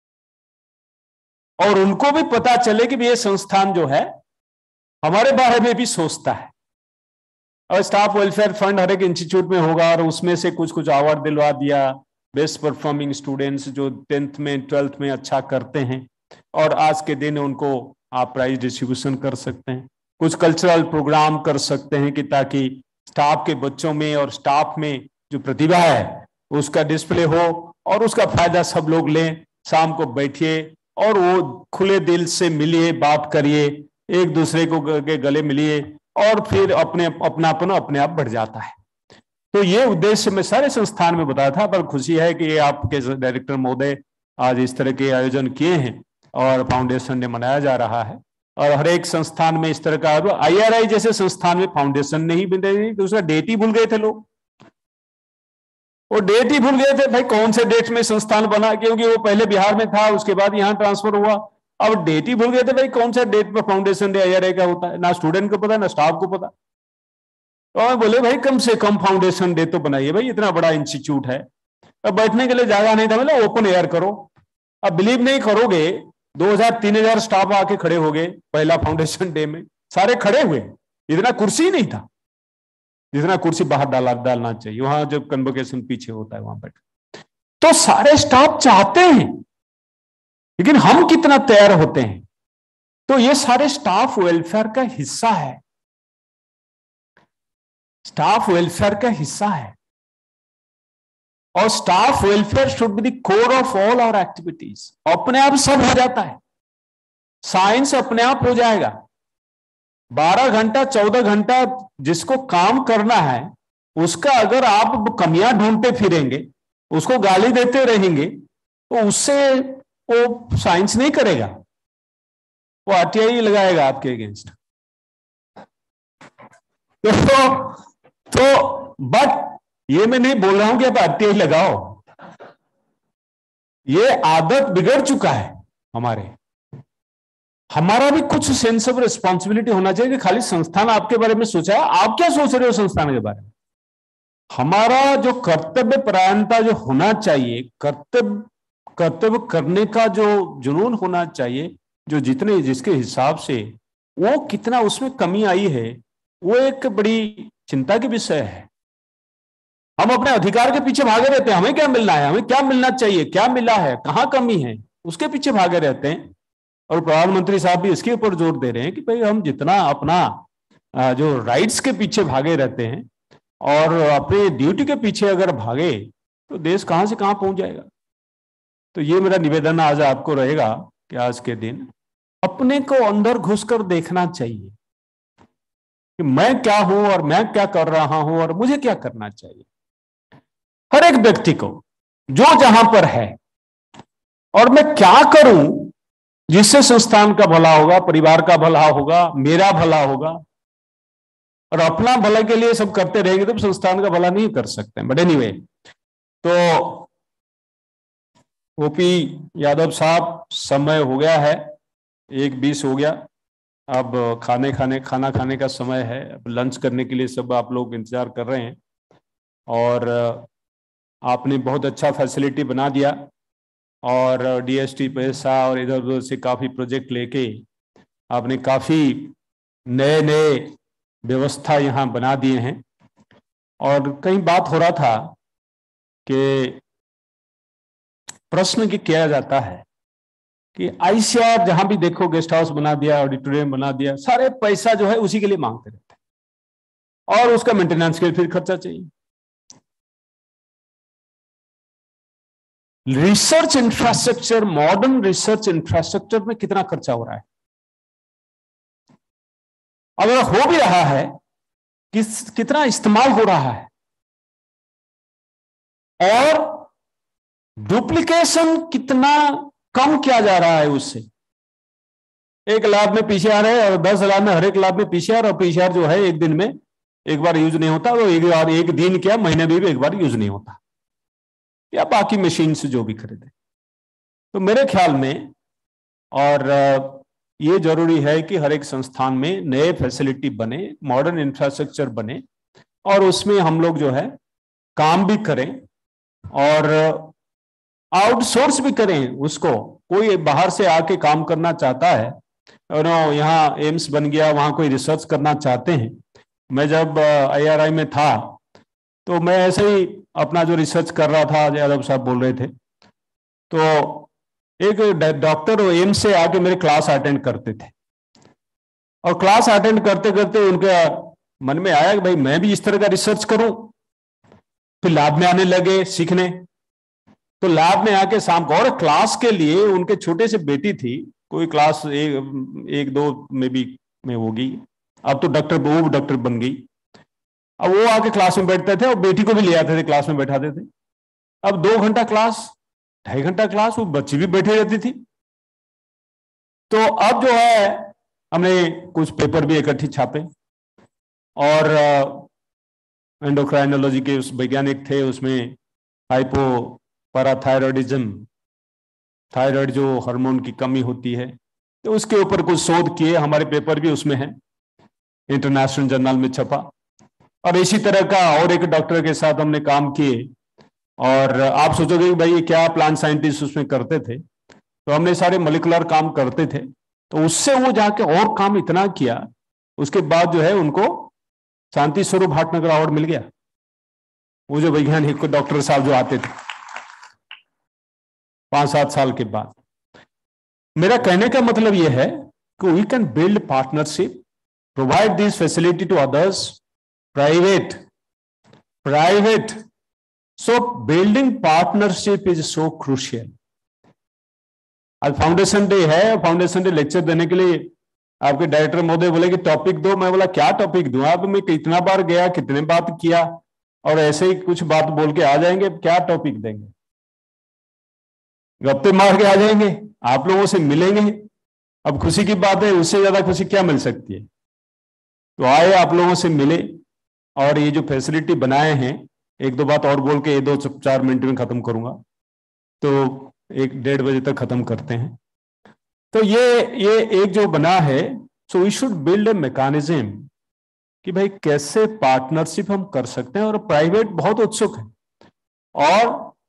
और उनको भी पता चले कि ये संस्थान जो है हमारे बारे में भी सोचता है। और स्टाफ वेलफेयर फंड हर एक इंस्टीट्यूट में होगा और उसमें से कुछ कुछ अवार्ड दिलवा दिया बेस्ट परफॉर्मिंग स्टूडेंट्स जो टेंथ में ट्वेल्थ में अच्छा करते हैं, और आज के दिन उनको आप प्राइज डिस्ट्रीब्यूशन कर सकते हैं। कुछ कल्चरल प्रोग्राम कर सकते हैं कि ताकि स्टाफ के बच्चों में और स्टाफ में जो प्रतिभा है उसका डिस्प्ले हो और उसका फायदा सब लोग लें। शाम को बैठिए और वो खुले दिल से मिलिए, बात करिए, एक दूसरे को के गले मिलिए और फिर अपने अपनापन अपने आप बढ़ जाता है। तो ये उद्देश्य मैं सारे संस्थान में बताया था, पर खुशी है कि ये आपके डायरेक्टर महोदय आज इस तरह के आयोजन किए हैं और फाउंडेशन डे मनाया जा रहा है। और हर एक संस्थान में इस तरह का, आई आर आई जैसे संस्थान में फाउंडेशन नहीं बने, दूसरा डेट ही भूल गए थे लोग, वो डेट ही भूल गए थे भाई कौन से डेट में संस्थान बना, क्योंकि वो पहले बिहार में था उसके बाद यहाँ ट्रांसफर हुआ। अब डेट ही भूल गए थे भाई कौन सा डेट पर foundation day I R I का होता है, ना स्टूडेंट को पता ना स्टाफ को पता। तो बोले भाई कम से कम फाउंडेशन डे तो बनाइए, भाई इतना बड़ा इंस्टीट्यूट है, अब बैठने के लिए जगह नहीं था, मतलब ओपन एयर करो। अब बिलीव नहीं करोगे, दो हजार तीन हजार स्टाफ आके खड़े हो गए पहला फाउंडेशन डे में, सारे खड़े हुए, इतना कुर्सी नहीं था जितना कुर्सी बाहर डाला डालना चाहिए, वहां जब कन्वोकेशन पीछे होता है वहां बैठ। तो सारे स्टाफ चाहते हैं, लेकिन हम कितना तैयार होते हैं। तो ये सारे स्टाफ वेलफेयर का हिस्सा है, स्टाफ वेलफेयर का हिस्सा है, और staff welfare should be the core of all our activities. अपने आप सब हो जाता है, साइंस अपने आप हो जाएगा। बारह घंटा चौदह घंटा जिसको काम करना है उसका अगर आप कमियां ढूंढते फिरेंगे, उसको गाली देते रहेंगे, तो उससे वो साइंस नहीं करेगा, वो आर टी आई लगाएगा आपके अगेंस्ट। तो तो बट ये मैं नहीं बोल रहा हूं कि आप आर टी आई लगाओ, ये आदत बिगड़ चुका है हमारे। हमारा भी कुछ सेंस ऑफ रिस्पॉन्सिबिलिटी होना चाहिए कि खाली संस्थान आपके बारे में सोचा है, आप क्या सोच रहे हो संस्थान के बारे में। हमारा जो कर्तव्य परायणता जो होना चाहिए, कर्तव्य कर्तव्य करने का जो जुनून होना चाहिए, जो जितने जिसके हिसाब से वो कितना उसमें कमी आई है, वो एक बड़ी चिंता की विषय है। हम अपने अधिकार के पीछे भागे रहते हैं, हमें क्या मिलना है, हमें क्या मिलना चाहिए, क्या मिला है, कहाँ कमी है, उसके पीछे भागे रहते हैं। और प्रधानमंत्री साहब भी इसके ऊपर जोर दे रहे हैं कि भाई हम जितना अपना जो राइट्स के पीछे भागे रहते हैं और अपने ड्यूटी के पीछे अगर भागे तो देश कहां से कहां पहुंच जाएगा। तो ये मेरा निवेदन आज आपको रहेगा कि आज के दिन अपने को अंदर घुसकर देखना चाहिए कि मैं क्या हूं और मैं क्या कर रहा हूं और मुझे क्या करना चाहिए। हर एक व्यक्ति को जो जहां पर है, और मैं क्या करूं जिससे संस्थान का भला होगा, परिवार का भला होगा, मेरा भला होगा। और अपना भला के लिए सब करते रहेंगे तो संस्थान का भला नहीं कर सकते। बट एनीवे, तो ओपी यादव साहब, समय हो गया है, एक बीस हो गया, अब खाने खाने खाना खाने का समय है। अब लंच करने के लिए सब आप लोग इंतजार कर रहे हैं, और आपने बहुत अच्छा फैसिलिटी बना दिया और डीएसटी पैसा और इधर उधर से काफ़ी प्रोजेक्ट लेके आपने काफ़ी नए नए व्यवस्था यहाँ बना दिए हैं। और कहीं बात हो रहा था कि प्रश्न की किया जाता है कि आईसीआर जहां भी देखो गेस्ट हाउस बना दिया, ऑडिटोरियम बना दिया, सारे पैसा जो है उसी के लिए मांगते रहते हैं और उसका मेंटेनेंस के लिए फिर खर्चा चाहिए। Research infrastructure, modern research infrastructure में कितना खर्चा हो रहा है? अगर हो भी रहा है, किस कितना इस्तेमाल हो रहा है? और डुप्लीकेशन कितना कम किया जा रहा है उससे? एक लैब में पीसीआर है और दस लैब में हर एक लैब में पीसीआर, और पीसीआर जो है एक दिन में एक बार यूज नहीं होता, वो एक बार एक दिन क्या महीने में भी एक बार यूज नहीं होता, या बाकी मशीन से जो भी खरीदे। तो मेरे ख्याल में और ये जरूरी है कि हर एक संस्थान में नए फैसिलिटी बने, मॉडर्न इंफ्रास्ट्रक्चर बने और उसमें हम लोग जो है काम भी करें और आउटसोर्स भी करें उसको। कोई बाहर से आके काम करना चाहता है और यहाँ एम्स बन गया, वहां कोई रिसर्च करना चाहते हैं। मैं जब आईआरआई में था तो मैं ऐसे ही अपना जो रिसर्च कर रहा था, यादव साहब बोल रहे थे, तो एक डॉक्टर एम्स से आके मेरे क्लास अटेंड करते थे और क्लास अटेंड करते करते उनके मन में आया कि भाई मैं भी इस तरह का रिसर्च करूं। फिर लैब में आने लगे सीखने, तो लैब में आके शाम को, और क्लास के लिए उनके छोटे से बेटी थी, कोई क्लास एक, एक दो में भी में होगी, अब तो डॉक्टर वो डॉक्टर बन गई। अब वो आके क्लास में बैठते थे और बेटी को भी ले आते थे, क्लास में बैठाते थे। अब दो घंटा क्लास, ढाई घंटा क्लास, वो बच्ची भी बैठी रहती थी। तो अब जो है हमने कुछ पेपर भी इकट्ठे छापे और एंडोक्राइनोलॉजी के उस वैज्ञानिक थे, उसमें हाइपो पैराथायरॉयडिज्म, थायराइड जो हार्मोन की कमी होती है, तो उसके ऊपर कुछ शोध किए, हमारे पेपर भी उसमें है, इंटरनेशनल जर्नल में छपा। और इसी तरह का और एक डॉक्टर के साथ हमने काम किए। और आप सोचोगे कि भाई ये क्या प्लांट साइंटिस्ट उसमें करते थे, तो हमने सारे मोलिकुलर काम करते थे। तो उससे वो जाके और काम इतना किया, उसके बाद जो है उनको शांति स्वरूप भाटनगर अवार्ड मिल गया। वो जो वैज्ञानिक डॉक्टर साहब जो आते थे पांच सात साल के बाद। मेरा कहने का मतलब यह है कि we can build partnership, provide this facility to others, private private so building partnership is so crucial. आज फाउंडेशन डे है, फाउंडेशन डे लेक्चर देने के लिए आपके डायरेक्टर महोदय बोले कि टॉपिक दो। मैं बोला क्या टॉपिक दूं? आप मैं कितना बार गया, कितने बात किया, और ऐसे ही कुछ बात बोल के आ जाएंगे, क्या टॉपिक देंगे? गप्पे मार के आ जाएंगे, आप लोगों से मिलेंगे। अब खुशी की बात है, उससे ज्यादा खुशी क्या मिल सकती है? तो आए, आप लोगों से मिले, और ये जो फैसिलिटी बनाए हैं, एक दो बात और बोल के ये दो चार मिनट में खत्म करूंगा, तो एक डेढ़ बजे तक खत्म करते हैं। तो ये ये एक जो बना है, so we should build a mechanism कि भाई कैसे पार्टनरशिप हम कर सकते हैं। और प्राइवेट बहुत उत्सुक है और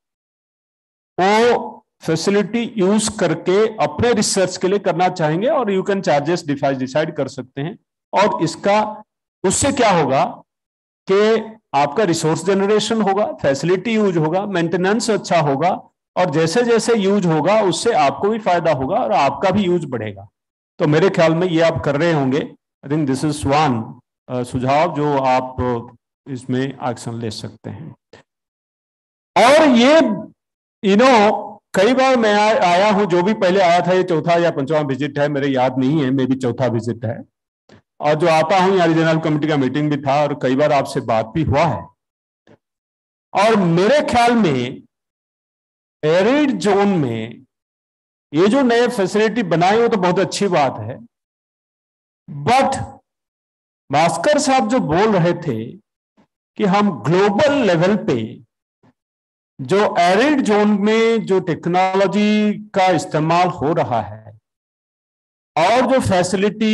वो फैसिलिटी यूज करके अपने रिसर्च के लिए करना चाहेंगे, और यू कैन चार्जेस डिसाइड कर सकते हैं। और इसका उससे क्या होगा कि आपका रिसोर्स जनरेशन होगा, फैसिलिटी यूज होगा, मेंटेनेंस अच्छा होगा, और जैसे जैसे यूज होगा उससे आपको भी फायदा होगा और आपका भी यूज बढ़ेगा। तो मेरे ख्याल में ये आप कर रहे होंगे। I think this is one सुझाव जो आप इसमें एक्शन ले सकते हैं। और ये यू नो कई बार मैं आ, आया हूं, जो भी पहले आया था, ये चौथा या पंचवां विजिट है, मेरे याद नहीं है, मे भी चौथा विजिट है। और जो आता हूं, यहाँ रीजनल कमेटी का मीटिंग भी था और कई बार आपसे बात भी हुआ है। और मेरे ख्याल में एरिड जोन में ये जो नए फैसिलिटी बनाई हो तो बहुत अच्छी बात है, बट भास्कर साहब जो बोल रहे थे कि हम ग्लोबल लेवल पे जो एरिड जोन में जो टेक्नोलॉजी का इस्तेमाल हो रहा है और जो फैसिलिटी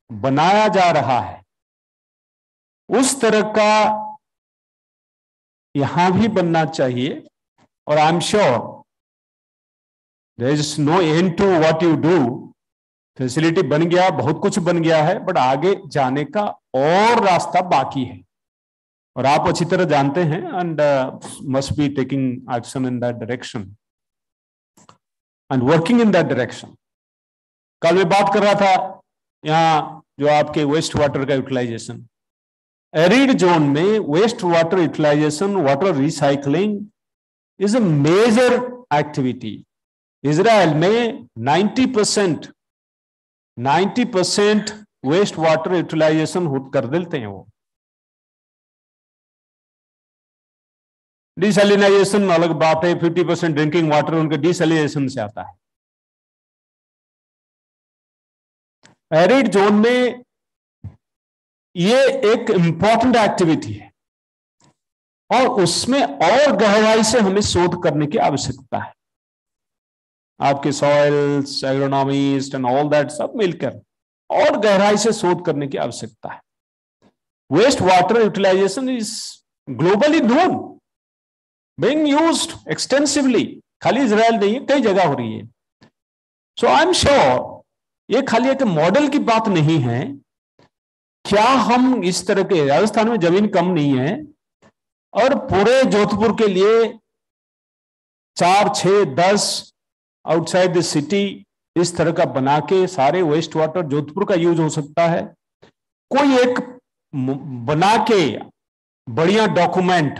बनाया जा रहा है, उस तरह का यहां भी बनना चाहिए। और I am sure there is no end to what you do. Facility बन गया, बहुत कुछ बन गया है, बट आगे जाने का और रास्ता बाकी है और आप अच्छी तरह जानते हैं, and must be taking action in that direction and working in that direction. कल मैं बात कर रहा था यहाँ जो आपके वेस्ट वाटर का यूटिलाइजेशन, एरिड जोन में waste water utilisation, water recycling is a major activity. Israel में ninety percent ninety percent waste water utilisation कर देते हैं वो। डिसैलिनाइजेशन अलग बात है, फिफ्टी परसेंट ड्रिंकिंग वाटर उनके डिसैलिनेशन से आता है। एरिड जोन में ये एक इंपॉर्टेंट एक्टिविटी है और उसमें और गहराई से हमें शोध करने की आवश्यकता है। आपके soils, agronomist and all that सब मिलकर और गहराई से शोध करने की आवश्यकता है। Waste water utilisation is globally known, being used extensively. खाली इजराइल नहीं है, कई जगह हो रही है। सो आई एम श्योर ये खाली एक मॉडल की बात नहीं है। क्या हम इस तरह के, राजस्थान में जमीन कम नहीं है और पूरे जोधपुर के लिए चार छह दस आउटसाइड द सिटी इस तरह का बना के सारे वेस्ट वाटर जोधपुर का यूज हो सकता है। कोई एक बना के बढ़िया डॉक्यूमेंट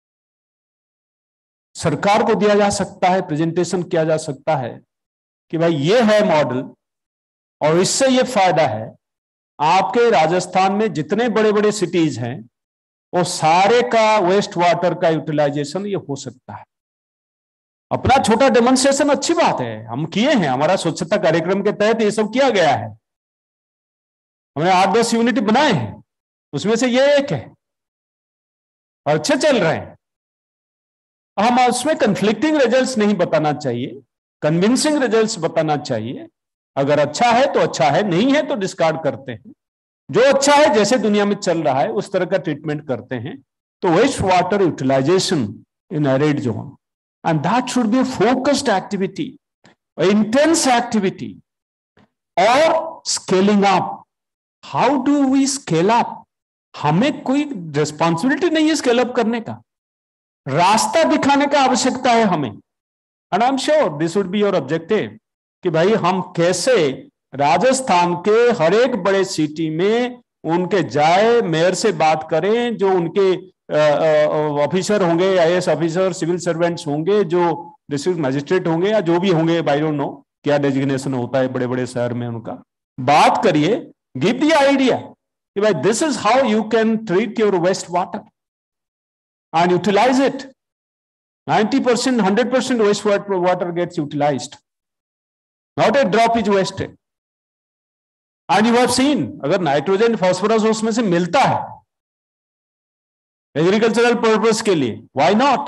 सरकार को दिया जा सकता है, प्रेजेंटेशन किया जा सकता है कि भाई ये है मॉडल और इससे ये फायदा है। आपके राजस्थान में जितने बड़े बड़े सिटीज हैं वो सारे का वेस्ट वाटर का यूटिलाइजेशन ये हो सकता है। अपना छोटा डेमोन्स्ट्रेशन अच्छी बात है, हम किए हैं, हमारा स्वच्छता कार्यक्रम के तहत ये सब किया गया है। हमने आठ दस यूनिट बनाए हैं, उसमें से ये एक है और अच्छे चल रहे हैं। हम उसमें कंफ्लिक्टिंग रिजल्ट्स नहीं बताना चाहिए, कन्विंसिंग रिजल्ट्स बताना चाहिए। अगर अच्छा है तो अच्छा है, नहीं है तो डिस्कार्ड करते हैं। जो अच्छा है, जैसे दुनिया में चल रहा है उस तरह का ट्रीटमेंट करते हैं। तो waste water utilisation in arid zone, and that should be a focused activity, an intense activity, or scaling up. How do we scale up? हमें कोई रिस्पॉन्सिबिलिटी नहीं है स्केल अप करने का, रास्ता दिखाने का आवश्यकता है हमें। And I am sure this would be your objective कि भाई हम कैसे राजस्थान के हर एक बड़े सिटी में उनके जाए, मेयर से बात करें, जो उनके ऑफिसर होंगे, आईएएस ऑफिसर, सिविल सर्वेंट्स होंगे, जो डिस्ट्रिक्ट मजिस्ट्रेट होंगे या जो भी होंगे, आई डोंट नो क्या डेजिग्नेशन होता है बड़े बड़े शहर में, उनका बात करिए, गिव द आइडिया कि भाई this is how you can treat your waste water and utilise it. Ninety percent hundred percent waste water gets utilised, not a drop is wasted. And you have seen, अगर nitrogen phosphorus उसमें से मिलता है agricultural purpose के लिए, why not,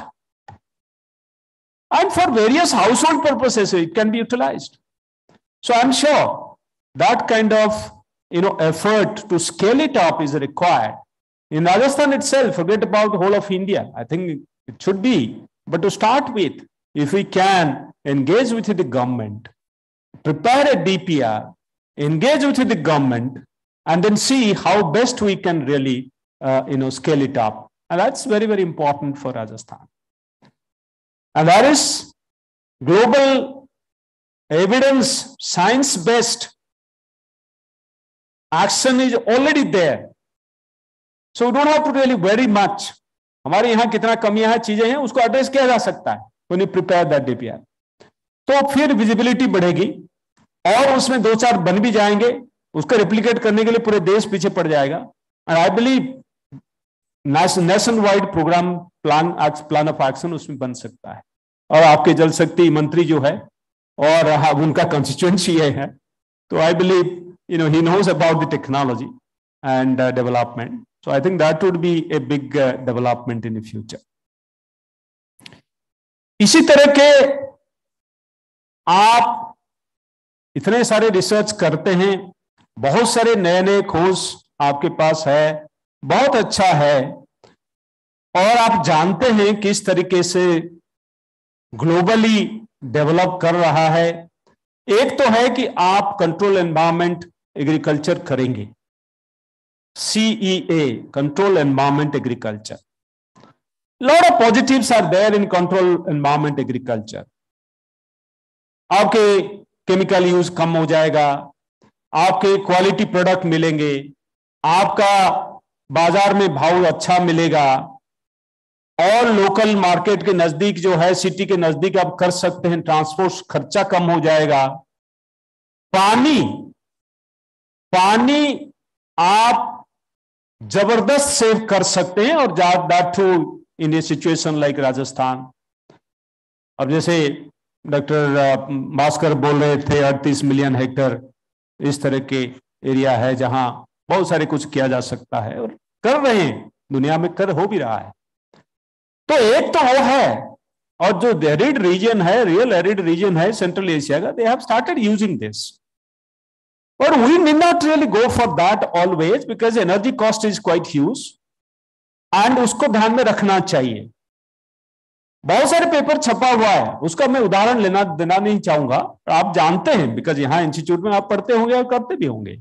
and for various household purposes it can be utilised. So I am sure that kind of you know effort to scale it up is required in Rajasthan itself. Forget about whole of India, I think it should be, but to start with, if we can engage with the government, prepare a D P R, engage with the government, and then see how best we can really uh, you know scale it up. And that's very very important for Rajasthan. And that is global evidence, science based action is already there, so we don't have to really very much. हमारे यहाँ कितना कमियां हैं, चीजें हैं, उसको address किया जा सकता है when you prepare that D P R. तो फिर विजिबिलिटी बढ़ेगी और उसमें दो चार बन भी जाएंगे, उसको रेप्लिकेट करने के लिए पूरे देश पीछे पड़ जाएगा। And I believe nationwide programme plan plan of action उसमें बन सकता है। और आपके जल शक्ति मंत्री जो है और उनका कंस्टिट्यूएंसी है, तो I believe you know he knows about the technology and uh, development, so I think that would be a big uh, development in the future. इसी तरह के आप इतने सारे रिसर्च करते हैं, बहुत सारे नए नए खोज आपके पास है, बहुत अच्छा है, और आप जानते हैं किस तरीके से ग्लोबली डेवलप कर रहा है। एक तो है कि आप कंट्रोल एनवायरमेंट एग्रीकल्चर करेंगे, CEA, control environment agriculture. Lot of positives are there in control environment agriculture. आपके केमिकल यूज कम हो जाएगा, आपके क्वालिटी प्रोडक्ट मिलेंगे, आपका बाजार में भाव अच्छा मिलेगा, और लोकल मार्केट के नजदीक जो है, सिटी के नजदीक आप कर सकते हैं, ट्रांसपोर्ट खर्चा कम हो जाएगा। पानी पानी आप जबरदस्त सेव कर सकते हैं, और that too in a situation like Rajasthan. अब जैसे डॉक्टर भास्कर बोल रहे थे अड़तीस मिलियन हेक्टेयर इस तरह के एरिया है जहां बहुत सारे कुछ किया जा सकता है, और कर रहे हैं, दुनिया में कर हो भी रहा है। तो एक तो वो है, और जो एरिड रीजन है, रियल एरिड रीजन है सेंट्रल एशिया का, they have started using this. और we need not really go for that always, because energy cost is quite huge, and उसको ध्यान में रखना चाहिए। बहुत सारे पेपर छपा हुआ है, उसका मैं उदाहरण लेना देना नहीं चाहूंगा, आप जानते हैं, बिकॉज यहां इंस्टीट्यूट में आप पढ़ते होंगे और करते भी होंगे।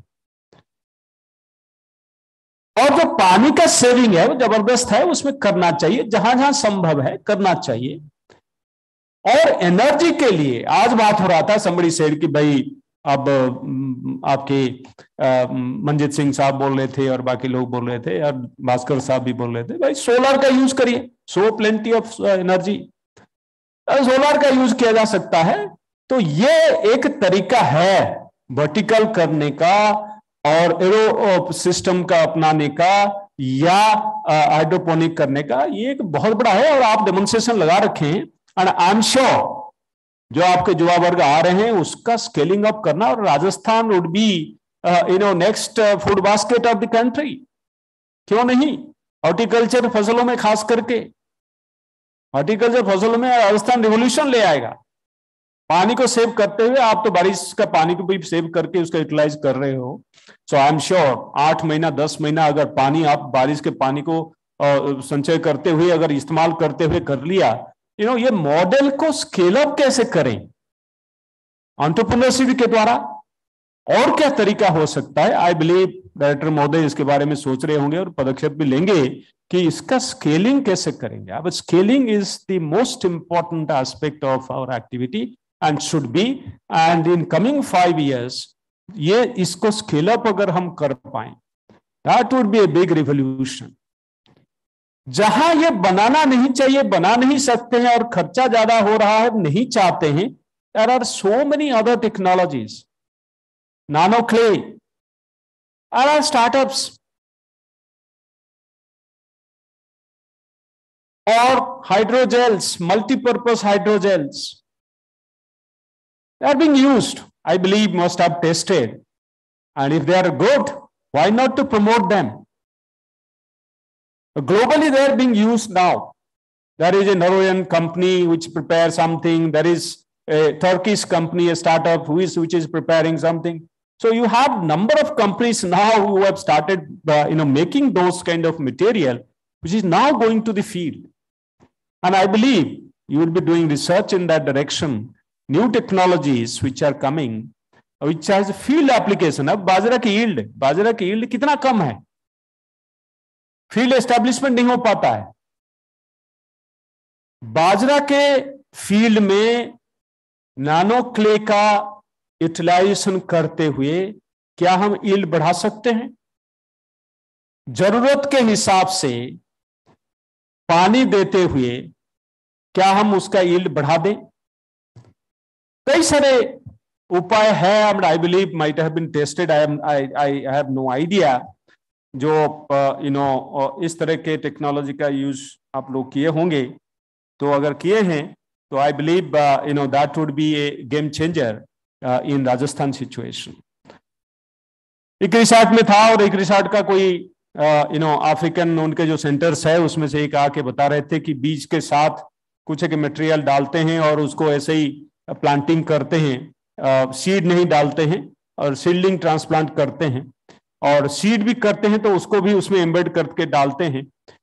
और जो पानी का सेविंग है वो जबरदस्त है, उसमें करना चाहिए, जहां जहां संभव है करना चाहिए। और एनर्जी के लिए आज बात हो रहा था, समबड़ी सेड की भाई, अब आपके मंजीत सिंह साहब बोल रहे थे और बाकी लोग बोल रहे थे, और भास्कर साहब भी बोल रहे थे, भाई सोलर का यूज करिए, so plenty of energy, solar का यूज किया जा सकता है। तो ये एक तरीका है वर्टिकल करने का और एरो सिस्टम का अपनाने का, या हाइड्रोपोनिक करने का। ये एक बहुत बड़ा है, और आप डेमोन्स्ट्रेशन लगा रखे हैं, एंड आई एम श्योर जो आपके युवा वर्ग आ रहे हैं उसका स्केलिंग अप करना, और Rajasthan would be you know next food basket of the country. क्यों नहीं? हॉर्टिकल्चर फसलों में खास करके, हॉर्टिकल्चर फसलों में राजस्थान रिवोल्यूशन ले आएगा। पानी को सेव करते हुए, आप तो बारिश का पानी को भी सेव करके उसका यूटिलाइज कर रहे हो। सो आई एम श्योर आठ महीना दस महीना अगर पानी आप बारिश के पानी को uh, संचय करते हुए अगर इस्तेमाल करते हुए कर लिया, यू नो, ये मॉडल को स्केल अप कैसे करें एंटरप्रेन्योरशिप के द्वारा, और क्या तरीका हो सकता है। आई बिलीव डायरेक्टर महोदय इसके बारे में सोच रहे होंगे और पदक्षेप भी लेंगे कि इसका स्केलिंग कैसे करेंगे। अब scaling is the most important aspect of our activity and should be, and in coming five years ये इसको स्केल अप अगर हम कर पाए, that would be a big revolution. जहां ये बनाना नहीं चाहिए, बना नहीं सकते हैं, और खर्चा ज्यादा हो रहा है, नहीं चाहते हैं, there are so many other technologies, nano clay, R R startups, और hydrogels, multipurpose hydrogels, they are being used. I believe most have tested, and if they are good, why not to promote them? Globally, they are being used now. There is a Norwegian company which prepares something. There is a Turkish company, a startup who is which is preparing something. So you have number of companies now who have started, uh, you know, making those kind of material, which is now going to the field. And I believe you will be doing research in that direction. New technologies which are coming, which has field application. अब बाजरा की yield, बाजरा की yield कितना कम है, field establishment नहीं हो पाता है। बाजरा के फील्ड में नानो क्ले का यूटिलाइजेशन करते हुए क्या हम यील्ड बढ़ा सकते हैं? जरूरत के हिसाब से पानी देते हुए क्या हम उसका यील्ड बढ़ा दें? कई सारे उपाय है, and I believe might have been tested, I am I I have no idea, जो यू नो इस तरह के टेक्नोलॉजी का यूज आप लोग किए होंगे। तो अगर किए हैं तो I believe you know that would be a game changer in Rajasthan situation. एक रिसोर्ट में था, और एक रिसोर्ट का कोई यू नो अफ्रीकन उनके जो सेंटर्स है उसमें से एक आके बता रहे थे कि बीज के साथ कुछ एक मटेरियल डालते हैं और उसको ऐसे ही प्लांटिंग करते हैं, सीड नहीं डालते हैं, और सीडलिंग ट्रांसप्लांट करते हैं, और सीड भी करते हैं तो उसको भी उसमें एम्बेड करके डालते हैं,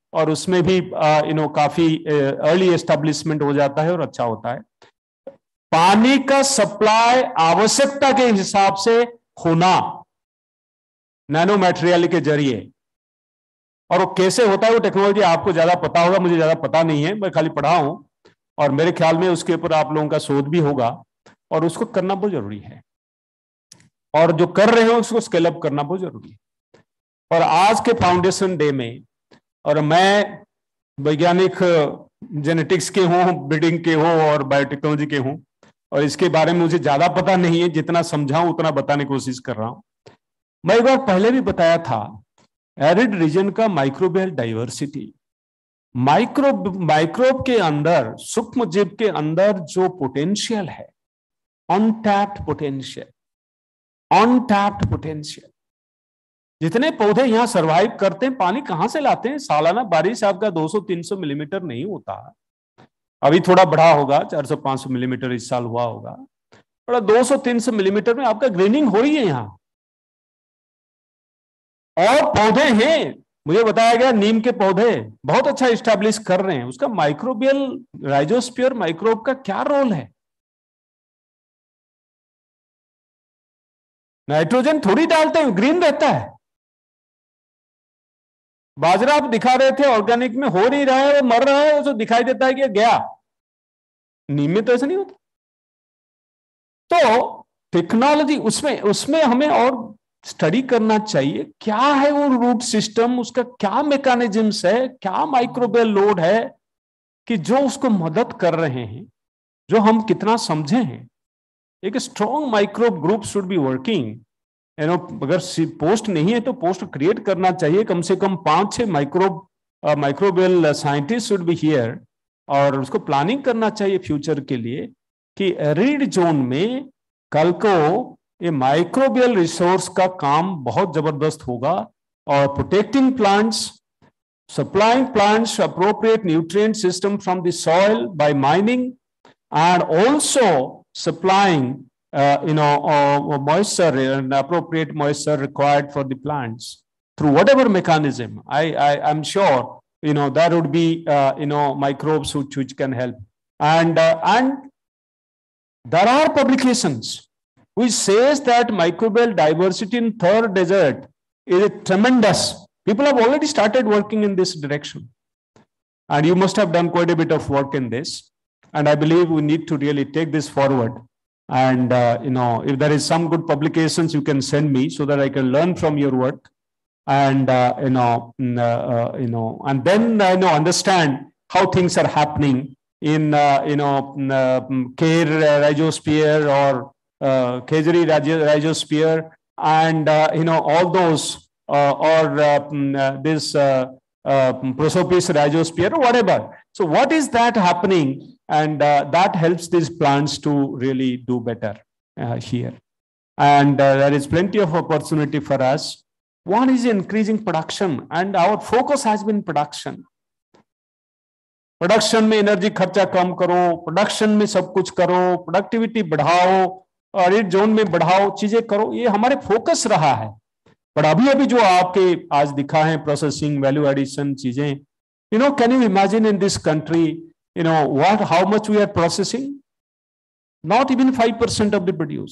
और उसमें भी यू नो काफी अर्ली एस्टेब्लिशमेंट हो जाता है और अच्छा होता है। पानी का सप्लाई आवश्यकता के हिसाब से होना नैनो मटेरियल के जरिए, और वो कैसे होता है वो टेक्नोलॉजी आपको ज्यादा पता होगा, मुझे ज्यादा पता नहीं है, मैं खाली पढ़ा हूं और मेरे ख्याल में उसके ऊपर आप लोगों का शोध भी होगा और उसको करना बहुत जरूरी है, और जो कर रहे हो उसको स्केल अप करना बहुत जरूरी है। और आज के फाउंडेशन डे में, और मैं वैज्ञानिक जेनेटिक्स के हूँ, ब्रीडिंग के हूँ और बायोटेक्नोलॉजी के हूँ, और इसके बारे में मुझे ज्यादा पता नहीं है, जितना समझाऊं उतना बताने की कोशिश कर रहा हूं। मैं एक बार पहले भी बताया था एरिड रीजन का माइक्रोबियल डाइवर्सिटी, माइक्रोब माइक्रोब के अंदर, सूक्ष्म जीव के अंदर जो पोटेंशियल है, अनटैप्ड पोटेंशियल, अनटैप्ड पोटेंशियल। जितने पौधे यहां सरवाइव करते हैं, पानी कहां से लाते हैं? सालाना बारिश आपका दो सौ तीन सौ मिलीमीटर नहीं होता, अभी थोड़ा बढ़ा होगा, चार सौ पांच सौ मिलीमीटर इस साल हुआ होगा, थोड़ा दो सौ तीन सौ मिलीमीटर में आपका ग्रेनिंग हो रही है यहां। और पौधे हैं, मुझे बताया गया नीम के पौधे बहुत अच्छा इस्टेब्लिश कर रहे हैं, उसका माइक्रोबियल राइजोस्फीयर माइक्रोब का क्या रोल है? नाइट्रोजन थोड़ी डालते हैं, ग्रीन रहता है। बाजरा आप दिखा रहे थे ऑर्गेनिक में हो नहीं रहा है, वो मर रहा है, उसको दिखाई देता है कि गया। नीम में तो ऐसा नहीं होता। तो टेक्नोलॉजी उसमें उसमें हमें और स्टडी करना चाहिए, क्या है वो रूट सिस्टम, उसका क्या मैकेनिज्म्स है, क्या माइक्रोबियल लोड है कि जो उसको मदद कर रहे हैं, जो हम कितना समझे हैं। एक strong microbe group should be working, you know, अगर पोस्ट नहीं है तो पोस्ट क्रिएट करना चाहिए, कम से कम पांच छह microbe microbial scientist should be here, और उसको प्लानिंग करना चाहिए फ्यूचर के लिए कि एरिड जोन में कल को ये माइक्रोबियल रिसोर्स का काम बहुत जबरदस्त होगा, और protecting plants, supplying plants appropriate nutrient system from the soil by mining, and also supplying Uh, you know, uh, moisture and appropriate moisture required for the plants through whatever mechanism. I, I I'm sure you know there would be uh, you know microbes which which can help, and uh, and there are publications which says that microbial diversity in Thar desert is tremendous. People have already started working in this direction, and you must have done quite a bit of work in this. And I believe we need to really take this forward. And uh, you know, if there is some good publications, you can send me so that I can learn from your work, and uh, you know, uh, uh, you know, and then uh, you know, understand how things are happening in uh, you know, uh, Kher uh, rhizosphere or uh, Khejri rhizosphere, and uh, you know, all those uh, or uh, uh, this uh, uh, Prosopis rhizosphere or whatever. So, what is that happening? And uh, that helps these plants to really do better uh, here. And uh, there is plenty of opportunity for us. One is increasing production, and our focus has been production. Production में energy खर्चा कम करो, production में सब कुछ करो, productivity बढ़ाओ, और इस जोन में बढ़ाओ, चीजें करो, ये हमारे फोकस रहा है। पर अभी अभी जो आपके आज दिखा है प्रोसेसिंग, वैल्यू एडिशन चीजें, you know, can you imagine in this country, you know what, how much we are processing? Not even five percent of the produce.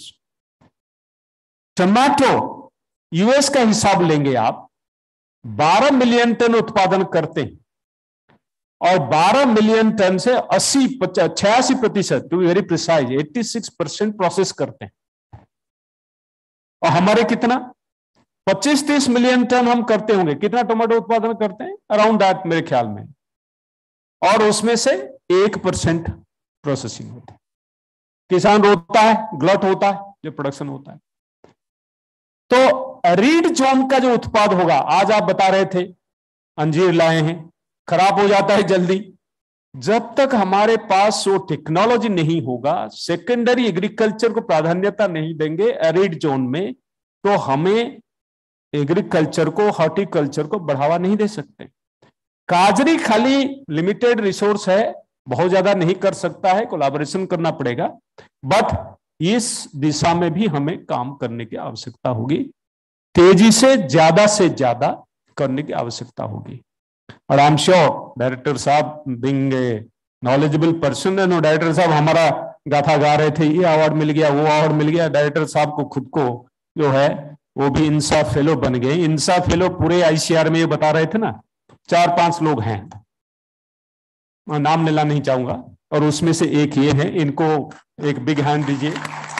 Tomato US का हिसाब लेंगे आप, बारह मिलियन टन उत्पादन करते हैं, और बारह मिलियन टन से अस्सी छियासी प्रतिशत, टू बी वेरी प्रिसाइज, छियासी परसेंट प्रोसेस करते हैं। और हमारे कितना, पच्चीस तीस मिलियन टन हम करते होंगे। कितना टमाटो उत्पादन करते हैं? अराउंड दैट मेरे ख्याल में। और उसमें से एक परसेंट प्रोसेसिंग होता है। किसान रोता है, ग्लट होता है जो प्रोडक्शन होता है। तो एरिड जोन का जो उत्पाद होगा, आज आप बता रहे थे अंजीर लाए हैं, खराब हो जाता है जल्दी। जब तक हमारे पास वो टेक्नोलॉजी नहीं होगा, सेकेंडरी एग्रीकल्चर को प्राधान्यता नहीं देंगे एरिड जोन में, तो हमें एग्रीकल्चर को, हॉर्टिकल्चर को बढ़ावा नहीं दे सकते। काजरी खाली लिमिटेड रिसोर्स है, बहुत ज्यादा नहीं कर सकता है, कोलैबोरेशन करना पड़ेगा, बट इस दिशा में भी हमें काम करने की आवश्यकता होगी, तेजी से ज्यादा से ज्यादा करने की आवश्यकता होगी। और आई एम श्योर डायरेक्टर साहब being a knowledgeable person, no director साहब हमारा गाथा गा रहे थे, ये अवार्ड मिल गया, वो अवार्ड मिल गया, डायरेक्टर साहब को खुद को जो है वो भी इंसाफ फेलो बन गए। इंसाफ फेलो पूरे आईसीआर में ये बता रहे थे ना, चार पांच लोग हैं, मैं नाम लेना नहीं चाहूंगा, और उसमें से एक ये है, इनको एक बिग हैंड दीजिए।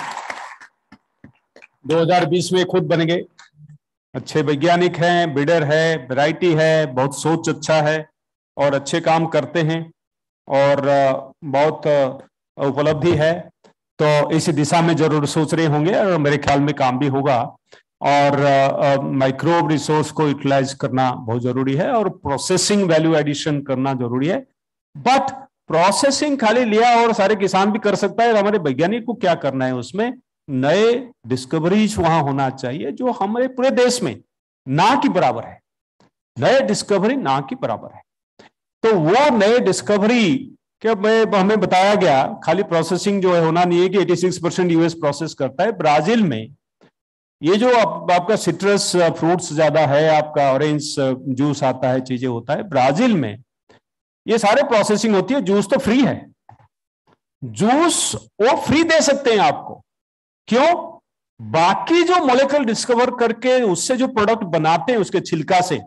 दो हज़ार बीस में खुद बन गए, अच्छे वैज्ञानिक हैं, बिडर है, वैरायटी है, बहुत सोच अच्छा है और अच्छे काम करते हैं और बहुत उपलब्धि है। तो इस दिशा में जरूर सोच रहे होंगे और मेरे ख्याल में काम भी होगा। और माइक्रोब रिसोर्स को यूटिलाइज करना बहुत जरूरी है और प्रोसेसिंग वैल्यू एडिशन करना जरूरी है। बट प्रोसेसिंग खाली लिया और सारे किसान भी कर सकता है, हमारे वैज्ञानिक को क्या करना है, उसमें नए डिस्कवरीज वहां होना चाहिए जो हमारे पूरे देश में ना की बराबर है, नए डिस्कवरी ना की बराबर है। तो वो नए डिस्कवरी के में हमें बताया गया, खाली प्रोसेसिंग जो है होना नहीं है कि छियासी परसेंट यूएस प्रोसेस करता है। ब्राजील में ये जो आप, आपका सिट्रस फ्रूट्स ज्यादा है, आपका ऑरेंज जूस आता है, चीजें होता है, ब्राजील में ये सारे प्रोसेसिंग होती है। जूस तो फ्री है, जूस वो फ्री दे सकते हैं आपको, क्यों? बाकी जो मॉलिक्यूल डिस्कवर करके उससे जो प्रोडक्ट बनाते हैं उसके छिलका से,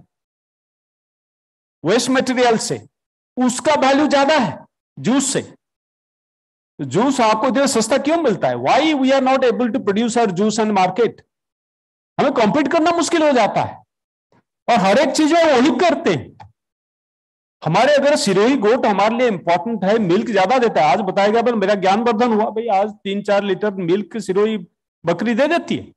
वेस्ट मटेरियल से, उसका वैल्यू ज्यादा है जूस से। जूस आपको इतना सस्ता क्यों मिलता है? Why we are not able to produce our juice and market? हमें कॉम्पीट करना मुश्किल हो जाता है और हर एक चीज में वही करते हैं। हमारे अगर सिरोही गोट हमारे लिए इंपॉर्टेंट है, मिल्क ज्यादा देता है। आज बताएगा पर मेरा ज्ञानवर्धन हुआ भाई, आज तीन चार लीटर मिल्क सिरोही बकरी दे देती है।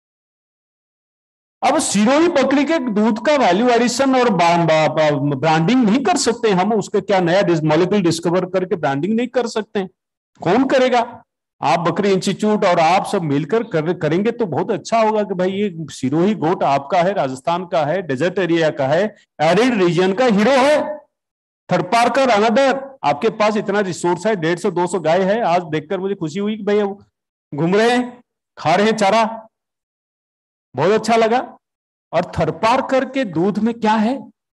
अब सिरोही बकरी के दूध का वैल्यू एडिशन और ब्रांडिंग नहीं कर सकते हम, उसके क्या नया मॉलिक्यूल डिस्कवर करके ब्रांडिंग नहीं कर सकते, कौन करेगा? आप बकरी इंस्टीट्यूट और आप सब मिलकर कर, करेंगे तो बहुत अच्छा होगा कि भाई ये सिरोही गोट आपका है, राजस्थान का है, डेजर्ट एरिया का है, एरिड रीजन का हीरो है। थर्ड पार्कर अनदर, आपके पास इतना रिसोर्स है, डेढ़ सौ दो सौ गाय है। आज देखकर मुझे खुशी हुई कि भाई घूम रहे हैं, खा रहे हैं चारा, बहुत अच्छा लगा। और थरपारकर के दूध में क्या है?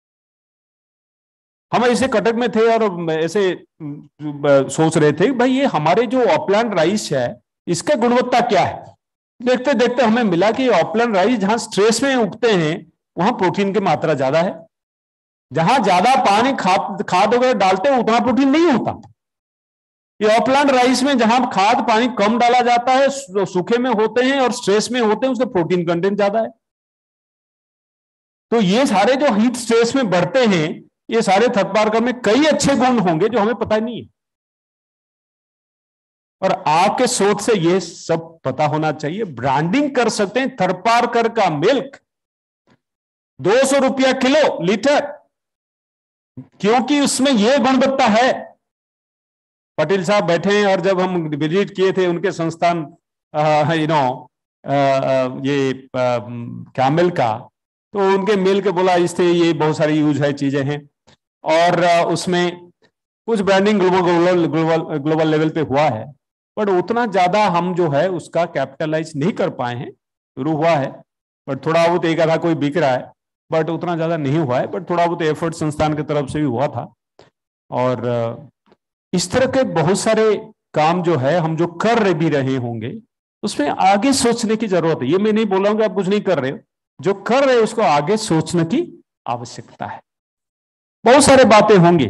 हम ऐसे कटक में थे और ऐसे सोच रहे थे भाई ये हमारे जो ऑपलैंड राइस है इसका गुणवत्ता क्या है। देखते देखते हमें मिला कि ऑपलैंड राइस जहां स्ट्रेस में उगते हैं वहां प्रोटीन की मात्रा ज्यादा है, जहां ज्यादा पानी खाद खाद वगैरह डालते हैं उतना प्रोटीन नहीं होता। ये ऑपलैंड राइस में जहां खाद पानी कम डाला जाता है, सूखे में होते हैं और स्ट्रेस में होते हैं, उसका प्रोटीन कंटेंट ज्यादा है। तो ये सारे जो हीट स्ट्रेस में बढ़ते हैं, ये सारे थरपारकर में कई अच्छे गुण होंगे जो हमें पता नहीं है, और आपके शोध से ये सब पता होना चाहिए। ब्रांडिंग कर सकते हैं। थरपारकर का मिल्क दो सौ रुपया किलो लीटर, क्योंकि उसमें यह गुणवत्ता है। पटेल साहब बैठे हैं और जब हम विजिट किए थे उनके संस्थान यू नो ये कैमल का, तो उनके मिल्क बोला इससे ये बहुत सारी यूज है चीजें हैं, और उसमें कुछ branding global global global level पे हुआ है, बट उतना ज्यादा हम जो है उसका कैपिटलाइज नहीं कर पाए हैं। शुरू हुआ है बट थोड़ा बहुत एक आधा कोई बिक रहा है, बट उतना ज्यादा नहीं हुआ है, बट थोड़ा बहुत एफर्ट संस्थान की तरफ से भी हुआ था। और इस तरह के बहुत सारे काम जो है हम जो कर रहे भी रहे होंगे उसमें आगे सोचने की जरूरत है। ये मैं नहीं बोल रहा हूं कि आप कुछ नहीं कर रहे हो, जो कर रहे हो उसको आगे सोचने की आवश्यकता है। बहुत सारे बातें होंगी।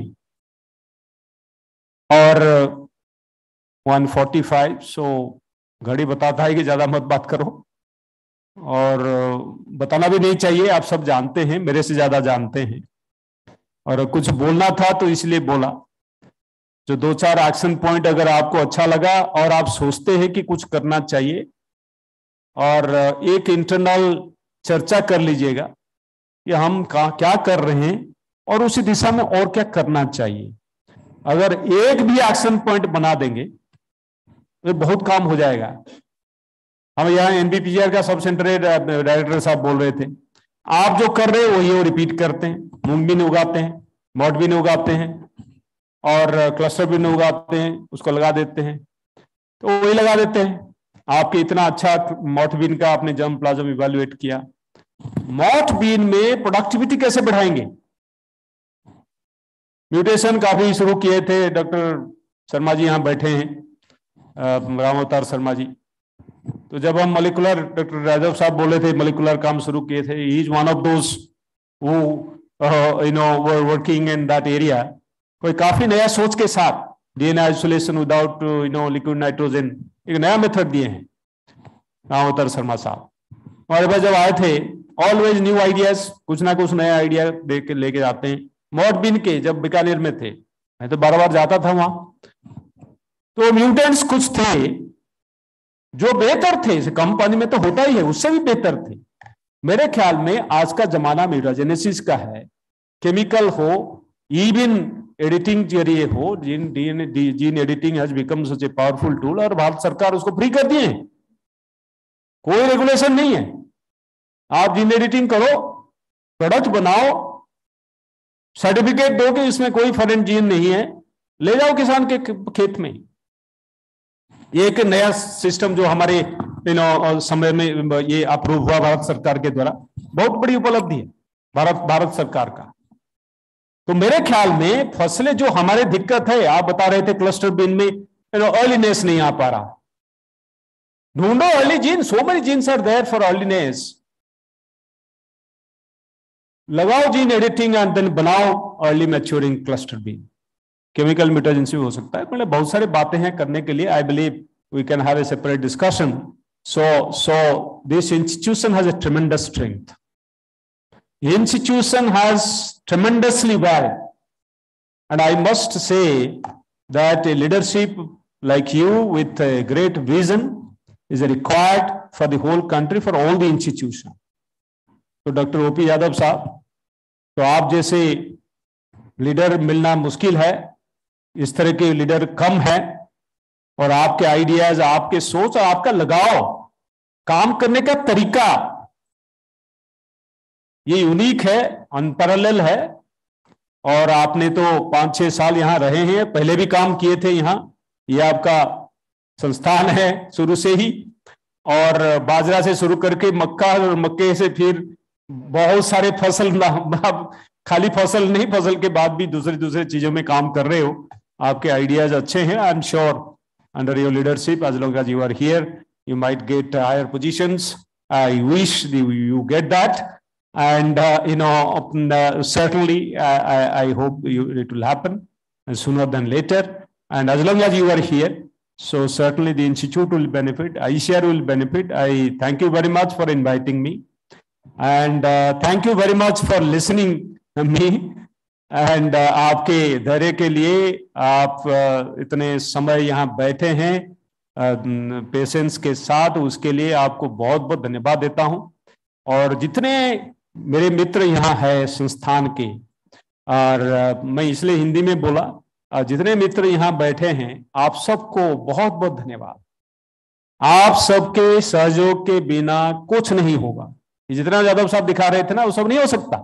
और एक सौ पैंतालीस, सो घड़ी बताता है कि ज्यादा मत बात करो, और बताना भी नहीं चाहिए, आप सब जानते हैं, मेरे से ज्यादा जानते हैं। और कुछ बोलना था तो इसलिए बोला। जो दो चार एक्शन पॉइंट अगर आपको अच्छा लगा और आप सोचते हैं कि कुछ करना चाहिए, और एक इंटरनल चर्चा कर लीजिएगा कि हम क्या कर रहे हैं और उसी दिशा में और क्या करना चाहिए। अगर एक भी एक्शन पॉइंट बना देंगे तो बहुत काम हो जाएगा। हम यहाँ एनबीपीआर का सब सेंटर डायरेक्टर साहब बोल रहे थे, आप जो कर रहे हैं वही वो रिपीट करते हैं। मूंग भी नहीं उगाते हैं, मोट भी नहीं उगाते हैं, और क्लस्टर भी नहीं उगाते हैं, उसको लगा देते हैं, तो वही लगा देते हैं। आपके इतना अच्छा मोट बीन का आपने जर्म प्लाज्म इवैल्यूएट किया, मोट बीन में प्रोडक्टिविटी कैसे बढ़ाएंगे? म्यूटेशन काफी शुरू किए थे। डॉक्टर शर्मा जी यहाँ बैठे हैं, राम अवतार शर्मा जी। तो जब हम मोलिकुलर, डॉक्टर यादव साहब बोले थे मोलिकुलर काम शुरू किए थे, he is one of those who you know were working in that area. कोई काफी नया सोच के साथ DNA isolation without you know liquid nitrogen, एक नया मेथड दिए हैं राम अवतार शर्मा साहब। हमारे पास जब आए थे, ऑलवेज न्यू आइडियाज, कुछ ना कुछ नया आइडिया दे के लेके आते हैं। मॉडबिन के जब बीकानेर में थे, मैं तो बार बार जाता था वहां, तो म्यूटेंट्स कुछ थे जो बेहतर थे, कंपनी में तो होता ही है, उससे भी बेहतर थे। मेरे ख्याल में आज का जमाना म्यूटाजेनेसिस का है, केमिकल हो, इवन एडिटिंग जरिए हो, gene gene editing has become such a powerful tool, और भारत सरकार उसको फ्री कर दिए। कोई रेगुलेशन नहीं है, आप जीन एडिटिंग करो, प्रोडक्ट बनाओ, सर्टिफिकेट दो कि इसमें कोई फॉरेन जीन नहीं है, ले जाओ किसान के खेत में। ये एक नया सिस्टम जो हमारे यू नो समय में ये अप्रूव हुआ भारत सरकार के द्वारा, बहुत बड़ी उपलब्धि है भारत भारत सरकार का। तो मेरे ख्याल में फसलें जो हमारे दिक्कत है, आप बता रहे थे क्लस्टर बीन में यू नो अर्लीनेस नहीं आ पा रहा, ढूंढो early gene, so many genes are there for earliness, लगाओ जीन एडिटिंग एंड देन बनाओ early maturing cluster bean. Chemical mutagenesis हो सकता है, मतलब बहुत सारी बातें हैं करने के लिए। I believe we can have a separate discussion. So so this institution has a tremendous strength, institution has tremendously well, and I must say that a leadership like you with a great vision is required for the whole country, for all the institution. तो doctor OP Yadav साहब, तो आप जैसे leader मिलना मुश्किल है, इस तरह के लीडर कम है, और आपके आइडियाज, आपके सोच और आपका लगाव, काम करने का तरीका ये यूनिक है, अनपैरेलल है। और आपने तो पांच छह साल यहाँ रहे हैं, पहले भी काम किए थे यहाँ, ये आपका संस्थान है शुरू से ही, और बाजरा से शुरू करके मक्का, और मक्के से फिर बहुत सारे फसल, खाली फसल नहीं, फसल के बाद भी दूसरी दूसरी चीजों में काम कर रहे हो। आपके आइडियाज अच्छे हैं। I am sure under your leadership, as long as you are here, you might get higher positions. I wish you get that. And uh, you know, uh, certainly, uh, I, I hope you, it will happen sooner than later. And as long as you are here, so certainly the institute will benefit. I C R will benefit. I thank you very much for inviting me, and uh, thank you very much for listening to me. And uh, आपके धैर्य के लिए, आप uh, इतने समय यहाँ बैठे हैं पेशेंस uh, के साथ, उसके लिए आपको बहुत बहुत धन्यवाद देता हूँ। और जितने मेरे मित्र यहाँ है संस्थान के, और मैं इसलिए हिंदी में बोला, और जितने मित्र यहाँ बैठे हैं, आप सबको बहुत बहुत धन्यवाद। आप सबके सहयोग के बिना कुछ नहीं होगा। जितना यादव साहब दिखा रहे थे ना, वो सब नहीं हो सकता,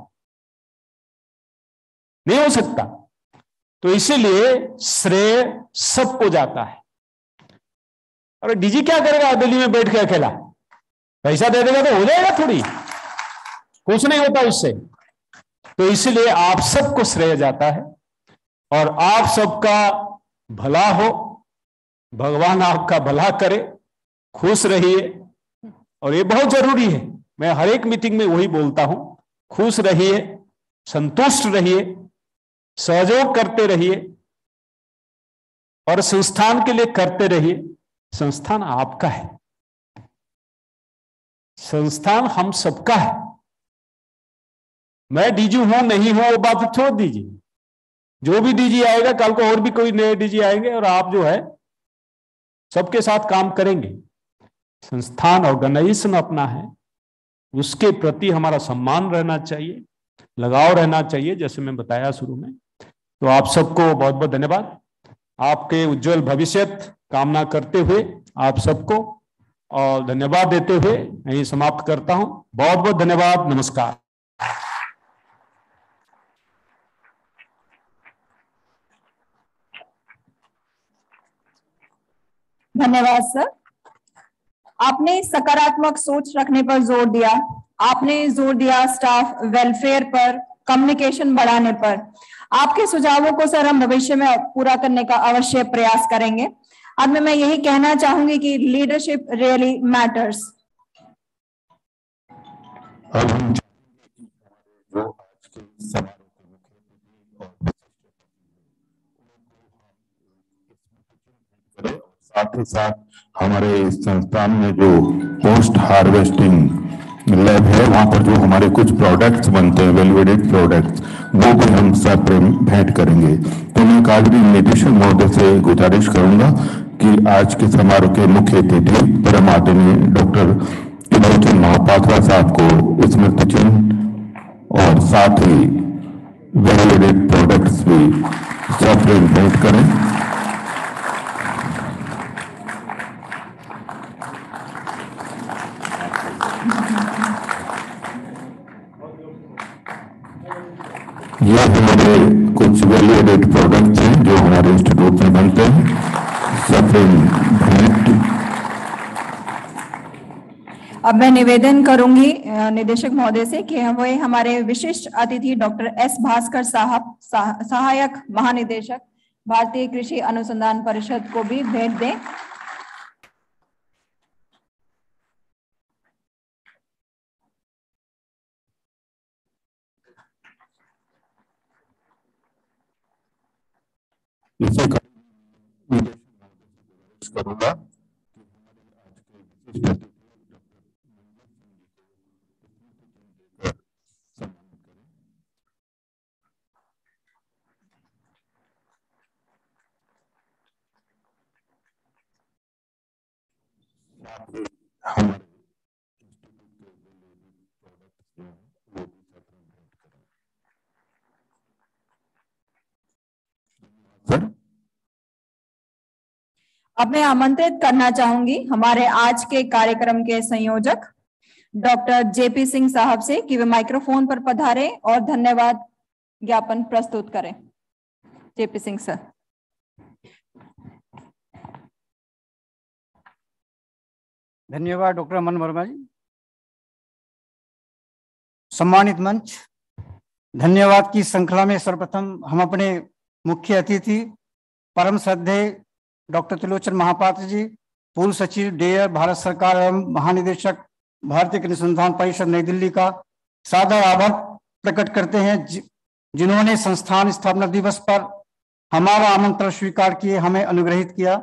नहीं हो सकता। तो इसीलिए श्रेय सबको जाता है। अरे डीजी क्या करेगा दिल्ली में बैठ के अकेला? पैसा दे देगा तो हो जाएगा, थोड़ी कुछ नहीं होता उससे। तो इसलिए आप सबको श्रेय जाता है, और आप सबका भला हो, भगवान आपका भला करे, खुश रहिए। और ये बहुत जरूरी है, मैं हर एक मीटिंग में वही बोलता हूं, खुश रहिए, संतुष्ट रहिए, सहयोग करते रहिए, और संस्थान के लिए करते रहिए। संस्थान आपका है, संस्थान हम सबका है। मैं डीजी हूं नहीं हूं वो बात छोड़ दीजिए, जो भी डीजी आएगा, कल को और भी कोई नए डीजी आएंगे, और आप जो है सबके साथ काम करेंगे। संस्थान ऑर्गेनाइजेशन अपना है, उसके प्रति हमारा सम्मान रहना चाहिए, लगाव रहना चाहिए, जैसे मैं बताया शुरू में। तो आप सबको बहुत बहुत धन्यवाद। आपके उज्जवल भविष्य कामना करते हुए आप सबको और धन्यवाद देते हुए यही समाप्त करता हूं। बहुत बहुत धन्यवाद, नमस्कार। धन्यवाद सर। आपने सकारात्मक सोच रखने पर जोर दिया, आपने जोर दिया स्टाफ वेलफेयर पर, कम्युनिकेशन बढ़ाने पर। आपके सुझावों को सर हम भविष्य में पूरा करने का अवश्य प्रयास करेंगे। अब मैं मैं यही कहना चाहूंगी कि लीडरशिप रियली मैटर्स। अब हम जो आज के समारोह के मुख्य अतिथि और साथ ही साथ हमारे इस संस्थान में जो पोस्ट हार्वेस्टिंग लैब है, वहां पर जो हमारे कुछ प्रोडक्ट्स बनते हैं, वैल्यू एडेड प्रोडक्ट्स, वो भी हम सब भेंट करेंगे। तो मैं काजरी निदेशक महोदय से गुजारिश करूंगा कि आज के समारोह के मुख्य अतिथि परम आदरणीय डॉक्टर त्रिलोचन महापात्रा साहब को स्मृति चिन्ह और साथ ही वैल्यू एडेड प्रोडक्ट्स भी सब भेंट करें। ये हमारे कुछ वैल्यू एडेड प्रोडक्ट्स हैं जो हमारे इंस्टीट्यूट में बनते हैं। अब मैं निवेदन करूंगी निदेशक महोदय से कि वे हमारे विशिष्ट अतिथि डॉक्टर एस भास्कर साहब सहायक महानिदेशक भारतीय कृषि अनुसंधान परिषद को भी भेंट दें। इसे करूंगा अब मैं आमंत्रित करना चाहूंगी हमारे आज के कार्यक्रम के संयोजक डॉक्टर जेपी सिंह साहब से कि वे माइक्रोफोन पर पधारें और धन्यवाद ज्ञापन प्रस्तुत करें। JP Singh sir. धन्यवाद डॉक्टर अमन वर्मा जी। सम्मानित मंच, धन्यवाद की श्रृंखला में सर्वप्रथम हम अपने मुख्य अतिथि परम श्रद्धेय डॉक्टर त्रिलोचन महापात्र जी, पूर्व सचिव डेयर भारत सरकार एवं महानिदेशक भारतीय कृषि अनुसंधान परिषद नई दिल्ली का सादर आभार प्रकट करते हैं, जि, जिन्होंने संस्थान स्थापना दिवस पर हमारा आमंत्रण स्वीकार किए, हमें अनुग्रहित किया।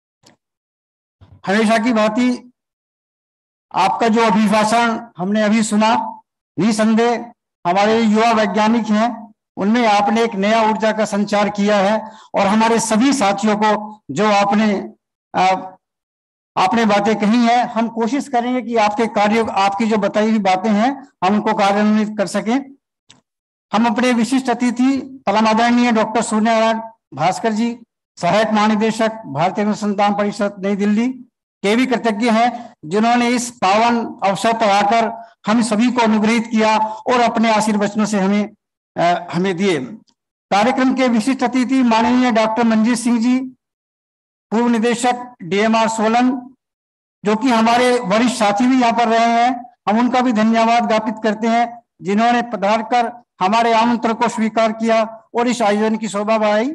हमेशा की भांति आपका जो अभिभाषण हमने अभी सुना, निसंदेह हमारे युवा वैज्ञानिक हैं, उनमें आपने एक नया ऊर्जा का संचार किया है और हमारे सभी साथियों को जो आपने आ, आपने बातें कही हैं, हम कोशिश करेंगे कि आपके कार्य आपकी जो बताई हुई बातें हैं हम उनको कार्यान्वित कर सकें। हम अपने विशिष्ट अतिथि परम आदरणीय डॉक्टर सूर्यनारायण भास्कर जी, सहायक महानिदेशक भारतीय अनुसंधान परिषद नई दिल्ली के भी कृतज्ञ हैं, जिन्होंने इस पावन अवसर पर आकर हम सभी को अनुग्रहित किया और अपने आशीर्वचनों से हमें आ, हमें दिए। कार्यक्रम के विशिष्ट अतिथि माननीय डॉक्टर मंजीत सिंह जी, पूर्व निदेशक डीएमआर सोलन, जो कि हमारे वरिष्ठ साथी भी यहाँ पर रहे हैं, हम उनका भी धन्यवाद ज्ञापित करते हैं, जिन्होंने पधार कर हमारे आमंत्रण को स्वीकार किया और इस आयोजन की शोभा बढ़ाई।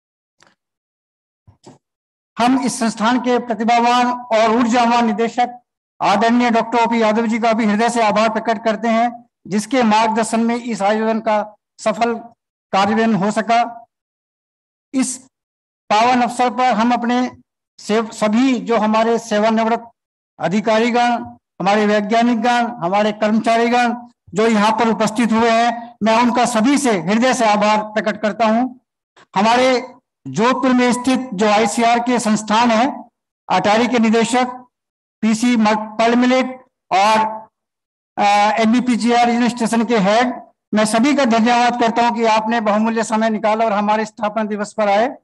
हम इस संस्थान के प्रतिभावान और ऊर्जावान निदेशक आदरणीय डॉक्टर ओपी यादव जी का भी हृदय से आभार प्रकट करते हैं, जिसके मार्गदर्शन में इस आयोजन का सफल कार्यान्वयन हो सका। इस पावन अवसर पर हम अपने सभी जो हमारे सेवानिवृत्त अधिकारीगण, हमारे वैज्ञानिकगण, हमारे कर्मचारीगण जो यहाँ पर उपस्थित हुए हैं, मैं उनका सभी से हृदय से आभार प्रकट करता हूँ। हमारे जोधपुर में स्थित जो आईसीआर के संस्थान है, अटारी के निदेशक पीसी पर्लमिलेट और एनबीपीजीआर रीजनल स्टेशन के हेड, मैं सभी का धन्यवाद करता हूं कि आपने बहुमूल्य समय निकाला और हमारे स्थापना दिवस पर आए।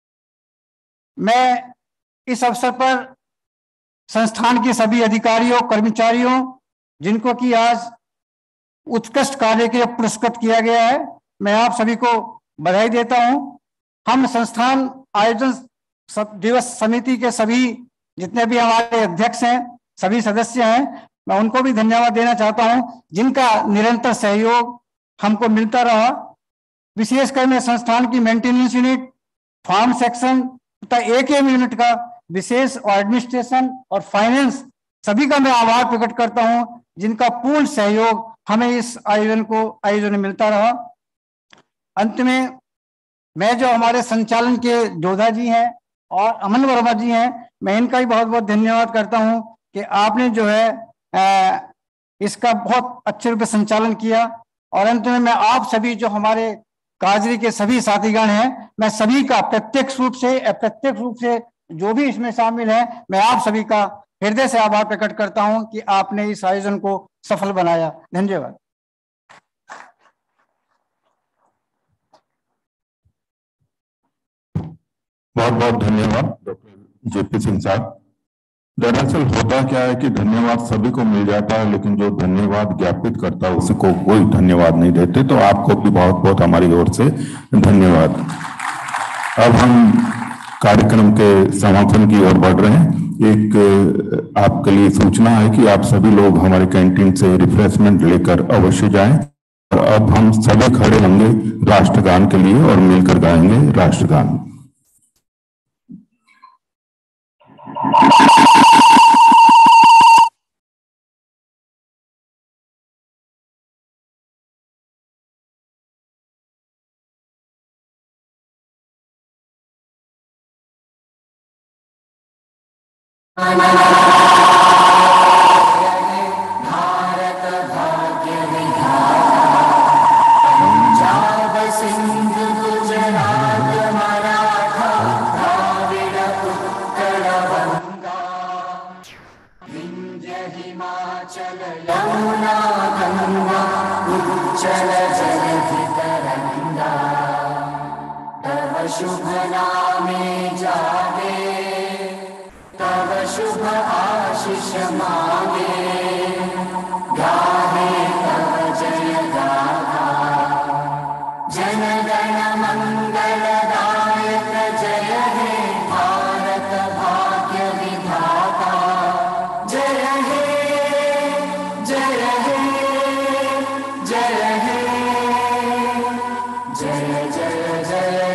मैं इस अवसर पर संस्थान के सभी अधिकारियों, कर्मचारियों, जिनको कि आज उत्कृष्ट कार्य के लिए पुरस्कृत किया गया है, मैं आप सभी को बधाई देता हूं। हम संस्थान आयोजन दिवस समिति के सभी जितने भी हमारे अध्यक्ष हैं, सभी सदस्य हैं, मैं उनको भी धन्यवाद देना चाहता हूं, जिनका निरंतर सहयोग हमको मिलता रहा। विशेषकर मैं संस्थान की मेंटेनेंस यूनिट, फार्म सेक्शन तथा एक एम यूनिट का विशेष एडमिनिस्ट्रेशन और फाइनेंस सभी का मैं आभार प्रकट करता हूं, जिनका पूर्ण सहयोग हमें इस आयोजन को आयोजन में मिलता रहा। अंत में मैं जो हमारे संचालन के जोधा जी हैं और अमन वर्मा जी हैं, मैं इनका भी बहुत बहुत धन्यवाद करता हूं कि आपने जो है आ, इसका बहुत अच्छे रूप से संचालन किया। और अंत में मैं आप सभी जो हमारे काजरी के सभी साथीगण हैं, मैं सभी का प्रत्यक्ष रूप से अप्रत्यक्ष रूप से जो भी इसमें शामिल है, मैं आप सभी का हृदय से आभार प्रकट करता हूं कि आपने इस आयोजन को सफल बनाया। धन्यवाद। बहुत बहुत धन्यवाद डॉक्टर जेपी सिंह साहब। दरअसल होता क्या है कि धन्यवाद सभी को मिल जाता है, लेकिन जो धन्यवाद ज्ञापित करता है उसको कोई धन्यवाद नहीं देते। तो आपको भी बहुत बहुत हमारी ओर से धन्यवाद। अब हम कार्यक्रम के समापन की ओर बढ़ रहे हैं। एक आपके लिए सूचना है कि आप सभी लोग हमारे कैंटीन से रिफ्रेशमेंट लेकर अवश्य जाएं। और अब हम सभी खड़े होंगे राष्ट्रगान के लिए और मिलकर गाएंगे राष्ट्रगान। भारत भाग्य विधाता, पंजाब सिंध गुजरात मराठा द्राविड़ उत्कल बंगा, विंध्य हिमाचल यमुना गंगा उच्चल जलधि तरंगा, तव शुभ नामे जागे, तव शुभ आशीष मांगे, गाहे तव जय गाथा, जन गण मंगल दायक जय हे भारत भाग्य विधाता, जय हे जय हे जय हे जय जय जय